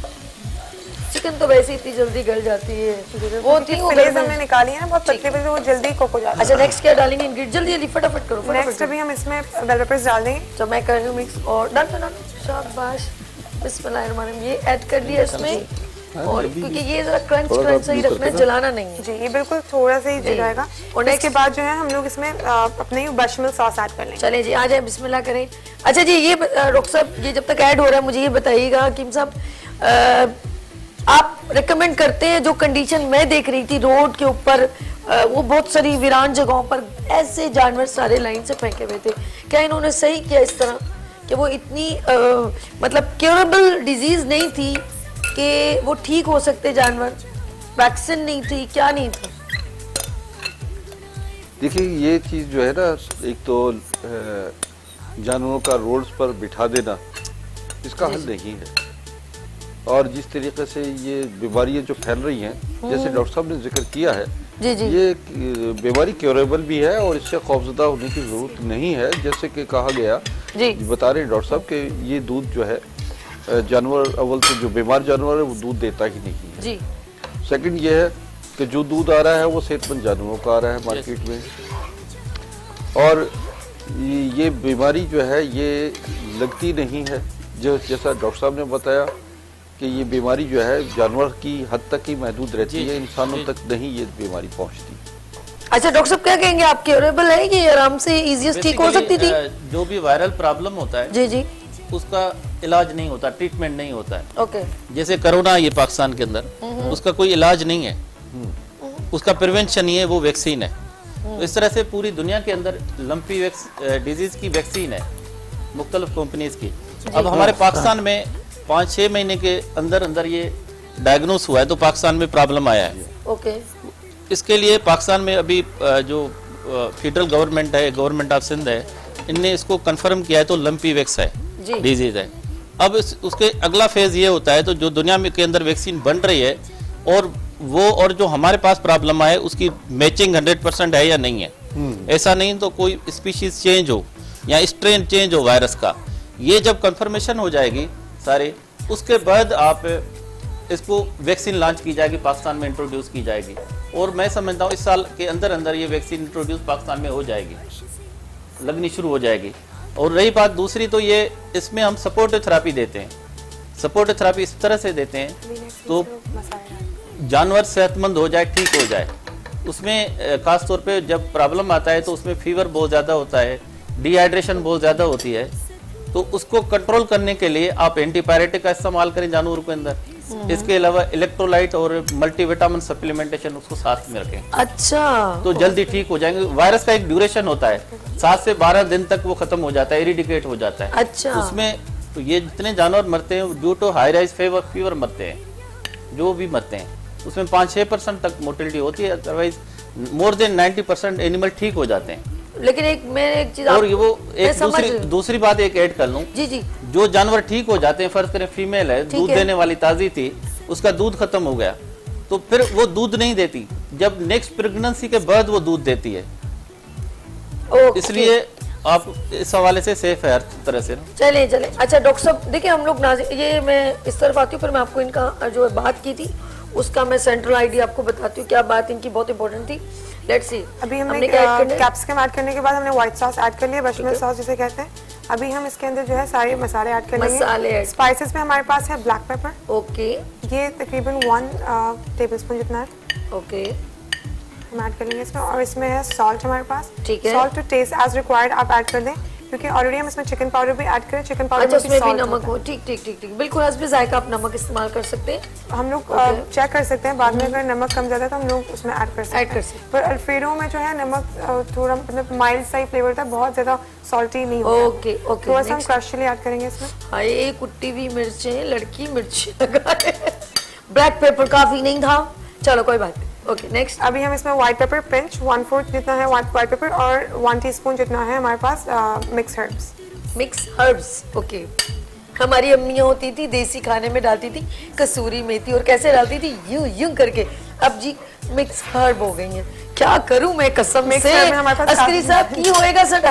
चिकन तो वैसे इतनी जल्दी गल जाती है, वो फिलेज हमने निकाली है ना बहुत पतले पतले, वो जल्दी कुक हो जाता है। अच्छा, नेक्स्ट क्या डालेंगे इंग्रेडिएंट, जल्दी फटाफट करो। नेक्स्ट अभी हम इसमें बेल पेपर्स डाल देंगे, तो मैं कर रही हूँ मिक्स, और डन, शाबाश, बिस्मिल्लाहिर्रहमानिर्रहीम। ये ऐड कर दिया इसमें, और क्योंकि ये जरा क्रंच सही रखना है, जलाना नहीं है जी, ये बिल्कुल थोड़ा सा ही जलाएगा। और इसके बाद जो है हम लोग इसमें अपने बेशमेल सॉस ऐड कर लेंगे। चले जी, आ जाए, बिस्मिल्लाह करें। अच्छा जी, ये डॉक्टर साहब, ये जब तक ऐड हो रहा है मुझे ये बताइएगा हकीम साहब, आप रिकमेंड करते हैं, जो कंडीशन मैं देख रही थी रोड के ऊपर, वो बहुत सारी वीरान जगहों पर ऐसे जानवर सारे लाइन से फेंके हुए थे, क्या इन्होंने सही किया इस तरह कि वो इतनी मतलब क्योरेबल डिजीज नहीं थी कि वो ठीक हो सकते जानवर, वैक्सीन नहीं थी, क्या नहीं था? देखिए, ये चीज़ जो है ना, एक तो जानवरों का रोड्स पर बिठा देना इसका हल नहीं है, और जिस तरीके से ये बीमारियां जो फैल रही हैं, जैसे डॉक्टर साहब ने जिक्र किया है, ये बीमारी क्योरेबल भी है और इससे खौफजदा होने की जरूरत नहीं है। जैसे कि कहा गया, बता रहे हैं डॉक्टर साहब कि ये दूध जो है जानवर, अव्वल तो जो बीमार जानवर है वो दूध देता ही नहीं है। सेकंड ये है कि जो दूध आ रहा है वो सेहतमंद जानवरों का आ रहा है मार्केट में, और ये बीमारी जो है ये लगती नहीं है, जो जैसा डॉक्टर साहब ने बताया कि ये बीमारी जो है जानवर की हद तक ही महदूद रहती है, इंसानों तक नहीं ये बीमारी पहुंचती। अच्छा डॉक्टर साहब क्या कहेंगे, आप क्योरेबल है कि आराम से इजीएस्ट ठीक हो सकती थी? जो भी वायरल प्रॉब्लम होता है जी जी उसका इलाज नहीं होता, ट्रीटमेंट नहीं होता है। ओके। जैसे कोरोना ये पाकिस्तान के अंदर, उसका कोई इलाज नहीं है, उसका प्रिवेंशन ही है, वो वैक्सीन है। तो इस तरह से पूरी दुनिया के अंदर लंपी डिजीज की वैक्सीन है मुख्तलिफ कंपनीज की। अब हमारे पाकिस्तान में 5-6 महीने के अंदर अंदर ये डायग्नोस हुआ है, तो पाकिस्तान में प्रॉब्लम आया है। ओके। इसके लिए पाकिस्तान में अभी जो फेडरल गवर्नमेंट है, गवर्नमेंट ऑफ सिंध है, इनने इसको कंफर्म किया है, तो लंपी वैक्स है, डिजीज है। अब उसके अगला फेज ये होता है, तो जो दुनिया में के अंदर वैक्सीन बन रही है और वो और जो हमारे पास प्रॉब्लम आए उसकी मैचिंग 100% है या नहीं है। ऐसा नहीं तो कोई स्पीशीज चेंज हो या स्ट्रेन चेंज हो वायरस का, ये जब कंफर्मेशन हो जाएगी सारे, उसके बाद आप इसको वैक्सीन लॉन्च की जाएगी, पाकिस्तान में इंट्रोड्यूस की जाएगी। और मैं समझता हूँ इस साल के अंदर अंदर ये वैक्सीन इंट्रोड्यूस पाकिस्तान में हो जाएगी, लगनी शुरू हो जाएगी। और रही बात दूसरी, तो ये इसमें हम सपोर्टिव थेरेपी देते हैं। सपोर्टिव थेरेपी इस तरह से देते हैं तो जानवर सेहतमंद हो जाए, ठीक हो जाए। उसमें खास तौर पे जब प्रॉब्लम आता है तो उसमें फीवर बहुत ज़्यादा होता है, डिहाइड्रेशन बहुत ज़्यादा होती है, तो उसको कंट्रोल करने के लिए आप एंटीबायोटिक का इस्तेमाल करें जानवरों के अंदर। इसके अलावा इलेक्ट्रोलाइट और मल्टीविटामिन सप्लीमेंटेशन उसको साथ में रखें। अच्छा। तो जल्दी ठीक हो जाएंगे। वायरस का एक ड्यूरेशन होता है, 7 से 12 दिन तक वो खत्म हो जाता है, इरिडिकेट हो जाता है। अच्छा। उसमें तो ये जितने जानवर मरते हैं due to high rise fever मरते हैं, जो भी मरते हैं उसमें 5-6% तक मोर्टेलिटी होती है, अदरवाइज मोर देन 90% एनिमल ठीक हो जाते हैं। लेकिन मैं एक चीज और वो एक दूसरी बात एक ऐड कर लूं, जी जी, जो जानवर ठीक हो जाते हैं, फर्ज करें फीमेल है, दूध देने वाली ताजी थी, उसका दूध खत्म हो गया, तो फिर वो दूध नहीं देती, जब नेक्स्ट प्रेगनेंसी के बाद वो दूध देती है। इसलिए आप इस हवाले से सेफ है हर तरह से। चले चले। अच्छा डॉक्टर साहब देखिए, हम लोग ये मैं इस तरफ आती हूँ, फिर मैं आपको इनका जो बात की थी उसका मैं सेंट्रल आइडिया आपको बताती हूँ, क्या बात इनकी बहुत इंपॉर्टेंट थी। Let's see. अभी हमने कैप्सिकम ऐड करने के बाद हमने व्हाइट सॉस ऐड कर लिया, बेशमेल सॉस जिसे कहते हैं। अभी हम इसके अंदर जो है सारे मसाले ऐड कर लेंगे। स्पाइसेस में हमारे पास है ब्लैक पेपर। ओके। ये तकरीबन 1 टेबलस्पून जितना है। ओके। हम ऐड कर लेंगे इसमें। और इसमें है सॉल्ट हमारे पास। ठीक है। Salt to taste as required आप ऐड कर दें, क्योंकि ऑलरेडी हम इसमें चिकन पाउडर भी ऐड करें। चिकन पाउडर में भी नमक हो। ठीक ठीक ठीक ठीक, बिल्कुल हस्बे जायका आप नमक इस्तेमाल कर सकते हैं। हम लोग चेक कर सकते हैं बाद में, अगर नमक कम ज्यादा तो हम लोग उसमें ऐड कर सकते हैं। पर अल्फ्रेडो में जो है नमक थोड़ा मतलब माइल्ड सा ही फ्लेवर था, बहुत ज्यादा सॉल्टी नहीं होगा। Okay okay. थोड़ा सा हम क्रश चिली ऐड करेंगे इसमें। हाय ये कुट्टी हुई मिर्चें, लड़की मिर्च लगा है। ब्लैक पेपर काफी नहीं था, चलो कोई बात नहीं। Okay next. अभी हम इसमें व्हाइट पेपर पिंच 1/4 जितना है व्हाइट पेपर, और 1 टीस्पून जितना है हमारे पास mix herbs. Mix herbs. Okay. हमारी अम्मियाँ होती थी देसी खाने में डालती थी कसूरी मेथी, और कैसे डालती थी, यूं यूं करके। अब जी मिक्स हर्ब हो गई हैं। क्या करूं मैं कसम से। अस्करी साहब की होएगा सटा।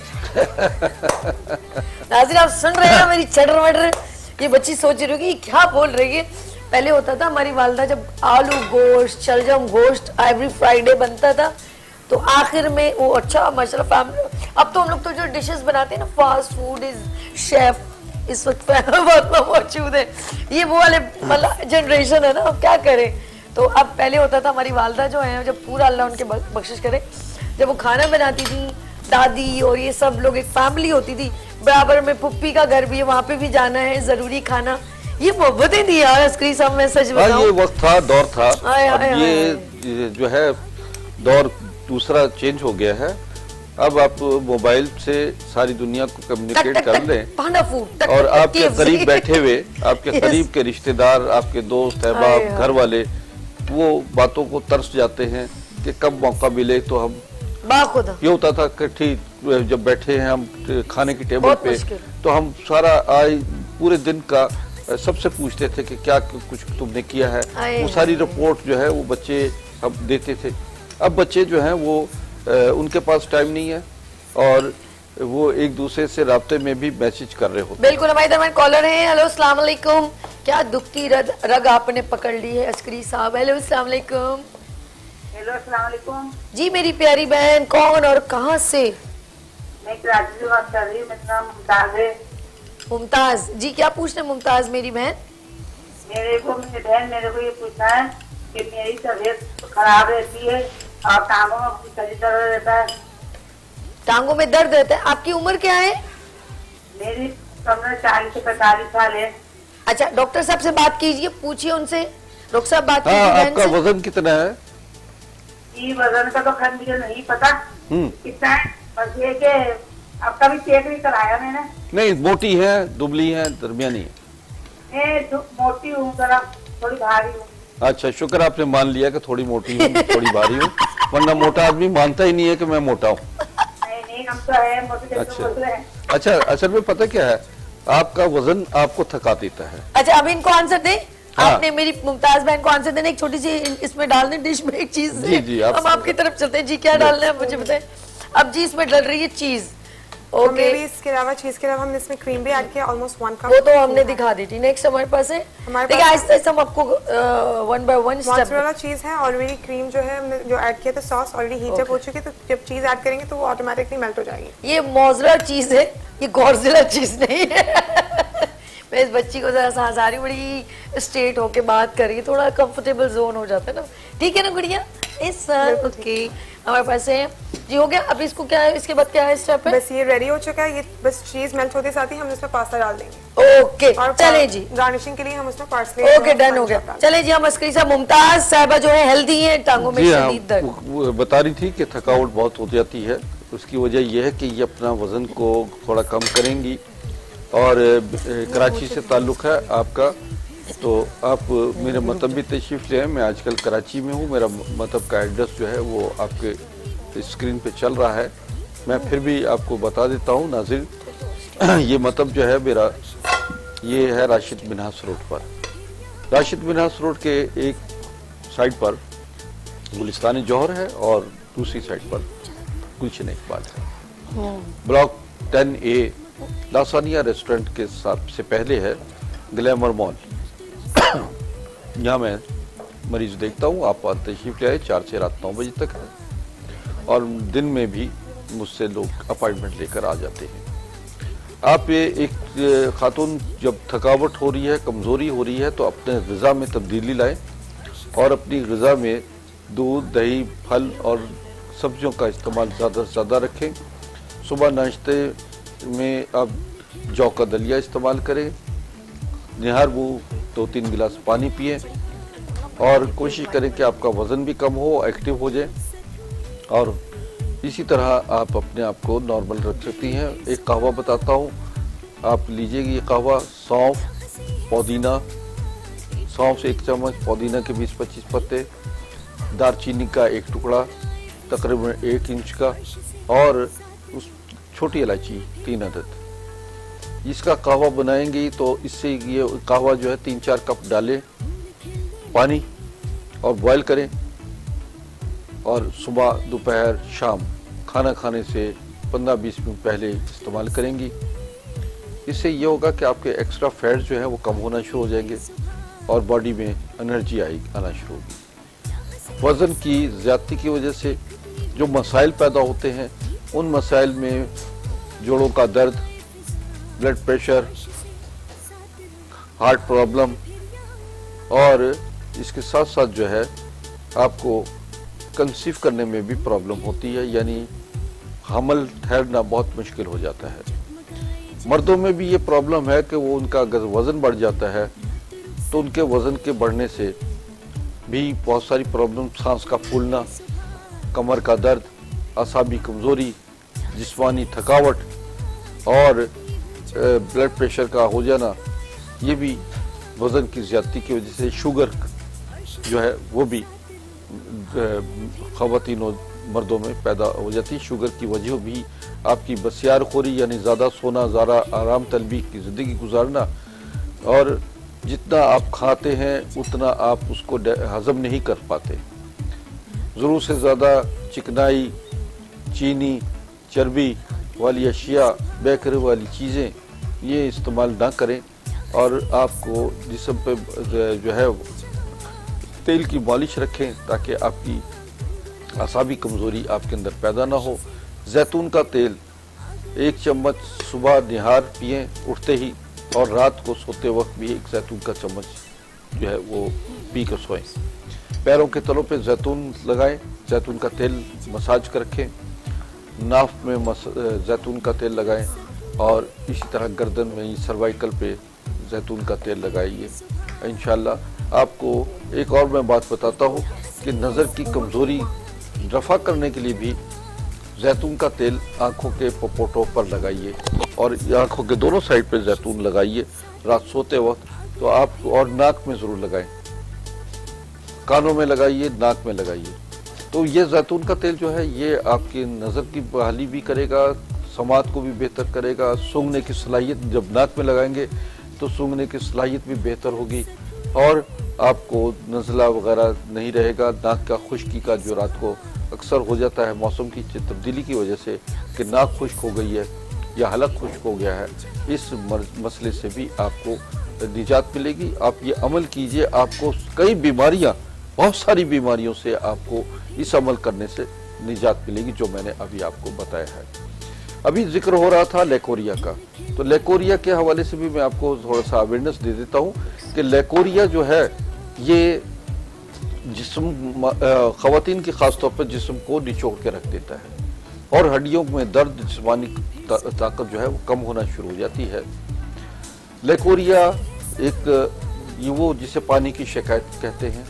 नाज़रीन आप सुन रहे हैं मेरी चटर वटर, ये बच्ची सोच रही होगी क्या बोल रही है। पहले होता था हमारी वालदा जब आलू गोश्त, शलजम गोश्त एवरी फ्राइडे बनता था, तो आखिर में वो अच्छा माशाल्लाह फैमिली। अब तो हम लोग तो जो डिशेस बनाते हैं ना, फास्ट फूड इज शेफ इस वक्त मौजूद है, ये वो वाले मतलब जनरेशन है ना, अब क्या करें। तो अब पहले होता था हमारी वालदा जो है, जब पूरा अल्लाह उनके बख्शिश करे, जब वो खाना बनाती थी, दादी और ये सब लोग एक फैमिली होती थी, बराबर में पुप्पी का घर भी है, वहाँ पे भी जाना है, जरूरी खाना, ये मोहब्बतें थी यार। अस्करी साहब मैं सच बताऊं, ये वक्त था, दौर था। अब ये जो है दौर दूसरा चेंज हो गया है। अब आप मोबाइल से सारी दुनिया को कम्युनिकेट कर लें, और आपके करीब बैठे हुए आपके करीब के रिश्तेदार, आपके दोस्त अहबाब, घर वाले, वो बातों को तरस जाते हैं कि कब मौका मिले तो हम। ये होता था कि ठीक जब बैठे हैं हम खाने की टेबल पे, तो हम सारा पूरे दिन का सबसे पूछते थे कि क्या कुछ तुमने किया है। वो सारी रिपोर्ट जो है वो बच्चे हम देते थे। अब बच्चे जो हैं वो उनके पास टाइम नहीं है, और वो एक दूसरे से राब्ते में भी मैसेज कर रहे होते। बिल्कुल हमारे दरमियान कॉलर हैं। हेलो अस्सलाम वालेकुम। क्या दुखती रग आपने पकड़ ली है अस्करी साहब। हेलो अस्सलाम वालेकुम। हेलो, अस्सलाम वालेकुम। जी मेरी प्यारी बहन, कौन और कहाँ से? मैं कराची से बात कर रही हूँ, मेरा नाम मुमताज है। मुमताज जी, क्या पूछना मुमताज मेरी बहन? मेरे को ये पूछना है कि मेरी तबीयत खराब रहती है और टांगों में शरीर दर्द रहता है। टांगों में दर्द रहता है। आपकी उम्र क्या है? मेरी उम्र 40 से 45 साल है। अच्छा, डॉक्टर साहब से बात कीजिए, पूछिए उनसे। डॉक्टर साहब बात कीजिए। आपका वजन कितना है? जी वजन का तो खैर मुझे नहीं पता कितना है, बस ये कि आपका भी चेक नहीं कराया मैंने। नहीं, मोटी है, दुबली है, दरमियानी है? मोटी हूँ, जरा थोड़ी भारी हूँ। अच्छा, शुक्र आपने मान लिया कि थोड़ी मोटी हूँ, थोड़ी भारी हूँ, वरना मोटा आदमी मानता ही नहीं है कि मैं मोटा हूँ। नहीं, हम तो है मोटे। अच्छा, असल में पता क्या है, आपका वजन आपको थका देता है। अच्छा, अब इनको आंसर दें। हाँ। आपने मेरी मुमताज बहन को आंसर देने, एक छोटी सी इसमें डालने डिश में एक चीज। जी, हम आपकी तरफ चलते हैं जी। क्या डालना है मुझे बताएं। अब जी इसमें डल रही है चीज। ओके, इसके अलावा चीज के अलावा हमने इसमें क्रीम भी ऐड किया, ऑलमोस्ट 1 कप। वो तो हमने दिखा दी थी। नेक्स्ट हमारे पास है, देखिए आहिस्ता आहिस्ता हम आपको 1 बाय 1 स्टेप। मोज़रेला चीज है, ऑलरेडी क्रीम जो है हमने जो ऐड किया था, सॉस ऑलरेडी हीट अप हो चुकी है, तो जब चीज ऐड करेंगे तो वो ऑटोमेटिकली मेल्ट हो जाएगी। ये मोज़रेला चीज है, ये गॉडजिला चीज नहीं है। मैं इस बच्ची को जरा सा हजारी बड़ी स्ट्रेट होके बात कर रही है, थोड़ा कंफर्टेबल जोन हो जाता है ना। ठीक है ना गुड़िया? इस ओके, हमारे पास है जी। हो गया। अब इसको क्या है, इसके बाद क्या है स्टेप है? बस ये रेडी हो चुका है। ये बस चीज मेल्ट होते साथ ही हम इसमें पास्ता डाल देंगे। ओके, चले जी। गार्निशिंग के लिए हम उसमें पार्सले। ओके, डन हो गया। चले जी, हम अस्करी साहब, मुमताज साहिबा जो है हेल्दी है, टांगों में शदीद दर्द। बता रही थी कि थकावट बहुत हो जाती है। उसकी वजह यह है कि ये अपना वजन को थोड़ा कम करेंगी, और कराची से ताल्लुक है आपका, तो आप मेरे मतलब भी तशरीफ ले आए। मैं आजकल कराची में हूँ, मेरा मतलब का एड्रेस जो है वो आपके स्क्रीन पे चल रहा है। मैं फिर भी आपको बता देता हूँ नाज़रीन, ये मतलब जो है मेरा, ये है राशिद मिन्हास रोड पर। राशिद मिन्हास रोड के एक साइड पर गुलिस्तान जौहर है और दूसरी साइड पर गुलशन इकबाल है। ब्लॉक 10A लासानिया रेस्टोरेंट के साथ से पहले है ग्लैमर मॉल। यहाँ मैं मरीज देखता हूँ, आप तशरीफ ले आए। 4 से रात 9 बजे तक है, और दिन में भी मुझसे लोग अपॉइंटमेंट लेकर आ जाते हैं। आप ये एक खातून जब थकावट हो रही है, कमज़ोरी हो रही है, तो अपने ग़िज़ा में तब्दीली लाएं और अपनी ग़िज़ा में दूध, दही, फल और सब्जियों का इस्तेमाल ज़्यादा से ज़्यादा रखें। सुबह नाश्ते में आप जौ का दलिया इस्तेमाल करें। निहार वो 2-3 गिलास पानी पिए, और कोशिश करें कि आपका वज़न भी कम हो, एक्टिव हो जाए, और इसी तरह आप अपने आप को नॉर्मल रख सकती हैं। एक कहवा बताता हूँ, आप लीजिएगा ये कहवा। सौंफ, पुदीना, सौंफ से 1 चम्मच, पुदीना के 20-25 पत्ते, दालचीनी का 1 टुकड़ा तकरीबन 1 इंच का, और उस छोटी इलायची 3 अदद। इसका कहवा बनाएंगे तो इससे ये कहवा जो है 3-4 कप डालें पानी और बॉयल करें, और सुबह, दोपहर, शाम खाना खाने से 15-20 मिनट पहले इस्तेमाल करेंगी। इससे ये होगा कि आपके एक्स्ट्रा फैट जो है वो कम होना शुरू हो जाएंगे, और बॉडी में एनर्जी आना शुरू होगी। वज़न की ज़्यादती की वजह से जो मसाइल पैदा होते हैं, उन मसाइल में जोड़ों का दर्द, ब्लड प्रेशर, हार्ट प्रॉब्लम, और इसके साथ साथ जो है आपको कंसीव करने में भी प्रॉब्लम होती है, यानी हमल ठहरना बहुत मुश्किल हो जाता है। मर्दों में भी ये प्रॉब्लम है कि वो उनका अगर वज़न बढ़ जाता है तो उनके वज़न के बढ़ने से भी बहुत सारी प्रॉब्लम, सांस का फूलना, कमर का दर्द, असाबी कमज़ोरी, जिस्मानी थकावट और ब्लड प्रेशर का हो जाना, ये भी वज़न की ज़्यादती की वजह से। शुगर जो है वो भी ख़वातीन और मर्दों में पैदा हो जाती है। शुगर की वजह भी आपकी बसियारखोरी, यानी ज़्यादा सोना, ज़्यादा आराम तलबी की ज़िंदगी गुजारना, और जितना आप खाते हैं उतना आप उसको हज़म नहीं कर पाते। ज़रूरत से ज़्यादा चिकनाई, चीनी, चर्बी वाली अशिया, बेकरी वाली चीज़ें ये इस्तेमाल ना करें, और आपको जिस्म पे जो है तेल की मालिश रखें ताकि आपकी आसाबी कमज़ोरी आपके अंदर पैदा ना हो। जैतून का तेल 1 चम्मच सुबह निहार पिएं उठते ही, और रात को सोते वक्त भी 1 जैतून का चम्मच जो है वो पी कर सोएं। पैरों के तलों पे जैतून लगाएं, जैतून का तेल मसाज कर रखें। नाफ में जैतून का तेल लगाएं, और इसी तरह गर्दन में, सर्वाइकल पे जैतून का तेल लगाइए। इंशाल्लाह आपको एक और मैं बात बताता हूँ कि नज़र की कमज़ोरी रफ़ा करने के लिए भी जैतून का तेल आँखों के पपोटों पर लगाइए, और आँखों के दोनों साइड पे जैतून लगाइए रात सोते वक्त। तो आप, और नाक में ज़रूर लगाएं, कानों में लगाइए, नाक में लगाइए। तो ये जैतून का तेल जो है ये आपकी नज़र की बहाली भी करेगा, समात को भी बेहतर करेगा। सूंघने की सलाहियत, जब नाक में लगाएंगे तो सूंघने की सलाहियत भी बेहतर होगी, और आपको नज़ला वगैरह नहीं रहेगा। नाक का खुश्की का जो रात को अक्सर हो जाता है मौसम की तब्दीली की वजह से कि नाक खुश्क हो गई है या हलक खुश्क हो गया है, इस मसले से भी आपको निजात मिलेगी। आप ये अमल कीजिए, आपको कई बीमारियां, बहुत सारी बीमारियों से आपको इस अमल करने से निजात मिलेगी, जो मैंने अभी आपको बताया है। अभी जिक्र हो रहा था लेकोरिया का, तो लेकोरिया के हवाले से भी मैं आपको थोड़ा सा अवेयरनेस दे देता हूँ कि लेकोरिया जो है ये जिस्म, ख़वातीन की ख़ास तौर पर जिस्म को निचोड़ के रख देता है, और हड्डियों में दर्द, जिस्मानी ताकत जो है वो कम होना शुरू हो जाती है। लेकोरिया एक ये वो जिसे पानी की शिकायत कहते हैं,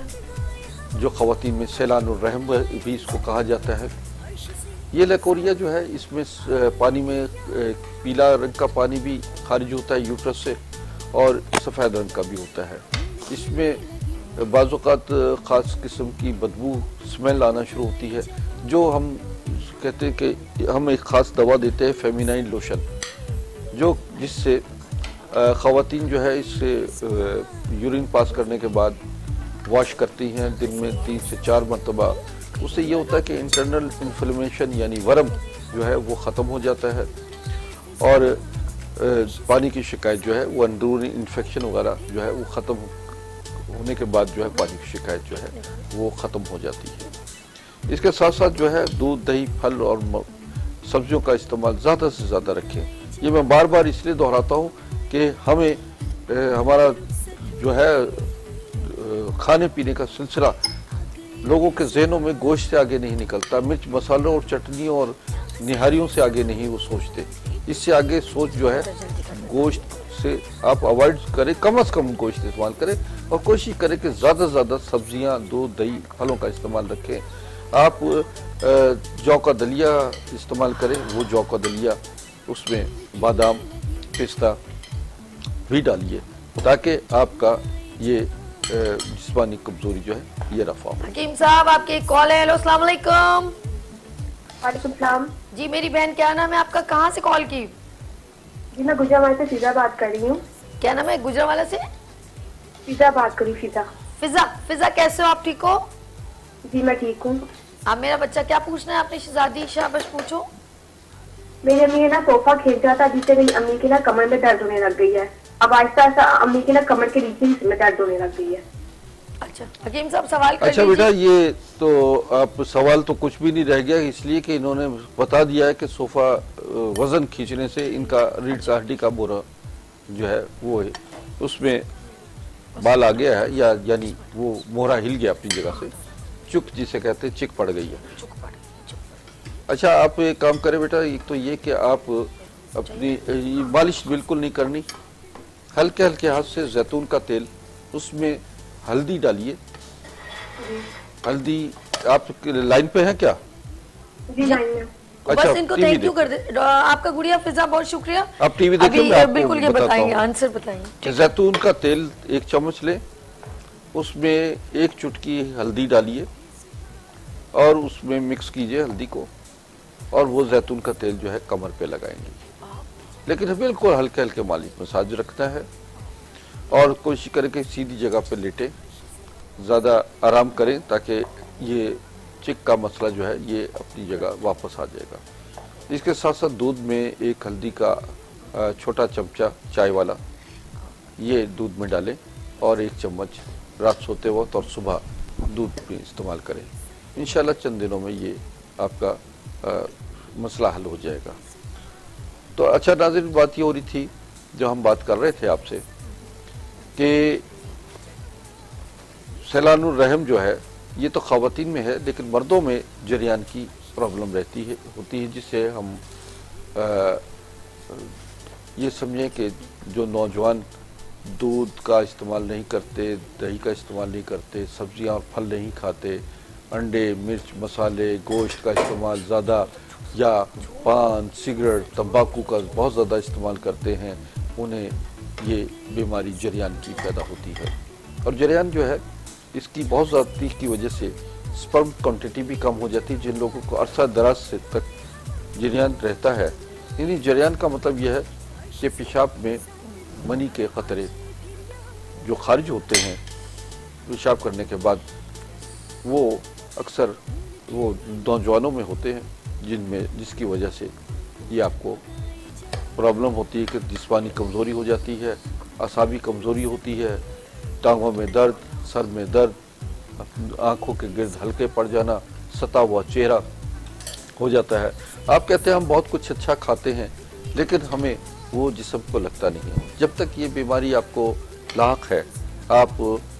जो ख़वातीन में सैलानुर रहम भी इसको कहा जाता है। ये लेकोरिया जो है, इसमें पानी में पीला रंग का पानी भी खारिज होता है यूट्रस से, और सफ़ेद रंग का भी होता है। इसमें बाज़ औक़ात ख़ास किस्म की बदबू, स्मेल आना शुरू होती है, जो हम कहते हैं कि हम एक ख़ास दवा देते हैं, फेमिनाइन लोशन, जो जिससे ख़वातीन जो है इससे यूरिन पास करने के बाद वॉश करती हैं दिन में 3 से 4 मरतबा। उससे ये होता है कि इंटरनल इन्फ्लेमेशन यानी वरम जो है वो ख़त्म हो जाता है, और पानी की शिकायत जो है वो अंदरूनी इन्फेक्शन वगैरह जो है वो ख़त्म होने के बाद जो है पानी की शिकायत जो है वो ख़त्म हो जाती है। इसके साथ साथ जो है दूध, दही, फल और सब्जियों का इस्तेमाल ज़्यादा से ज़्यादा रखें। ये मैं बार बार इसलिए दोहराता हूँ कि हमें हमारा जो है खाने पीने का सिलसिला लोगों के जहनों में गोश्त से आगे नहीं निकलता, मिर्च मसालों और चटनियों और निहारियों से आगे नहीं वो सोचते। इससे आगे सोच जो है गोश्त से आप अवॉइड करें, कम से कम गोश्त इस्तेमाल करें, और कोशिश करें कि ज़्यादा से ज़्यादा सब्जियां, दूध, दही, फलों का इस्तेमाल रखें। आप जौ का दलिया इस्तेमाल करें, वो जौ का दलिया उसमें बादाम, पिस्ता भी डालिए, ताकि आपका ये जिस्मानी कमजोरी जो है ये रफा हो। हकीम साहब आपकी एक कॉल है। हेलो, अस्सलाम वालेकुम। वालेकुम सलाम जी, मेरी बहन क्या नाम है आपका, कहाँ से कॉल की? जी मैं गुजरावाला से फिजा बात कर रही हूँ। क्या नाम है? गुजरावाला से फिजा बात करी। फिजा फिजा फिजा कैसे हो आप, ठीक हो? जी मैं ठीक हूँ। आप मेरा बच्चा क्या पूछना है आपने शहजादी? शाबाश पूछो। मेरी अम्मी ना सोफा खेल रहा था, जिससे मेरी अम्मी के ना कमर में दर्द होने लग गई है। अब आहिस्ता आहिस्ता अम्मी की ना कमर के नीचे हिस्से में दर्द होने लग गई है। अच्छा हकीम साहब सवाल कर अच्छा बेटा, ये तो आप सवाल तो कुछ भी नहीं रह गया, इसलिए कि इन्होंने बता दिया है कि सोफा वजन खींचने से इनका रीढ़ का हड्डी का बोरा जो है वो है उसमें बाल आ गया है, या यानी वो मोहरा हिल गया अपनी जगह से, चुक जिसे कहते हैं, चिक पड़ गई है। अच्छा आप एक काम करें बेटा, एक तो ये कि आप अपनी मालिश बिल्कुल नहीं करनी, हल्के हल्के हाथ से जैतून का तेल, उसमें हल्दी डालिए। हल्दी, आप लाइन पे हैं क्या? जी लाइन में। अच्छा, बस इनको थैंक यू कर दे आपका गुड़िया फिजा, बहुत शुक्रिया। आप टीवी देखिए, बिल्कुल ये बताएंगे, आंसर बताएंगे। जैतून का तेल 1 चम्मच ले, उसमें 1 चुटकी हल्दी डालिए और उसमें मिक्स कीजिए हल्दी को, और वो जैतून का तेल जो है कमर पे लगाएंगे, लेकिन बिल्कुल हल्के हल्के मालिश मसाज रखना है, और कोशिश करें कि सीधी जगह पे लेटे, ज़्यादा आराम करें ताकि ये चिक का मसला जो है ये अपनी जगह वापस आ जाएगा। इसके साथ साथ दूध में 1 हल्दी का छोटा चमचा चाय वाला ये दूध में डालें, और 1 चम्मच रात सोते वक्त और सुबह दूध में इस्तेमाल करें। इंशाल्लाह चंद दिनों में ये आपका मसला हल हो जाएगा। तो अच्छा नाज़रीन, बात ये हो रही थी जो हम बात कर रहे थे आपसे कि सैलानुर रहम जो है ये तो ख़वातीन में है, लेकिन मर्दों में जरियान की प्रॉब्लम रहती है होती है, जिससे हम ये समझें कि जो नौजवान दूध का इस्तेमाल नहीं करते, दही का इस्तेमाल नहीं करते, सब्जियां और फल नहीं खाते, अंडे, मिर्च, मसाले, गोश्त का इस्तेमाल ज़्यादा या पान, सिगरेट, तंबाकू का बहुत ज़्यादा इस्तेमाल करते हैं, उन्हें ये बीमारी जरियान की पैदा होती है। और जरियान जो है इसकी बहुत ज़्यादा की वजह से स्पर्म क्वांटिटी भी कम हो जाती है। जिन लोगों को अरसा दराज से तक जरियान रहता है, यानी जरियान का मतलब यह है कि पेशाब में मनी के ख़तरे जो खारिज होते हैं पेशाब करने के बाद, वो अक्सर वो नौजवानों में होते हैं, जिसकी वजह से ये आपको प्रॉब्लम होती है कि जिस्मानी कमज़ोरी हो जाती है, असाबी कमज़ोरी होती है, टांगों में दर्द, सर में दर्द, आँखों के गिर्द हल्के पड़ जाना, सता हुआ चेहरा हो जाता है। आप कहते हैं हम बहुत कुछ अच्छा खाते हैं, लेकिन हमें वो जिस्म को लगता नहीं है। जब तक ये बीमारी आपको लाक है, आप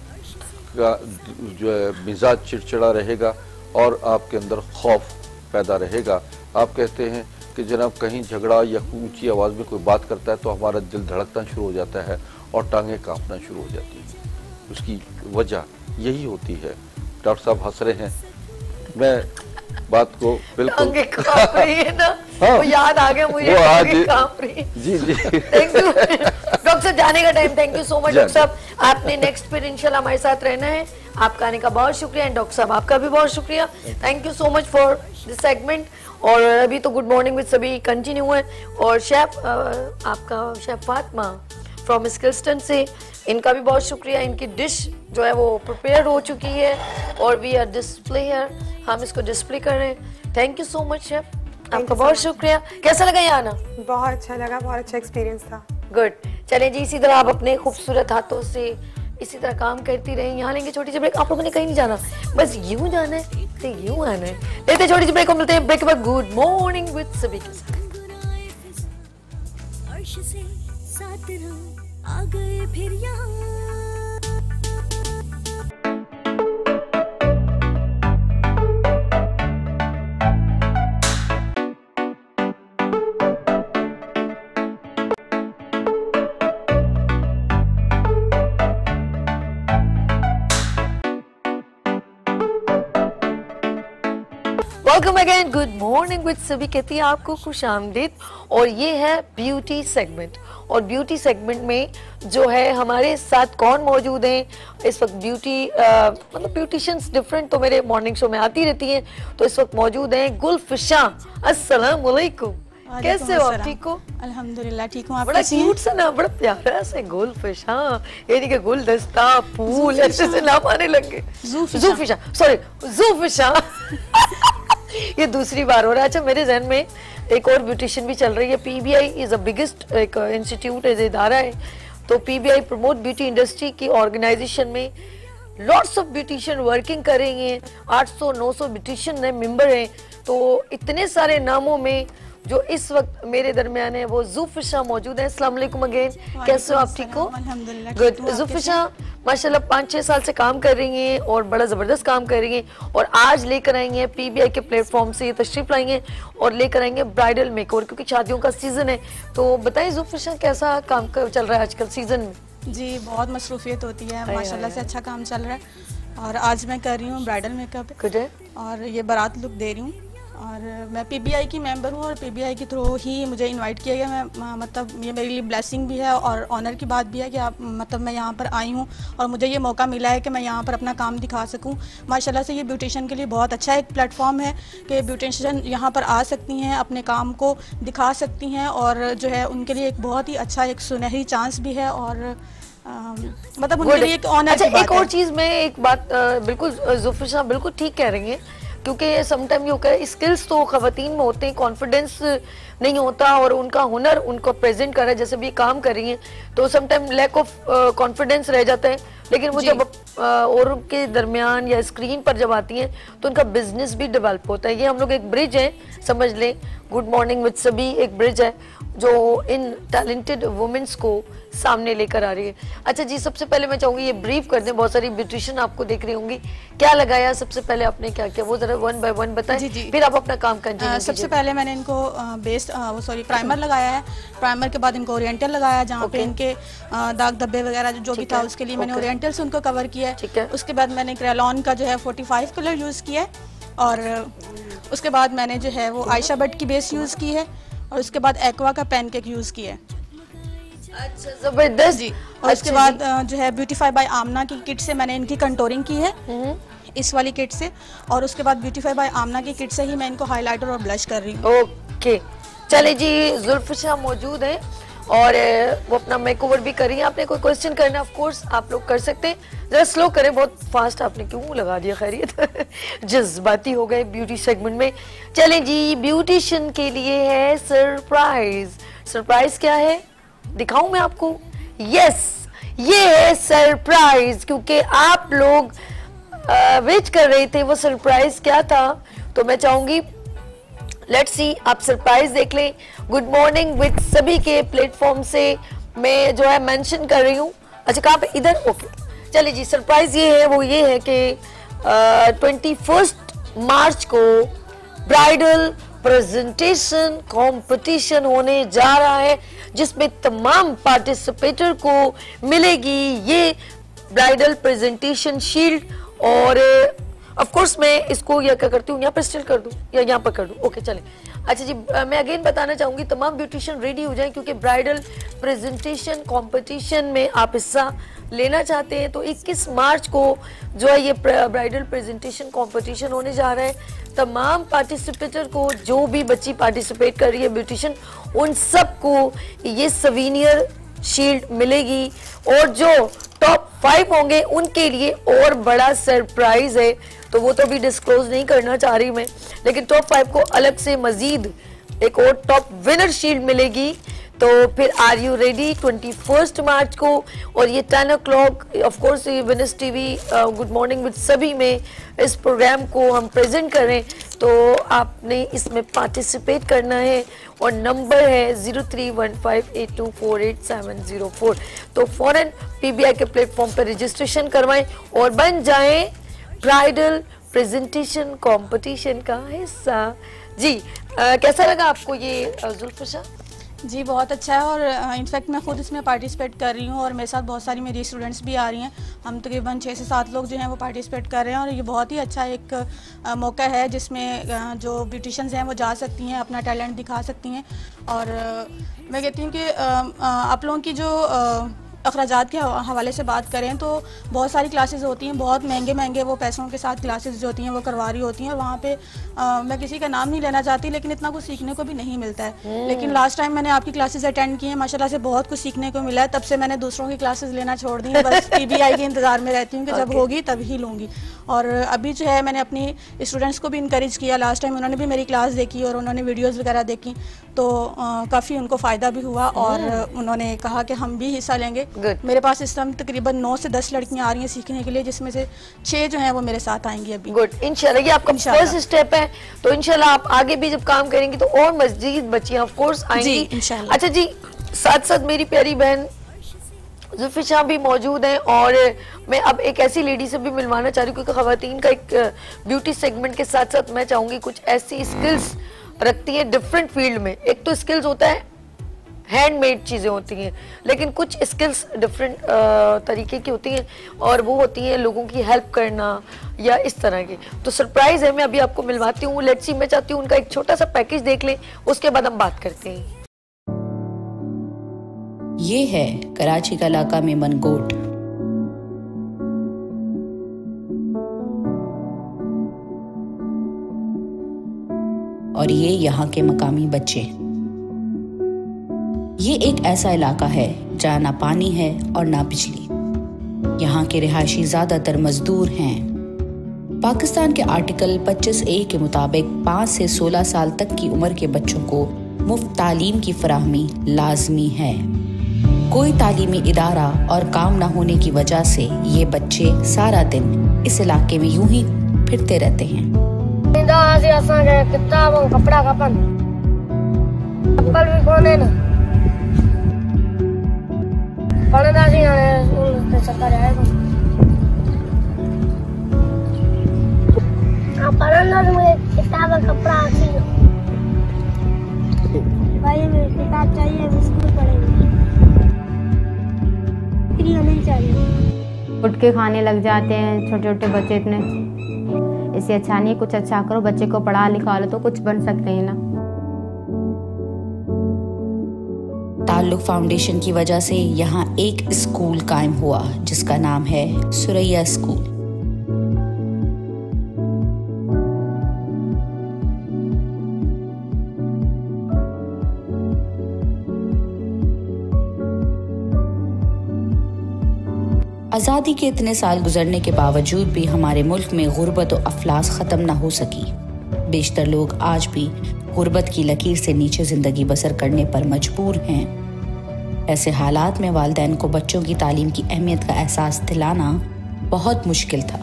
का जो है मिजाज चिड़चिड़ा रहेगा और आपके अंदर खौफ पैदा रहेगा। आप कहते हैं कि जनाब कहीं झगड़ा या ऊंची आवाज़ में कोई बात करता है तो हमारा दिल धड़कना शुरू हो जाता है और टांगें कांपना शुरू हो जाती हैं। उसकी वजह यही होती है। डॉक्टर साहब हंस रहे हैं, मैं बात को बिल्कुल कांप रही है ना, हाँ, वो याद आ गया मुझे, कांप रही है। जी जी थैंक यू डॉक्टर साहब, जाने का time. Thank you so much doctor साहब, आपने नेक्स्ट फिर इंशाल्लाह हमारे साथ रहना है। आपका आने का बहुत शुक्रिया एंड डॉक्टर साहब आपका भी बहुत शुक्रिया। Thank you so much for this segment. और अभी तो गुड मॉर्निंग विद सभी कंटिन्यू है और शेफ आपका शेफ फातिमा फ्रॉम स्किल्स्टन से, इनका भी बहुत शुक्रिया। इनकी डिश जो है वो प्रिपेयर हो चुकी है और वी आर डिस्प्ले हियर, हम इसको डिस्प्ले कर रहे हैं। Thank you so much chef, आपका बहुत शुक्रिया। कैसा लगा यहाँ आना? बहुत अच्छा लगा, बहुत अच्छा एक्सपीरियंस था। गुड, चलें जी, इसी तरह आप अपने खूबसूरत हाथों से इसी तरह काम करती रहें। यहाँ लेंगे छोटी सी ब्रेक, आप लोगों ने कहीं नहीं जाना, बस यूं जाना है तो यूं आना है। लेते छोटी सी ब्रेक को, मिलते हैं ब्रेक के बाद गुड मॉर्निंग विद सभी के साथ। आ गए फिर यहाँ welcome again, good morning with सभी कहती है आपको खुश आमदीद। और ये है ब्यूटी सेगमेंट, और ब्यूटी सेगमेंट में जो है हमारे साथ कौन मौजूद हैं इस वक्त, ब्यूटी मतलब ब्यूटिशियंस डिफरेंट तो मेरे मॉर्निंग शो में आती रहती हैं, तो इस वक्त मौजूद हैं गुलफिशा। अस्सलाम वालेकुम, कैसे हो आप? ठीक हो? अल्हम्दुलिल्लाह ठीक हूँ। आप बड़ा क्यूट सा ना, बड़ा प्यारा सा गुलफिशा, यानी कि गुलदस्ता फूल ऐसे से नाम आने लगे। ज़ूफिशा, सॉरी ज़ूफिशा ये दूसरी बार हो रहा है। अच्छा, मेरे जहन में एक और ब्यूटिशियन भी चल रही है। पीबीआई इज अ बिगेस्ट एक इंस्टीट्यूट है, इदारा है, तो पीबीआई प्रमोट ब्यूटी इंडस्ट्री की ऑर्गेनाइजेशन में लॉट्स ऑफ ब्यूटिशियन वर्किंग कर रही हैं। 800-900 ब्यूटिशियन है, मेंबर हैं। तो इतने सारे नामों में जो इस वक्त मेरे दरमियान है वो ज़ूफिशा मौजूद है। अस्सलाम वालेकुम अगेन, कैसे हो आप? ठीक हो? अल्हम्दुलिल्लाह। गुड। ज़ूफिशा माशाल्लाह 5-6 साल से काम कर रही हैं और बड़ा ज़बरदस्त काम कर रही हैं, और आज लेकर आई हैं पीबीआई के प्लेटफॉर्म से ये तशरीफ लाई हैं और लेकर आएंगे ब्राइडल मेकओवर, क्योंकि शादियों का सीजन है। तो बताइए ज़ूफिशा, कैसा काम चल रहा है आजकल सीजन में? जी, बहुत मसरूफियत होती है माशाल्लाह से, अच्छा काम चल रहा है। और आज मैं कर रही हूँ ब्राइडल मेकअप, और ये बारात लुक दे रही हूँ। और मैं पीबीआई की मेंबर हूँ और पीबीआई के थ्रू ही मुझे इनवाइट किया गया। मैं मतलब ये मेरे लिए ब्लेसिंग भी है और ऑनर की बात भी है कि आप मतलब मैं यहाँ पर आई हूँ और मुझे ये मौका मिला है कि मैं यहाँ पर अपना काम दिखा सकूँ। माशाल्लाह से ये ब्यूटिशियन के लिए बहुत अच्छा एक प्लेटफॉर्म है कि ब्यूटिशियन यहाँ पर आ सकती हैं, अपने काम को दिखा सकती हैं, और जो है उनके लिए एक बहुत ही अच्छा एक सुनहरी चांस भी है, और मतलब उनके लिए एक ऑनर की बात है। एक और चीज़ में एक बात बिल्कुल ज़ूफिशा बिल्कुल ठीक कह रही हैं, क्योंकि समटाइम ये होता है स्किल्स तो ख़वातीन में होते हैं, कॉन्फिडेंस नहीं होता और उनका हुनर उनको प्रेजेंट कर रहा है, जैसे भी काम कर रही हैं तो समटाइम लैक ऑफ कॉन्फिडेंस रह जाता है। लेकिन वो जब औरों के दरमियान या स्क्रीन पर जब आती हैं तो उनका बिजनेस भी डेवलप होता है। ये हम लोग एक ब्रिज है, समझ लें, गुड मॉर्निंग विद सभी एक ब्रिज है जो इन टैलेंटेड वुमेन्स को सामने लेकर आ रही है। अच्छा जी, सबसे पहले मैं चाहूंगी ये ब्रीफ कर दें, बहुत सारी ब्यूटिशियन आपको देख रही होंगी, क्या लगाया सबसे पहले आपने, क्या किया, वो जरा वन बाय वन बताएं, फिर आप अपना काम कंटिन्यू कीजिए। सबसे पहले मैंने इनको प्राइमर लगाया है। प्राइमर के बाद इनको ओरिएंटल लगाया, जहाँ पे इनके दाग धब्बे वगैरह जो भी था उसके लिए मैंने ओरिएंटल से उनको कवर किया है। उसके बाद मैंने क्रेलॉन का जो है 45 कलर यूज किया है, और उसके बाद मैंने जो है वो आयशा भट्ट की बेस यूज की है, और उसके बाद एक्वा का पैनकेक यूज किया है। अच्छा, जबरदस्त जी। और उसके बाद जो है ब्यूटीफाई बाय आमना की किट से मैंने इनकी कंटोरिंग की है, इस वाली किट से, और उसके बाद ब्यूटीफाई बाय आमना की किट से ही मैं इनको हाइलाइटर और ब्लश कर रही हूँ। ओके, चले जी, जुल्फिशा मौजूद है और वो अपना मेकओवर भी कर रही है। आपने कोई क्वेश्चन करना, ऑफ कोर्स आप लोग कर सकते हैं, जरा स्लो करें, बहुत फास्ट आपने क्यों लगा दिया, खैरियत जज्बाती हो गए ब्यूटी सेगमेंट में। चलें जी, ब्यूटिशियन के लिए है सरप्राइज। सरप्राइज क्या है दिखाऊं मैं आपको? यस, ये है सरप्राइज, क्योंकि आप लोग वेट कर रहे थे वो सरप्राइज क्या था, तो मैं चाहूंगी लेट्स सी, आप सरप्राइज देख लें। गुड मॉर्निंग विद सभी के प्लेटफॉर्म से मैं जो है मेंशन कर रही हूँ। अच्छा, कहाँ पे, इधर, ओके। चलिए जी, सरप्राइज ये है, वो ये है कि 21 मार्च को ब्राइडल प्रेजेंटेशन कंपटीशन होने जा रहा है, जिसमें तमाम पार्टिसिपेटर को मिलेगी ये ब्राइडल प्रेजेंटेशन शील्ड। और ऑफ कोर्स मैं इसको क्या करती हूँ, यहाँ पर स्टिल कर दूँ या यहाँ पर कर दूँ, ओके चले। अच्छा जी, मैं अगेन बताना चाहूंगी तमाम ब्यूटिशियन रेडी हो जाएं, क्योंकि ब्राइडल प्रेजेंटेशन कंपटीशन में आप हिस्सा लेना चाहते हैं तो 21 मार्च को जो है ये ब्राइडल प्रेजेंटेशन कंपटीशन होने जा रहा है। तमाम पार्टिसिपेटर को, जो भी बच्ची पार्टिसिपेट कर रही है ब्यूटिशियन, उन सबको ये सवीनियर शील्ड मिलेगी, और जो टॉप 5 होंगे उनके लिए और बड़ा सरप्राइज है, तो वो तो भी डिस्क्लोज नहीं करना चाह रही मैं, लेकिन टॉप 5 को अलग से मजीद एक और टॉप विनर शील्ड मिलेगी। तो फिर आर यू रेडी 21 मार्च को, और ये 10 o'clock ऑफ कोर्स ये winners TV good morning with सभी में इस प्रोग्राम को हम प्रेजेंट करें, तो आपने इसमें पार्टिसिपेट करना है, और नंबर है 031582484704। तो फौरन पीबीआई के प्लेटफॉर्म पर रजिस्ट्रेशन करवाएं और बन जाएं ब्राइडल प्रेजेंटेशन कंपटीशन का हिस्सा। जी, कैसा लगा आपको ये जुल्फिशा? जी, बहुत अच्छा है, और इनफैक्ट मैं खुद इसमें पार्टिसिपेट कर रही हूँ, और मेरे साथ बहुत सारी मेरी स्टूडेंट्स भी आ रही हैं। हम तकरीबन 6 से 7 लोग जो हैं वो पार्टिसिपेट कर रहे हैं, और ये बहुत ही अच्छा एक मौका है जिसमें जो ब्यूटिशियंस हैं वो जा सकती हैं, अपना टैलेंट दिखा सकती हैं। और मैं कहती हूँ कि आप लोगों की जो अखराजात के हवाले से बात करें तो बहुत सारी क्लासेस होती हैं, बहुत महंगे वो पैसों के साथ क्लासेस जो होती हैं वो करवा रही होती हैं, और वहाँ पे मैं किसी का नाम नहीं लेना चाहती, लेकिन इतना कुछ सीखने को भी नहीं मिलता है। लेकिन लास्ट टाइम मैंने आपकी क्लासेस अटेंड की हैं, माशाल्लाह से बहुत कुछ सीखने को मिला है, तब से मैंने दूसरों की क्लासेस लेना छोड़ दी है, बस पीबीआई के इंतजार में रहती हूँ कि जब होगी तब ही लूँगी। और अभी जो है मैंने अपनी स्टूडेंट्स को भी इनकरेज किया, लास्ट टाइम उन्होंने भी मेरी क्लास देखी और उन्होंने वीडियोज़ वगैरह देखी, तो काफ़ी उनको फ़ायदा भी हुआ, और उन्होंने कहा कि हम भी हिस्सा लेंगे। मेरे पास इस टाइम तकरीबन 9 से 10 लड़कियां आ रही हैं सीखने के लिए, जिसमें से 6 जो हैं वो मेरे साथ आएंगी अभी। गुड, इंशाल्लाह ये आपका फर्स्ट स्टेप है, तो इंशाल्लाह आप आगे भी जब काम करेंगी तो और मजीद बच्चियां ऑफ कोर्स आएंगी इंशाल्लाह। अच्छा जी, साथ साथ मेरी प्यारी बहन जुल्फिशा भी मौजूद हैं, और मैं अब एक ऐसी लेडी से भी मिलवाना चाह रही हूँ, क्योंकि खवातीन का एक ब्यूटी सेगमेंट के साथ साथ मैं चाहूँगी कुछ ऐसी स्किल्स रखती है डिफरेंट फील्ड में। एक तो स्किल्स होता है हैंडमेड चीज़ें होती हैं, लेकिन कुछ स्किल्स डिफरेंट तरीके की होती हैं, और वो होती हैं लोगों की हेल्प करना या इस तरह की। तो सरप्राइज है, मैं अभी आपको मिलवाती हूँ। लेट्स सी, मैं चाहती हूँ उनका एक छोटा सा पैकेज देख लें, उसके बाद हम बात करते हैं। ये है कराची का इलाका में मनगोट, और ये यहाँ के मकामी बच्चे। ये एक ऐसा इलाका है जहाँ ना पानी है और ना बिजली। यहाँ के रिहायशी ज्यादातर मजदूर हैं। पाकिस्तान के आर्टिकल 25A के मुताबिक 5 से 16 साल तक की उम्र के बच्चों को मुफ्त तालीम की फराहमी लाजमी है। कोई तालीमी इदारा और काम न होने की वजह से ये बच्चे सारा दिन इस इलाके में यूं ही फिरते रहते हैं। कपड़ा कपन भी कोने ना पढ़ना सरकार आएगा पढ़ना तो मुझे किताब और कपड़ा भाई मुझे किताब चाहिए, स्कूल पढ़ेंगे, फ्री होनी चाहिए। उठ के खाने लग जाते हैं छोटे छोटे बच्चे इतने, इससे अच्छा नहीं कुछ अच्छा करो, बच्चे को पढ़ा लिखा लो तो कुछ बन सकते हैं ना। ताल्लुक फाउंडेशन की वजह से यहाँ एक स्कूल कायम हुआ जिसका नाम है सुरैया स्कूल। आज़ादी के इतने साल गुजरने के बावजूद भी हमारे मुल्क में गुर्बत और अफलास ख़त्म ना हो सकी। बेशतर लोग आज भी गुर्बत की लकीर से नीचे ज़िंदगी बसर करने पर मजबूर हैं। ऐसे हालात में वालिदैन को बच्चों की तालीम की अहमियत का एहसास दिलाना बहुत मुश्किल था।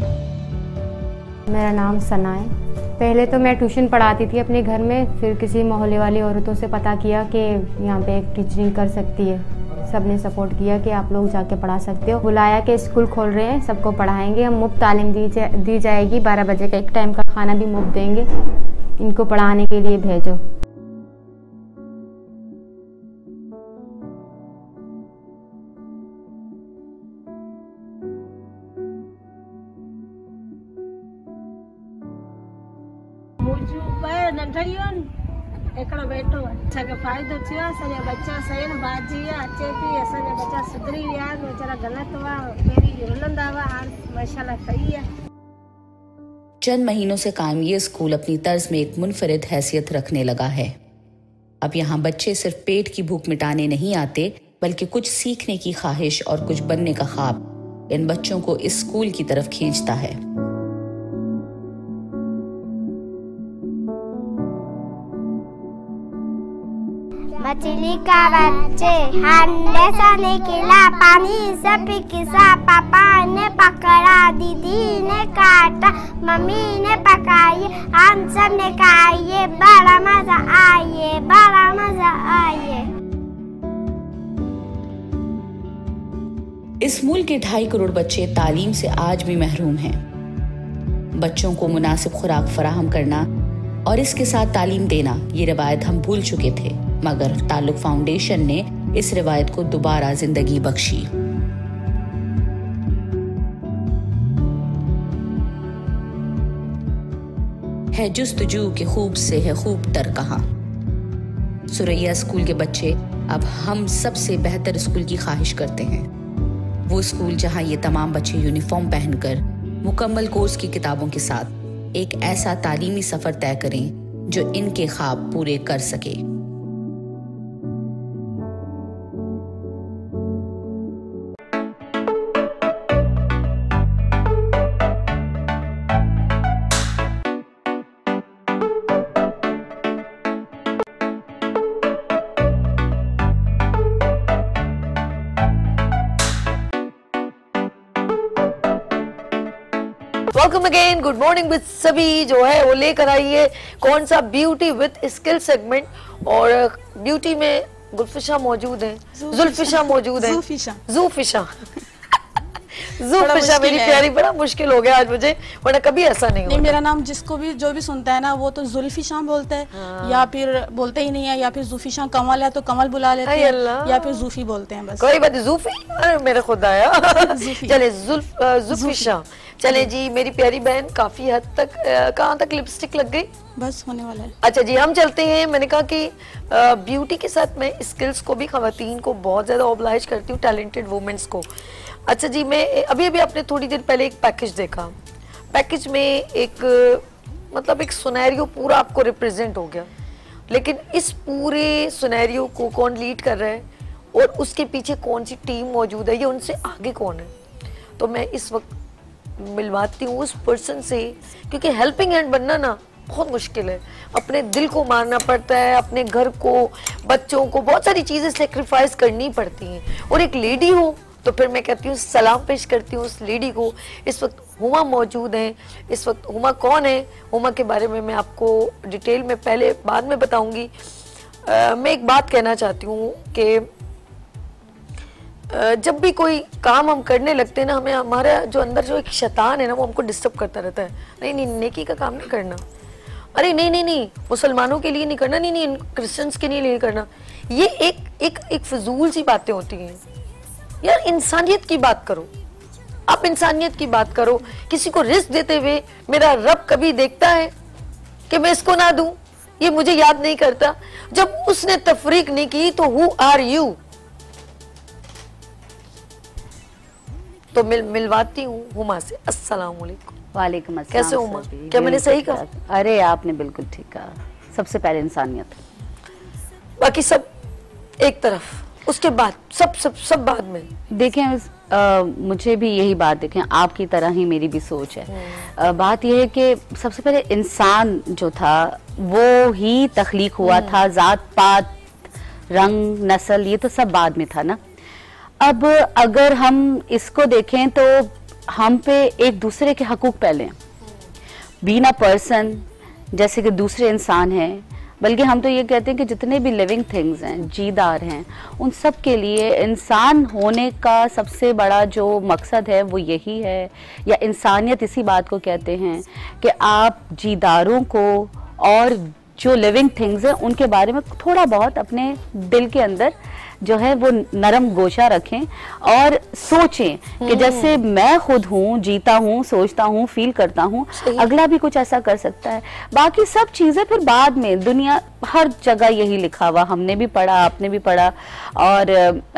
मेरा नाम सना है। पहले तो मैं ट्यूशन पढ़ाती थी अपने घर में, फिर किसी मोहल्ले वाली औरतों से पता किया कि यहाँ पे एक टीचिंग कर सकती है। सबने सपोर्ट किया कि आप लोग जाके पढ़ा सकते हो। बुलाया कि स्कूल खोल रहे हैं, सबको पढ़ाएंगे, हम मुफ्त तालीम दी जाएगी, 12 बजे का एक टाइम का खाना भी मुफ्त देंगे, इनको पढ़ाने के लिए भेजो। एकड़ो बैठो असांखे फ़ाइदो थियो, असांजा बच्चा सही न बाजी अचे थी, असांजा बच्चा सुधरी विया, वीचारा ग़लति हुआ, पहिरीं रुलंदा हुआ, हाणे माशाल्लाह सही है। चंद महीनों से कायम ये स्कूल अपनी तर्ज में एक मुनफरिद हैसियत रखने लगा है। अब यहाँ बच्चे सिर्फ पेट की भूख मिटाने नहीं आते, बल्कि कुछ सीखने की ख्वाहिश और कुछ बनने का ख्वाब इन बच्चों को इस स्कूल की तरफ खींचता है। मछली का बच्चे हंडे से निकला पानी से पिसा, पापा ने पकड़ा, दीदी ने काटा, मम्मी ने पकाई, हम सब ने खाइए, बड़ा मजा आइए, बड़ा मजा आइए। इस मुल्क के 2.5 करोड़ बच्चे तालीम से आज भी महरूम हैं। बच्चों को मुनासिब खुराक फराहम करना और इसके साथ तालीम देना, ये रिवायत हम भूल चुके थे, मगर ताल्लुक फाउंडेशन ने इस रिवायत को दोबारा जिंदगी बख्शी। है जुस्तजू के खूब से है खूब तर कहाँ। सुरैया स्कूल के बच्चे अब हम सबसे बेहतर स्कूल की ख्वाहिश करते हैं। वो स्कूल जहां ये तमाम बच्चे यूनिफॉर्म पहनकर मुकम्मल कोर्स की किताबों के साथ एक ऐसा तालीमी सफर तय करें जो इनके ख्वाब पूरे कर सके। Welcome again, good morning with सभी जो है वो लेकर आई है कौन सा ब्यूटी विद स्किल सेगमेंट, और ब्यूटी में गुलफिशा मौजूद है, जुल्फिशा मौजूद है, जूफिशा जूफिशा मेरी प्यारी, बड़ा मुश्किल हो गया आज मुझे, वरना कभी ऐसा नहीं होता। मेरा नाम जिसको भी जो भी सुनता है ना वो तो जुल्फिशा बोलता है, या फिर बोलते ही नहीं है, या फिर जूफिशा कमल है तो कमल बुला लेते हैं, या फिर जूफी बोलते हैं बस। कोई बात नहीं, जूफी अरे मेरे खुद आया चले जुल्फिशा। चले जी मेरी प्यारी बहन, काफी हद तक कहाँ तक लिपस्टिक लग गई? बस होने वाला है। अच्छा जी हम चलते हैं। मैंने कहा कि ब्यूटी के साथ मैं स्किल्स को भी, खवातीन को बहुत ज्यादा ऑब्लाइज करती हूँ, टैलेंटेड वुमेन्स को। अच्छा जी मैं अभी आपने थोड़ी देर पहले एक पैकेज देखा, पैकेज में एक मतलब एक सिनेरियो पूरा आपको रिप्रेजेंट हो गया, लेकिन इस पूरे सिनेरियो को कौन लीड कर रहा है और उसके पीछे कौन सी टीम मौजूद है, ये उनसे आगे कौन है, तो मैं इस वक्त मिलवाती हूँ उस पर्सन से, क्योंकि हेल्पिंग हैंड बनना ना बहुत मुश्किल है। अपने दिल को मारना पड़ता है, अपने घर को, बच्चों को, बहुत सारी चीजें सेक्रीफाइस करनी पड़ती हैं। और एक लेडी हो तो फिर मैं कहती हूँ सलाम पेश करती हूँ उस लेडी को। इस वक्त हुमा मौजूद हैं। इस वक्त हुमा कौन है, हुमा के बारे में मैं आपको डिटेल में पहले बाद में बताऊंगी। मैं एक बात कहना चाहती हूँ कि जब भी कोई काम हम करने लगते हैं ना, हमें हमारा जो अंदर जो एक शैतान है ना, वो हमको डिस्टर्ब करता रहता है। नहीं नहीं, नेकी का काम नहीं करना, अरे नहीं नहीं नहीं, मुसलमानों के लिए नहीं करना, नहीं नहीं क्रिश्चियंस के लिए नहीं करना। ये एक फजूल सी बातें होती हैं यार। इंसानियत की बात करो, आप इंसानियत की बात करो। किसी को रिस्क देते हुए मेरा रब कभी देखता है कि मैं इसको ना दूं, ये मुझे याद नहीं करता। जब उसने तफरीक नहीं की तो हु आर यू। तो मिलवाती हूँ हुमा से। अस्सलाम वालेकुम। वालेकुम अस्सलाम। कैसे हुमा, क्या मैंने सही कहा? अरे आपने बिल्कुल ठीक कहा। सबसे पहले इंसानियत, बाकी सब एक तरफ, उसके बाद सब बाद में। देखें मुझे भी यही बात, देखें आपकी तरह ही मेरी भी सोच है। बात यह है कि सबसे पहले इंसान जो था वो ही तख्लीक हुआ था। जात पात, रंग, नस्ल, ये तो सब बाद में था ना। अब अगर हम इसको देखें तो हम पे एक दूसरे के हकूक पहले हैं, बीइंग अ पर्सन, जैसे कि दूसरे इंसान हैं। बल्कि हम तो ये कहते हैं कि जितने भी लिविंग थिंग्स हैं, जीदार हैं, उन सब के लिए इंसान होने का सबसे बड़ा जो मकसद है वो यही है, या इंसानियत इसी बात को कहते हैं कि आप जीदारों को और जो लिविंग थिंग्स हैं उनके बारे में थोड़ा बहुत अपने दिल के अंदर जो है वो नरम गोशा रखें और सोचें कि जैसे मैं खुद हूँ, जीता हूँ, सोचता हूँ, फील करता हूँ, अगला भी कुछ ऐसा कर सकता है। बाकी सब चीज़ें फिर बाद में, दुनिया हर जगह यही लिखा हुआ, हमने भी पढ़ा, आपने भी पढ़ा। और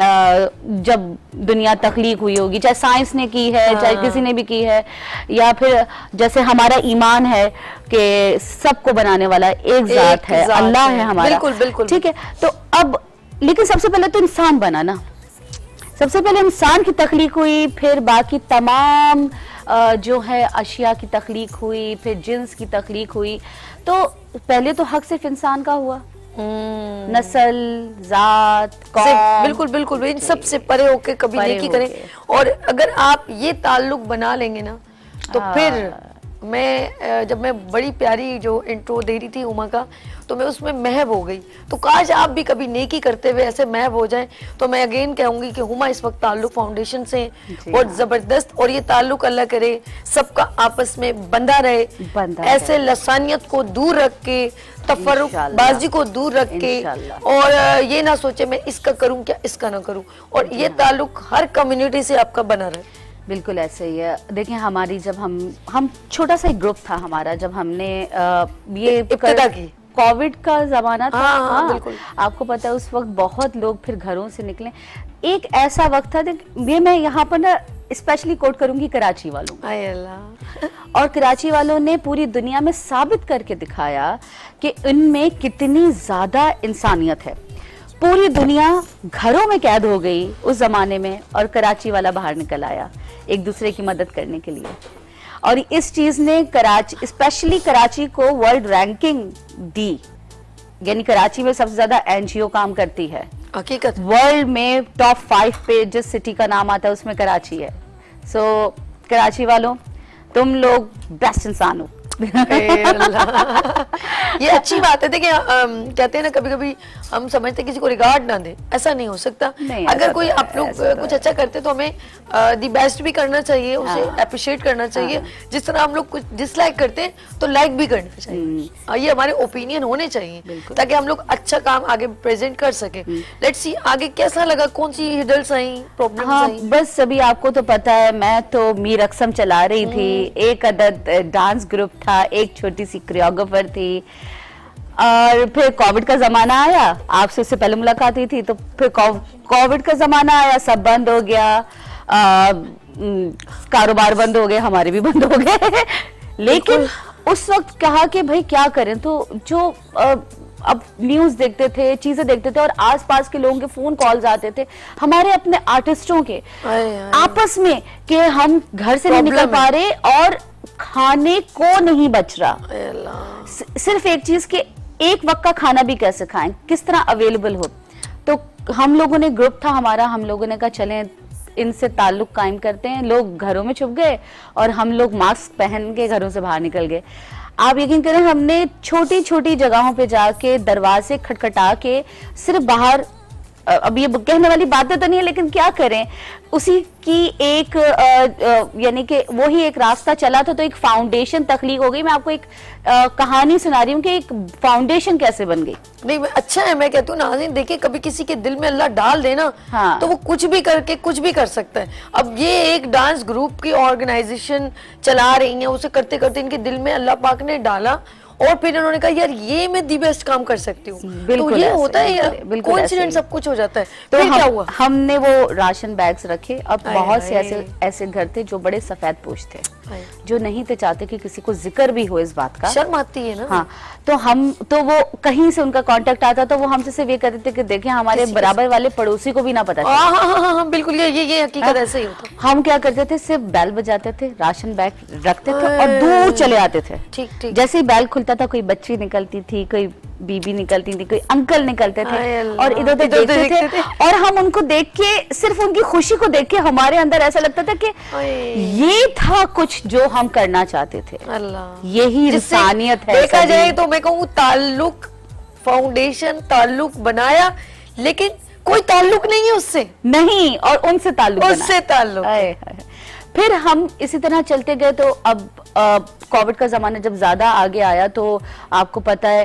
जब दुनिया तख्लीक हुई होगी, चाहे साइंस ने की है, चाहे किसी ने भी की है, या फिर जैसे हमारा ईमान है कि सबको बनाने वाला एक ज़ात है, अल्लाह है हमारा। बिल्कुल बिल्कुल, ठीक है। तो अब लेकिन सबसे पहले तो इंसान बना ना, सबसे पहले इंसान की तख्लीक हुई, फिर बाकी तमाम जो है अशिया की तख्लीक हुई, फिर जिन्स की तख्लीक हुई। तो पहले तो हक सिर्फ इंसान का हुआ, नस्ल, जात, कौम, बिल्कुल बिल्कुल, इन सब से परे होके कभी नेकी करें। और अगर आप ये ताल्लुक बना लेंगे ना तो फिर मैं जब मैं बड़ी प्यारी जो इंट्रो दे रही थी उमा का, तो मैं उसमें महव हो गई। तो काश आप भी कभी नेकी करते हुए ऐसे महव हो जाएं। तो मैं अगेन कहूंगी कि हुमा इस वक्त ताल्लुक फाउंडेशन से बहुत जबरदस्त, और ये ताल्लुक अल्लाह करे सबका आपस में बंधा रहे, ऐसे लसानियत को दूर रख के, तफर्रुकबाजी को दूर रख के, और ये ना सोचे मैं इसका करूं क्या, इसका ना करूं, और ये ताल्लुक हर कम्युनिटी से आपका बना रहे। बिल्कुल ऐसे ही है। देखिए हमारी जब हम छोटा सा एक ग्रुप था हमारा, जब हमने ये इब्तिदा की, कोविड का जमाना था। हाँ, बिल्कुल। आपको पता है उस वक्त बहुत लोग फिर घरों से निकले। एक ऐसा वक्त था, ये मैं यहाँ पर ना स्पेशली कोट करूंगी कराची वालों, और कराची वालों ने पूरी दुनिया में साबित करके दिखाया कि इनमें कितनी ज्यादा इंसानियत है। पूरी दुनिया घरों में कैद हो गई उस जमाने में, और कराची वाला बाहर निकल आया एक दूसरे की मदद करने के लिए। और इस चीज ने कराची, स्पेशली कराची को वर्ल्ड रैंकिंग दी, यानी कराची में सबसे ज्यादा एनजीओ काम करती है। हकीकत वर्ल्ड में टॉप 5 पे जिस सिटी का नाम आता है उसमें कराची है। सो कराची वालों, तुम लोग बेस्ट इंसान हो। ये अच्छी बात है। देखिए कहते हैं ना, कभी कभी हम समझते किसी को रिगार्ड ना दे, ऐसा नहीं हो सकता। अगर कोई आप लोग कुछ अच्छा करते तो हमें दी बेस्ट भी करना चाहिए, उसे अप्रिशिएट करना चाहिए। जिस तरह हम लोग कुछ डिसलाइक करते हैं तो लाइक भी करना चाहिए। ये हमारे ओपिनियन होने चाहिए ताकि हम लोग अच्छा काम आगे प्रेजेंट कर सके। लेट्स सी आगे कैसा लगा, कौन सी हिडल्स आई, प्रॉब्लम्स आई? बस अभी आपको तो पता है, मैं तो मीर अक्सम चला रही थी, एक अदद डांस ग्रुप था, एक छोटी सी कोरियोग्राफर थी, और फिर कोविड का जमाना आया। आपसे उससे पहले मुलाकात हुई थी, तो फिर कोविड का जमाना आया, सब बंद हो गया, कारोबार बंद हो गए, हमारे भी बंद हो गए। लेकिन उस वक्त कहा कि भाई क्या करें, तो जो अब न्यूज देखते थे, चीजें देखते थे, और आसपास के लोगों के फोन कॉल्स आते थे हमारे अपने आर्टिस्टों के आपस में कि हम घर से नहीं निकल पा रहे और खाने को नहीं बच रहा। सिर्फ एक चीज के एक वक्त का खाना भी कैसे खाएं, किस तरह अवेलेबल हो। तो हम लोगों ने ग्रुप था हमारा, हम लोगों ने कहा चलें इनसे ताल्लुक कायम करते हैं। लोग घरों में छुप गए और हम लोग मास्क पहन के घरों से बाहर निकल गए। आप यकीन करें, हमने छोटी छोटी जगहों पे जाके दरवाजे खटखटा के सिर्फ बाहर, अब ये कहने वाली बातें तो नहीं है लेकिन क्या करें, उसी की एक यानी कि वो ही एक रास्ता चला था तो एक फाउंडेशन तख्लीक हो गई। मैं आपको एक कहानी सुना रही हूँ कि एक फाउंडेशन कैसे बन गई। नहीं अच्छा है, मैं कहती हूँ नाज़रीन देखिए, कभी किसी के दिल में अल्लाह डाल देना हाँ। तो वो कुछ भी करके कुछ भी कर सकता है। अब ये एक डांस ग्रुप की ऑर्गेनाइजेशन चला रही है, उसे करते करते इनके दिल में अल्लाह पाक ने डाला और फिर इन्होंने कहा यार ये मैं दी बेस्ट काम कर सकती हूँ। तो ये होता है, कोइंसिडेंस सब कुछ हो जाता है। तो क्या हुआ, हमने वो राशन बैग्स रखे। अब बहुत से ऐसे घर थे जो बड़े सफेद पोश थे, जो नहीं थे चाहते कि किसी को जिक्र भी हो इस बात का, शर्म आती है ना। हाँ, तो वो कहीं से उनका कांटेक्ट आता तो वो हमसे सिर्फ ये कहते थे कि देखें हमारे बराबर वाले पड़ोसी को भी ना पता चले। हाँ, बिल्कुल ये हकीकत ऐसे ही होता। हम क्या करते थे, सिर्फ बैल बजाते थे, राशन बैग रखते थे और दूर चले आते थे। ठीक। जैसे ही बैल खुलता था कोई बच्ची निकलती थी, कोई बीबी निकलती थी, कोई अंकल निकलते थे और इधर उधर देखते थे और हम उनको देख के, सिर्फ उनकी खुशी को देख के हमारे अंदर ऐसा लगता था कि ये था कुछ जो हम करना चाहते थे। अल्लाह, यही इंसानियत है। देखा जाए तो मैं कहूँ ताल्लुक, फाउंडेशन ताल्लुक बनाया लेकिन कोई ताल्लुक नहीं है उससे, नहीं, और उनसे ताल्लुक, उससे ताल्लुक। फिर हम इसी तरह चलते गए। तो अब कोविड का जमाना जब ज्यादा आगे आया तो आपको पता है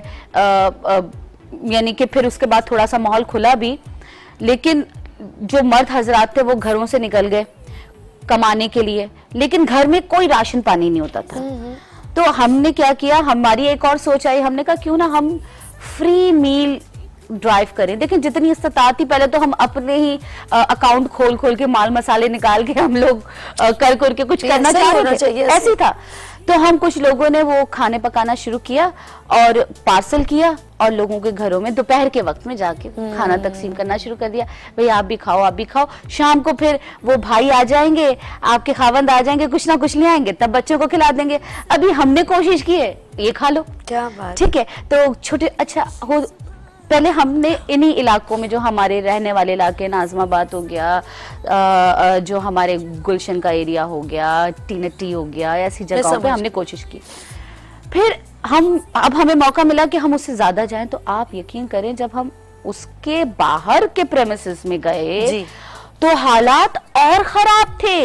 यानी कि फिर उसके बाद थोड़ा सा माहौल खुला भी, लेकिन जो मर्द हजरात थे वो घरों से निकल गए कमाने के लिए, लेकिन घर में कोई राशन पानी नहीं होता था। तो हमने क्या किया, हमारी एक और सोच आई, हमने कहा क्यों ना हम फ्री मील ड्राइव करें। देखिए जितनी इस्तात थी, पहले तो हम अपने ही अकाउंट खोल के माल मसाले निकाल के हम लोग कर के कुछ करना चाह रहे थे, ऐसे था। तो हम कुछ लोगों ने वो खाने पकाना शुरू किया और पार्सल किया और लोगों के घरों में दोपहर के वक्त में जाके खाना तकसीम करना शुरू कर दिया। भाई आप भी खाओ। शाम को फिर वो भाई आ जाएंगे, आपके खावंद आ जाएंगे, कुछ ना कुछ ले आएंगे, तब बच्चों को खिला देंगे। अभी हमने कोशिश की है, ये खा लो, क्या बात, ठीक है। तो छोटे पहले हमने इन्हीं इलाकों में, जो हमारे रहने वाले इलाके, नाजमाबाद हो गया, जो हमारे गुलशन का एरिया हो गया, टीनटी हो गया, ऐसी जगहों पे हमने कोशिश की। फिर अब हमें मौका मिला कि हम उससे ज्यादा जाएं। तो आप यकीन करें, जब हम उसके बाहर के प्रेमिसेस में गए तो हालात और खराब थे,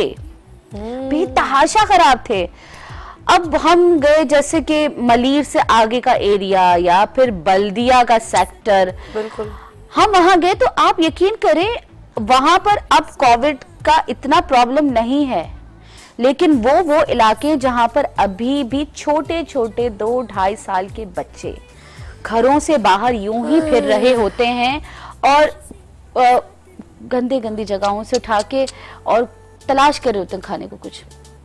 बेतहाशा खराब थे। अब हम गए जैसे कि मलीर से आगे का एरिया या फिर बल्दिया का सेक्टर, बिल्कुल हम वहां गए तो आप यकीन करें वहां पर अब कोविड का इतना प्रॉब्लम नहीं है, लेकिन वो इलाके जहां पर अभी भी छोटे छोटे 2-2.5 साल के बच्चे घरों से बाहर यूं ही फिर रहे होते हैं और गंदी जगहों से उठा के और तलाश कर रहे होते हैं खाने को कुछ।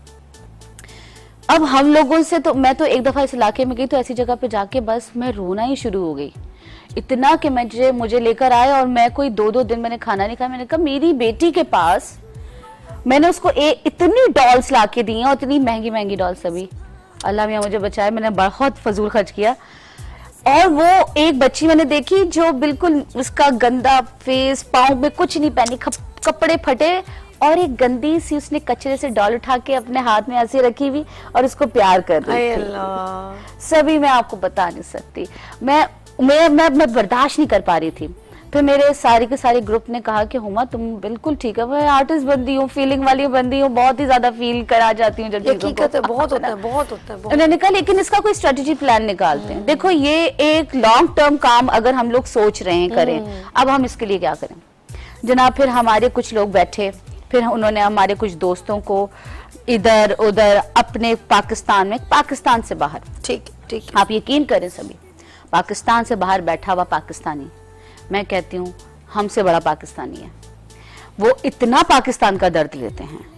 अब हम लोगों से तो, मैं तो एक दफा इस इलाके में गई तो ऐसी जगह पे जाके बस मैं रोना ही शुरू हो गई, इतना कि मुझे लेकर आए और मैं कोई 2-2 दिन मैंने खाना नहीं खाया। मैंने कहा मेरी बेटी के पास, मैंने उसको इतनी डॉल्स लाके दी हैं और इतनी महंगी डॉल्स, अभी अल्लाह मियां मुझे बचाए, मैंने बहुत फजूल खर्च किया। और वो एक बच्ची मैंने देखी जो बिल्कुल उसका गंदा फेस, पाँव में कुछ नहीं पहनी, कपड़े फटे और एक गंदी सी उसने कचरे से डॉल उठा के अपने हाथ में ऐसे रखी हुई और उसको प्यार कर रही थी। सभी मैं आपको बता नहीं सकती, मैं बर्दाश्त नहीं कर पा रही थी। फिर मेरे सारे के सारे ग्रुप ने कहा कि हुमा तुम बिल्कुल ठीक है, मैं आर्टिस्ट बंदी हूँ, फीलिंग वाली बंदी हूँ, बहुत ही ज्यादा फील करा जाती हूँ जब चीजों को। बहुत होता है। उन्होंने कहा लेकिन इसका कोई स्ट्रेटेजी प्लान निकालते हैं। देखो ये एक लॉन्ग टर्म काम अगर हम लोग सोच रहे हैं करें, अब हम इसके लिए क्या करें जनाब। फिर हमारे कुछ लोग बैठे, फिर उन्होंने हमारे कुछ दोस्तों को इधर उधर अपने पाकिस्तान में, पाकिस्तान से बाहर, ठीक आप यकीन करें सभी पाकिस्तान से बाहर बैठा हुआ पाकिस्तानी, मैं कहती हूँ हमसे बड़ा पाकिस्तानी है, वो इतना पाकिस्तान का दर्द लेते हैं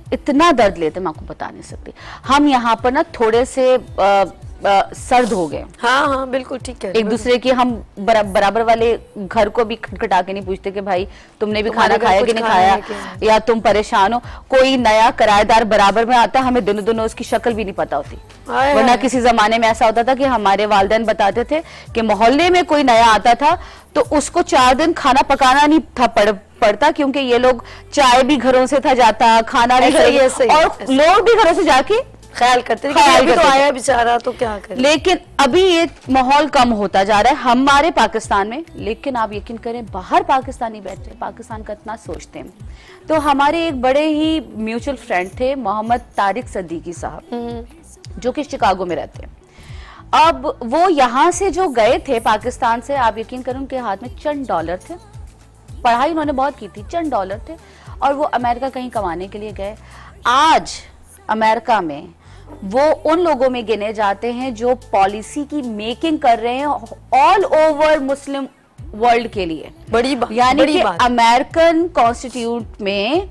इतना दर्द लेते मैं आपको बता नहीं सकती। हम यहाँ पर ना थोड़े से सर्द हो गए। हाँ हाँ बिल्कुल ठीक है। एक दूसरे की हम बराबर वाले घर को भी खटखटा के नहीं पूछते कि भाई तुमने भी खाना खाया कि नहीं खाया, या तुम परेशान हो। कोई नया किराएदार बराबर में आता, हमें दोनों दोनों उसकी शक्ल भी नहीं पता होती। वरना किसी जमाने में ऐसा होता था कि हमारे वालिदैन बताते थे कि मोहल्ले में कोई नया आता था तो उसको 4 दिन खाना पकाना नहीं था पड़ता, क्योंकि ये लोग चाय भी घरों से था जाता, खाना भी और लोग भी घरों से जाके ख्याल करते थे कि तो आया बेचारा तो क्या करे। लेकिन अभी ये माहौल कम होता जा रहा है हमारे पाकिस्तान में। लेकिन आप यकीन करें बाहर पाकिस्तानी बैठे पाकिस्तान का इतना सोचते हैं। तो हमारे एक बड़े ही म्यूचुअल फ्रेंड थे मोहम्मद तारिक सदीकी साहब, जो कि शिकागो में रहते हैं। अब वो यहाँ से जो गए थे पाकिस्तान से, आप यकीन करें उनके हाथ में चंद डॉलर थे, पढ़ाई उन्होंने बहुत की थी, चंद डॉलर थे, और वो अमेरिका कहीं कमाने के लिए गए। आज अमेरिका में वो उन लोगों में गिने जाते हैं जो पॉलिसी की मेकिंग कर रहे हैं ऑल ओवर मुस्लिम वर्ल्ड के लिए। बड़ी बात, यानी कि अमेरिकन कॉन्स्टिट्यूट में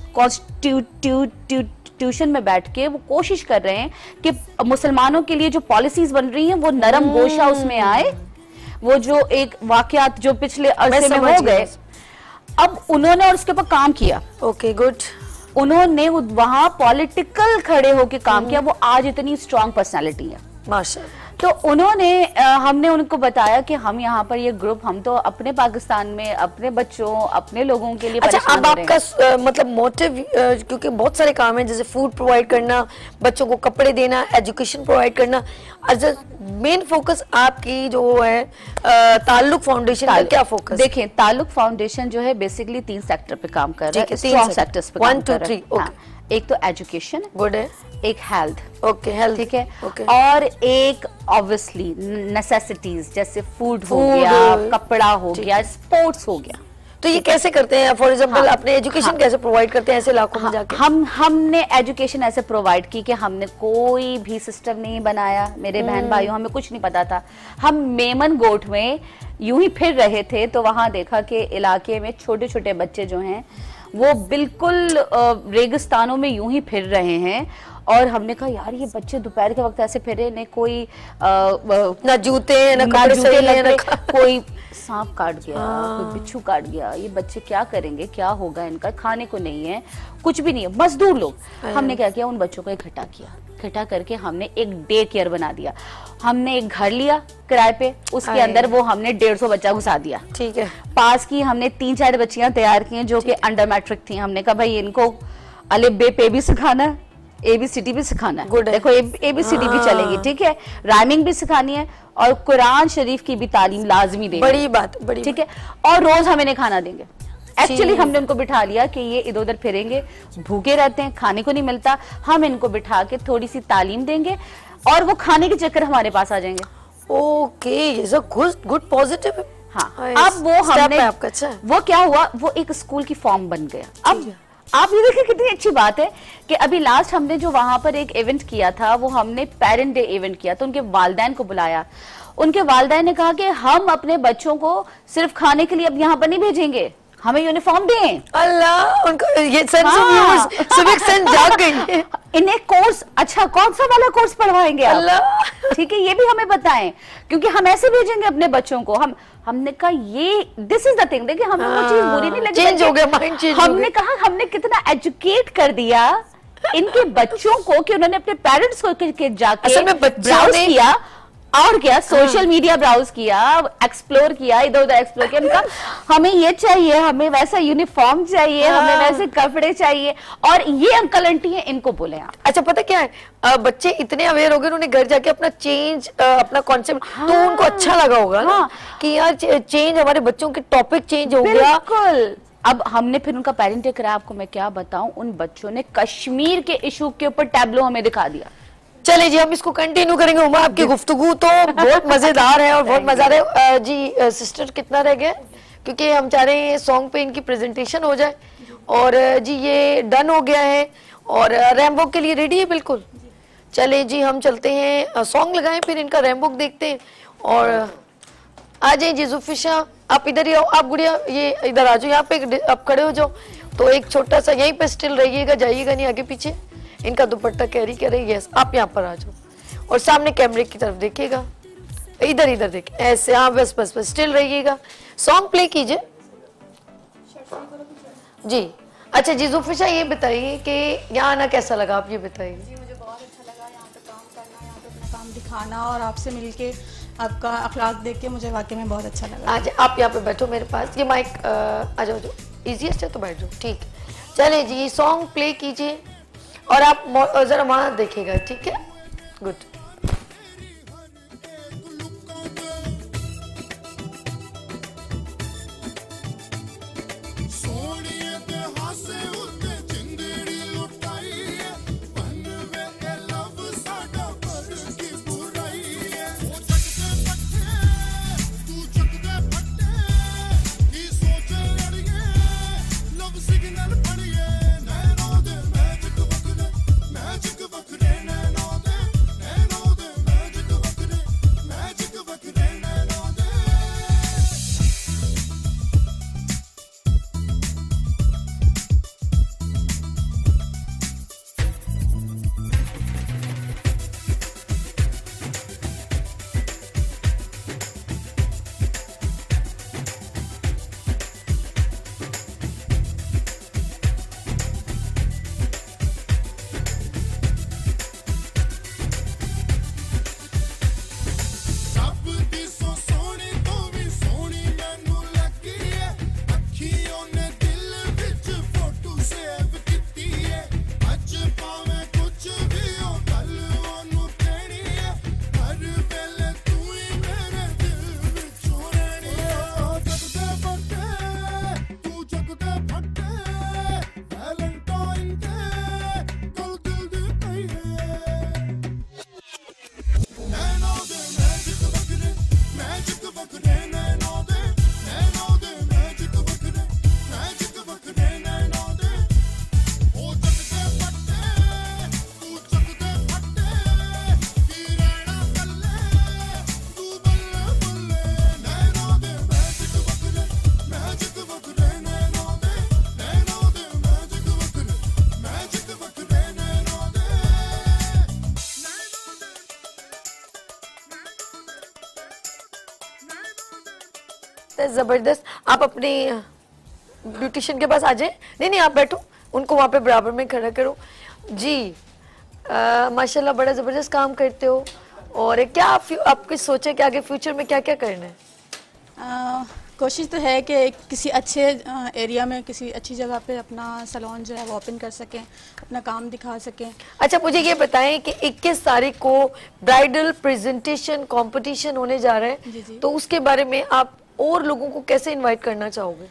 कॉन्स्टिट्यूशन में बैठ के वो कोशिश कर रहे हैं कि मुसलमानों के लिए जो पॉलिसीज बन रही हैं वो नरम गोशा उसमें आए। वो जो एक वाकयात जो पिछले अरसे में हो गए, अब उन्होंने और उसके ऊपर काम किया। Okay good. उन्होंने वहां पॉलिटिकल खड़े होकर काम किया। वो आज इतनी स्ट्रांग पर्सनालिटी है माशाल्लाह। तो उन्होंने हमने उनको बताया कि हम यहाँ पर ये ग्रुप, हम तो अपने पाकिस्तान में अपने बच्चों अपने लोगों के लिए अच्छा, अब आपका मतलब मोटिव, क्योंकि बहुत सारे काम है जैसे फूड प्रोवाइड करना, बच्चों को कपड़े देना, एजुकेशन प्रोवाइड करना, मेन फोकस आपकी जो है ताल्लुक फाउंडेशन का क्या फोकस? देखिए ताल्लुक फाउंडेशन जो है बेसिकली 3 सेक्टर पे काम कर रहा है, स्ट्रॉन्ग सेक्टर्स पे काम कर रहा है। एक तो एजुकेशन, गुड है, एक हेल्थ, ओके हेल्थ, ठीक है, और एक ऑब्वियसली नेसेसिटीज जैसे फूड हो गया, कपड़ा हो गया, स्पोर्ट्स हो गया। तो ये कैसे करते हैं? फॉर एग्जांपल अपने एजुकेशन कैसे प्रोवाइड करते हैं ऐसे इलाकों में जाके? हमने एजुकेशन ऐसे प्रोवाइड की कि हमने कोई भी सिस्टम नहीं बनाया। मेरे बहन भाइयों, हमें कुछ नहीं पता था। हम मेमन गोट में यूं ही फिर रहे थे तो वहां देखा कि इलाके में छोटे छोटे बच्चे जो हैं वो बिल्कुल रेगिस्तानों में यूं ही फिर रहे हैं। और हमने कहा यार ये बच्चे दोपहर के वक्त ऐसे फिरे, न कोई ना जूते ना जूते लगे, कोई सांप काट गया, कोई बिच्छू काट गया, ये बच्चे क्या करेंगे, क्या होगा इनका, खाने को नहीं है, कुछ भी नहीं है, मजदूर लोग। हमने क्या किया, उन बच्चों को इकट्ठा किया, इकट्ठा करके हमने एक डे केयर बना दिया। हमने एक घर लिया किराए पे, उसके अंदर वो हमने 150 बच्चा घुसा दिया। ठीक है। पास की हमने 3-4 बच्चियां तैयार की हैं जो कि अंडर मैट्रिक थी। हमने कहा भाई इनको अलिफ बे पे भी सिखाना है, ABCD भी सिखाना है। देखो ABCD भी चलेगी, ठीक है, राइमिंग भी सिखानी है और कुरान शरीफ की भी तालीम लाजमी देंगे। बड़ी बात, बड़ी ठीक है। और रोज हमें नहीं खाना देंगे। एक्चुअली हमने उनको बिठा लिया कि ये इधर उधर फिरेंगे, भूखे रहते हैं, खाने को नहीं मिलता, हम इनको बिठा के थोड़ी सी तालीम देंगे और वो खाने के चक्कर हमारे पास आ जाएंगे। Okay, good positive. हाँ, अब वो हमने वो क्या हुआ, वो एक स्कूल की फॉर्म बन गया। अब आप ये देखिए कितनी अच्छी बात है कि अभी लास्ट हमने जो वहां पर एक इवेंट किया था, वो हमने पेरेंट डे इवेंट किया, तो उनके वालिदैन को बुलाया। उनके वालिदैन ने कहा कि हम अपने बच्चों को सिर्फ खाने के लिए अब यहाँ पर नहीं भेजेंगे, हमें यूनिफॉर्म दें। अल्लाह, उनको ये सिविक सेंस जाग गई। इन्हें कोर्स, अच्छा कौन सा वाला कोर्स पढ़वाएंगे अल्लाह, ठीक है, ये भी हमें बताएं, क्योंकि हम ऐसे भेजेंगे अपने बच्चों को। हमने कहा ये दिस इज द थिंग, देखिए हमें वो चीज बुरी नहीं लगी, चेंज हो गया माइंड, चेंज हो गया। हमने कहा हमने कितना एजुकेट कर दिया इनके बच्चों को कि उन्होंने अपने पेरेंट्स को जाके ब्राउज किया और क्या, सोशल मीडिया ब्राउज किया, एक्सप्लोर किया, इधर उधर एक्सप्लोर किया। उनका हमें ये चाहिए, हमें वैसा यूनिफॉर्म चाहिए, हमें वैसे कपड़े चाहिए, और ये अंकल आंटी है, इनको बोले आप। अच्छा पता क्या है, बच्चे इतने अवेयर हो गए, उन्होंने घर जाके अपना चेंज, अपना कॉन्सेप्ट, तो उनको अच्छा लगा होगा ना कि यार चेंज, हमारे बच्चों के टॉपिक चेंज हो गया। बिल्कुल। अब हमने फिर उनका पेरेंट डे कराया। आपको मैं क्या बताऊं, उन बच्चों ने कश्मीर के इशू के ऊपर टैबलो हमें दिखा दिया। चले जी, हम इसको कंटिन्यू करेंगे। उमा, आपकी गुफ्तगू तो बहुत मजेदार है और बहुत मजा है जी। सिस्टर कितना रह गया, क्योंकि हम चाह रहे हैं सॉन्ग पे इनकी प्रेजेंटेशन हो जाए। और जी ये डन हो गया है और रैम्बो के लिए रेडी है बिल्कुल। चले जी, हम चलते हैं, सॉन्ग लगाएं, फिर इनका रैम्बो देखते हैं। और आ जाए जी जुल्फिशा, आप इधर ही आओ, आप गुड़िया ये इधर आ जाओ, यहाँ पे आप खड़े हो जाओ। तो एक छोटा सा यहीं पे स्टिल रहिएगा, जाइएगा नहीं आगे पीछे। इनका दुपट्टा कैरी करें। यस, आप यहाँ पर आ जाओ और सामने कैमरे की तरफ देखिएगा, इधर इधर देखिए ऐसे। हाँ बस बस बस स्टिल रहिएगा। सॉन्ग प्ले कीजिए जी। अच्छा जी जुल्फिशा, ये बताइए कि यहाँ आना कैसा लगा, आप ये बताइए। जी मुझे बहुत अच्छा लगा यहाँ पे काम करना, यहाँ पे अपना काम दिखाना और आपसे मिलके आपका अखलाक देख के मुझे वाकई में बहुत अच्छा लगा। आज आप यहाँ पे बैठो मेरे पास, ये माइक आ जाओ, जो इजीएस्ट है तो बैठ जाओ। ठीक, चले जी सॉन्ग प्ले कीजिए और आप जरा वहाँ देखिएगा, ठीक है? गुड। जबरदस्त। आप अपने ब्यूटिशियन के पास आ जाए। नहीं नहीं, आप बैठो, उनको वहाँ पे बराबर में खड़ा करो जी। माशाल्लाह बड़ा ज़बरदस्त काम करते हो। और क्या आपकी सोचे कि आगे फ्यूचर में क्या क्या करना है? कोशिश तो है कि किसी अच्छे एरिया में, किसी अच्छी जगह पे अपना सैलून जो है वो ओपन कर सकें, अपना काम दिखा सकें। अच्छा मुझे ये बताएं कि 21 तारीख को ब्राइडल प्रेजेंटेशन कंपटीशन होने जा रहा है, जी। तो उसके बारे में आप और लोगों को कैसे इनवाइट करना चाहोगे?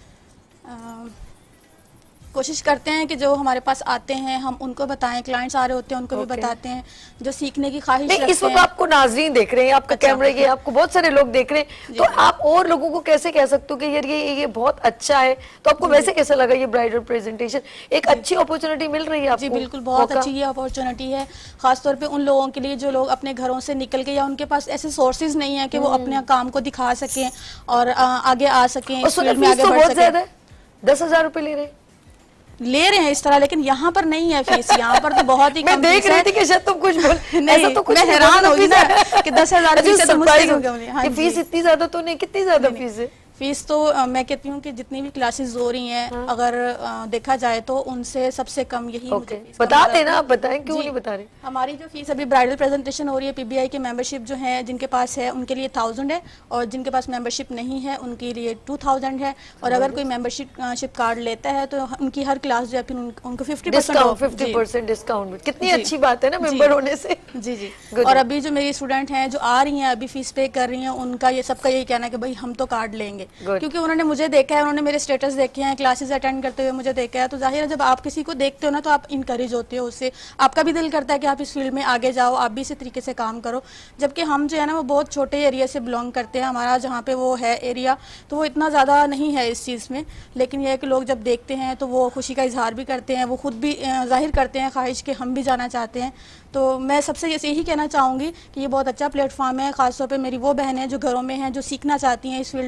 कोशिश करते हैं कि जो हमारे पास आते हैं हम उनको बताएं, क्लाइंट्स आ रहे होते हैं उनको भी बताते हैं, जो सीखने की ख्वाहिश रखते हैं। इस वक्त आपको नाज़रीन देख रहे हैं, आपका कैमरा ये, आपको बहुत सारे लोग देख रहे हैं, तो आप और लोगों को कैसे कह सकते हो कि यार ये बहुत अच्छा है? तो आपको वैसे कैसा लगा ये ब्राइडल प्रेजेंटेशन? एक अच्छी अपॉर्चुनिटी मिल रही है आपको? जी बिल्कुल, बहुत अच्छी ये अपॉर्चुनिटी है, खासतौर पर उन लोगों के लिए जो लोग अपने घरों से निकल के या उनके पास ऐसे सोर्सेज नहीं है कि वो अपने काम को दिखा सकें और आगे आ सकें, इस फील्ड में आगे बढ़ सकें। 10,000 रुपए ले रहे हैं इस तरह, लेकिन यहाँ पर नहीं है फीस। यहाँ पर तो बहुत ही मैं देख रही थी कि शायद तुम कुछ बोल नहीं, तो कुछ मैं हैरान होगी ना कि 10,000 फीस तो मुश्किल हो गया। फीस इतनी ज्यादा तो नहीं, कितनी ज्यादा फीस है? फीस तो मैं कहती हूँ कि जितनी भी क्लासेस हो रही हैं, अगर देखा जाए तो उनसे सबसे कम यही बता देना। आप बताएं, क्यों नहीं बता रहे? हमारी जो फीस अभी ब्राइडल प्रेजेंटेशन हो रही है, पीबीआई की मेंबरशिप जो है जिनके पास है उनके लिए 1000 है, और जिनके पास मेंबरशिप नहीं है उनके लिए 2000 है। और अगर कोई मेंबरशिप कार्ड लेता है तो उनकी हर क्लास जो है फिर उनको 50% डिस्काउंट। कितनी अच्छी बात है ना मेंबर होने से। जी जी। और अभी जो मेरी स्टूडेंट हैं जो आ रही हैं, अभी फीस पे कर रही हैं, उनका ये सबका यही कहना है कि भाई हम तो कार्ड लेंगे, क्योंकि उन्होंने मुझे देखा है, उन्होंने मेरे स्टेटस देखे हैं, क्लासेस अटेंड करते हुए मुझे देखा है। तो जाहिर है जब आप किसी को देखते हो ना तो आप इनकरेज होते हो उससे, आपका भी दिल करता है कि आप इस फील्ड में आगे जाओ, आप भी इसी तरीके से काम करो। जबकि हम जो है ना वो बहुत छोटे एरिया से बिलोंग करते हैं, हमारा जहाँ पे वो है एरिया तो वो इतना ज़्यादा नहीं है इस चीज़ में, लेकिन यह है कि लोग जब देखते हैं तो वो खुशी का इजहार भी करते हैं, वो खुद भी जाहिर करते हैं ख्वाहिश कि हम भी जाना चाहते हैं। तो मैं सबसे यही कहना चाहूँगी कि ये बहुत अच्छा प्लेटफॉर्म है, ख़ासतौर पे मेरी वो बहनें जो घरों में हैं, जो सीखना चाहती हैं, इस फील्ड में आगे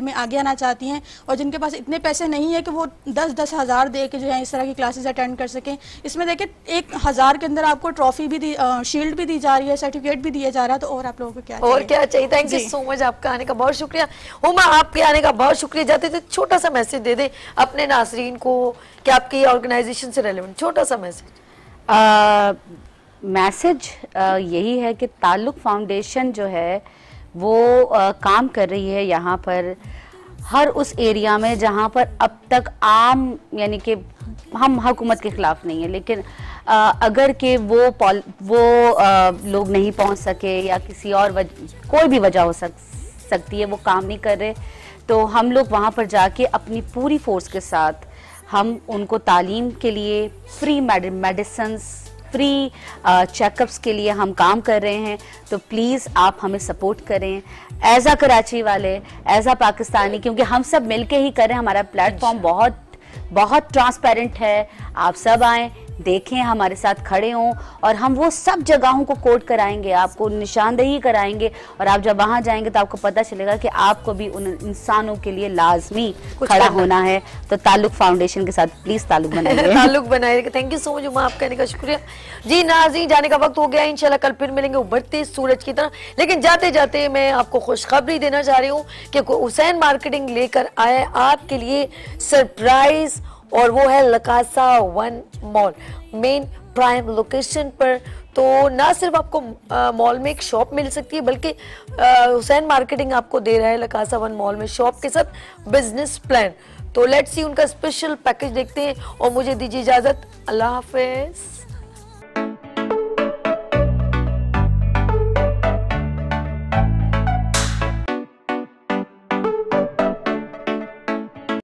करना चाहती हैं और जिनके पास इतने पैसे नहीं है कि वो 10-10 हज़ार दे के जो है इस तरह की क्लासेस अटेंड कर सकें। इसमें देखिए 1,000 के अंदर आपको ट्रॉफी भी दी, शील्ड भी दी जा रही है, सर्टिफिकेट भी दिया जा रहा है, तो और आप लोगों को क्या और क्या चाहिए। थैंक यू सो मच, आपका आने का बहुत शुक्रिया। हुमा, आपके आने का बहुत शुक्रिया। जाते थे छोटा सा मैसेज दे दे अपने नाज़रीन को कि आपकी ऑर्गेनाइजेशन से रेलेवेंट छोटा सा मैसेज। मैसेज यही है कि ताल्लुक फाउंडेशन जो है वो काम कर रही है यहाँ पर हर उस एरिया में जहाँ पर अब तक आम, यानी कि हम हुकूमत के खिलाफ नहीं है, लेकिन अगर के वो लोग नहीं पहुँच सके या किसी और कोई भी वजह हो सकती है वो काम नहीं कर रहे, तो हम लोग वहाँ पर जाके अपनी पूरी फोर्स के साथ हम उनको तालीम के लिए फ्री मेडिसिन्स, फ्री चेकअप्स के लिए हम काम कर रहे हैं। तो प्लीज़ आप हमें सपोर्ट करें एज आ कराची वाले, एज आ पाकिस्तानी, क्योंकि हम सब मिलके ही करें। हमारा प्लेटफॉर्म बहुत बहुत ट्रांसपेरेंट है। आप सब आएँ, देखें, हमारे साथ खड़े हों और हम वो सब जगहों को कोड कराएंगे, आपको निशानदेही कराएंगे और आप जब वहाँ जाएंगे तो आपको पता चलेगा कि आपको भी उन इंसानों के लिए लाजमी खड़ा होना है। तो ताल्लुक फाउंडेशन के साथ प्लीज ताल्लुक बनाइए। ताल्लुक बनाइए। Thank you so much Uma, आपका कहने का शुक्रिया। जी नाज़रीन, जाने का वक्त हो गया, इंशाल्लाह कल फिर मिलेंगे उभरते सूरज की तरह। लेकिन जाते जाते मैं आपको खुशखबरी देना चाह रही हूँ कि हुसैन मार्केटिंग लेकर आए आपके लिए सरप्राइज, और वो है Lacasa one mall, main prime location पर। तो ना सिर्फ आपको मॉल में एक शॉप मिल सकती है, बल्कि हुसैन मार्केटिंग आपको दे रहा है लकासा वन मॉल में शॉप के साथ बिजनेस प्लान। तो लेट्स सी उनका स्पेशल पैकेज देखते हैं और मुझे दीजिए इजाजत। अल्लाह हाफिज।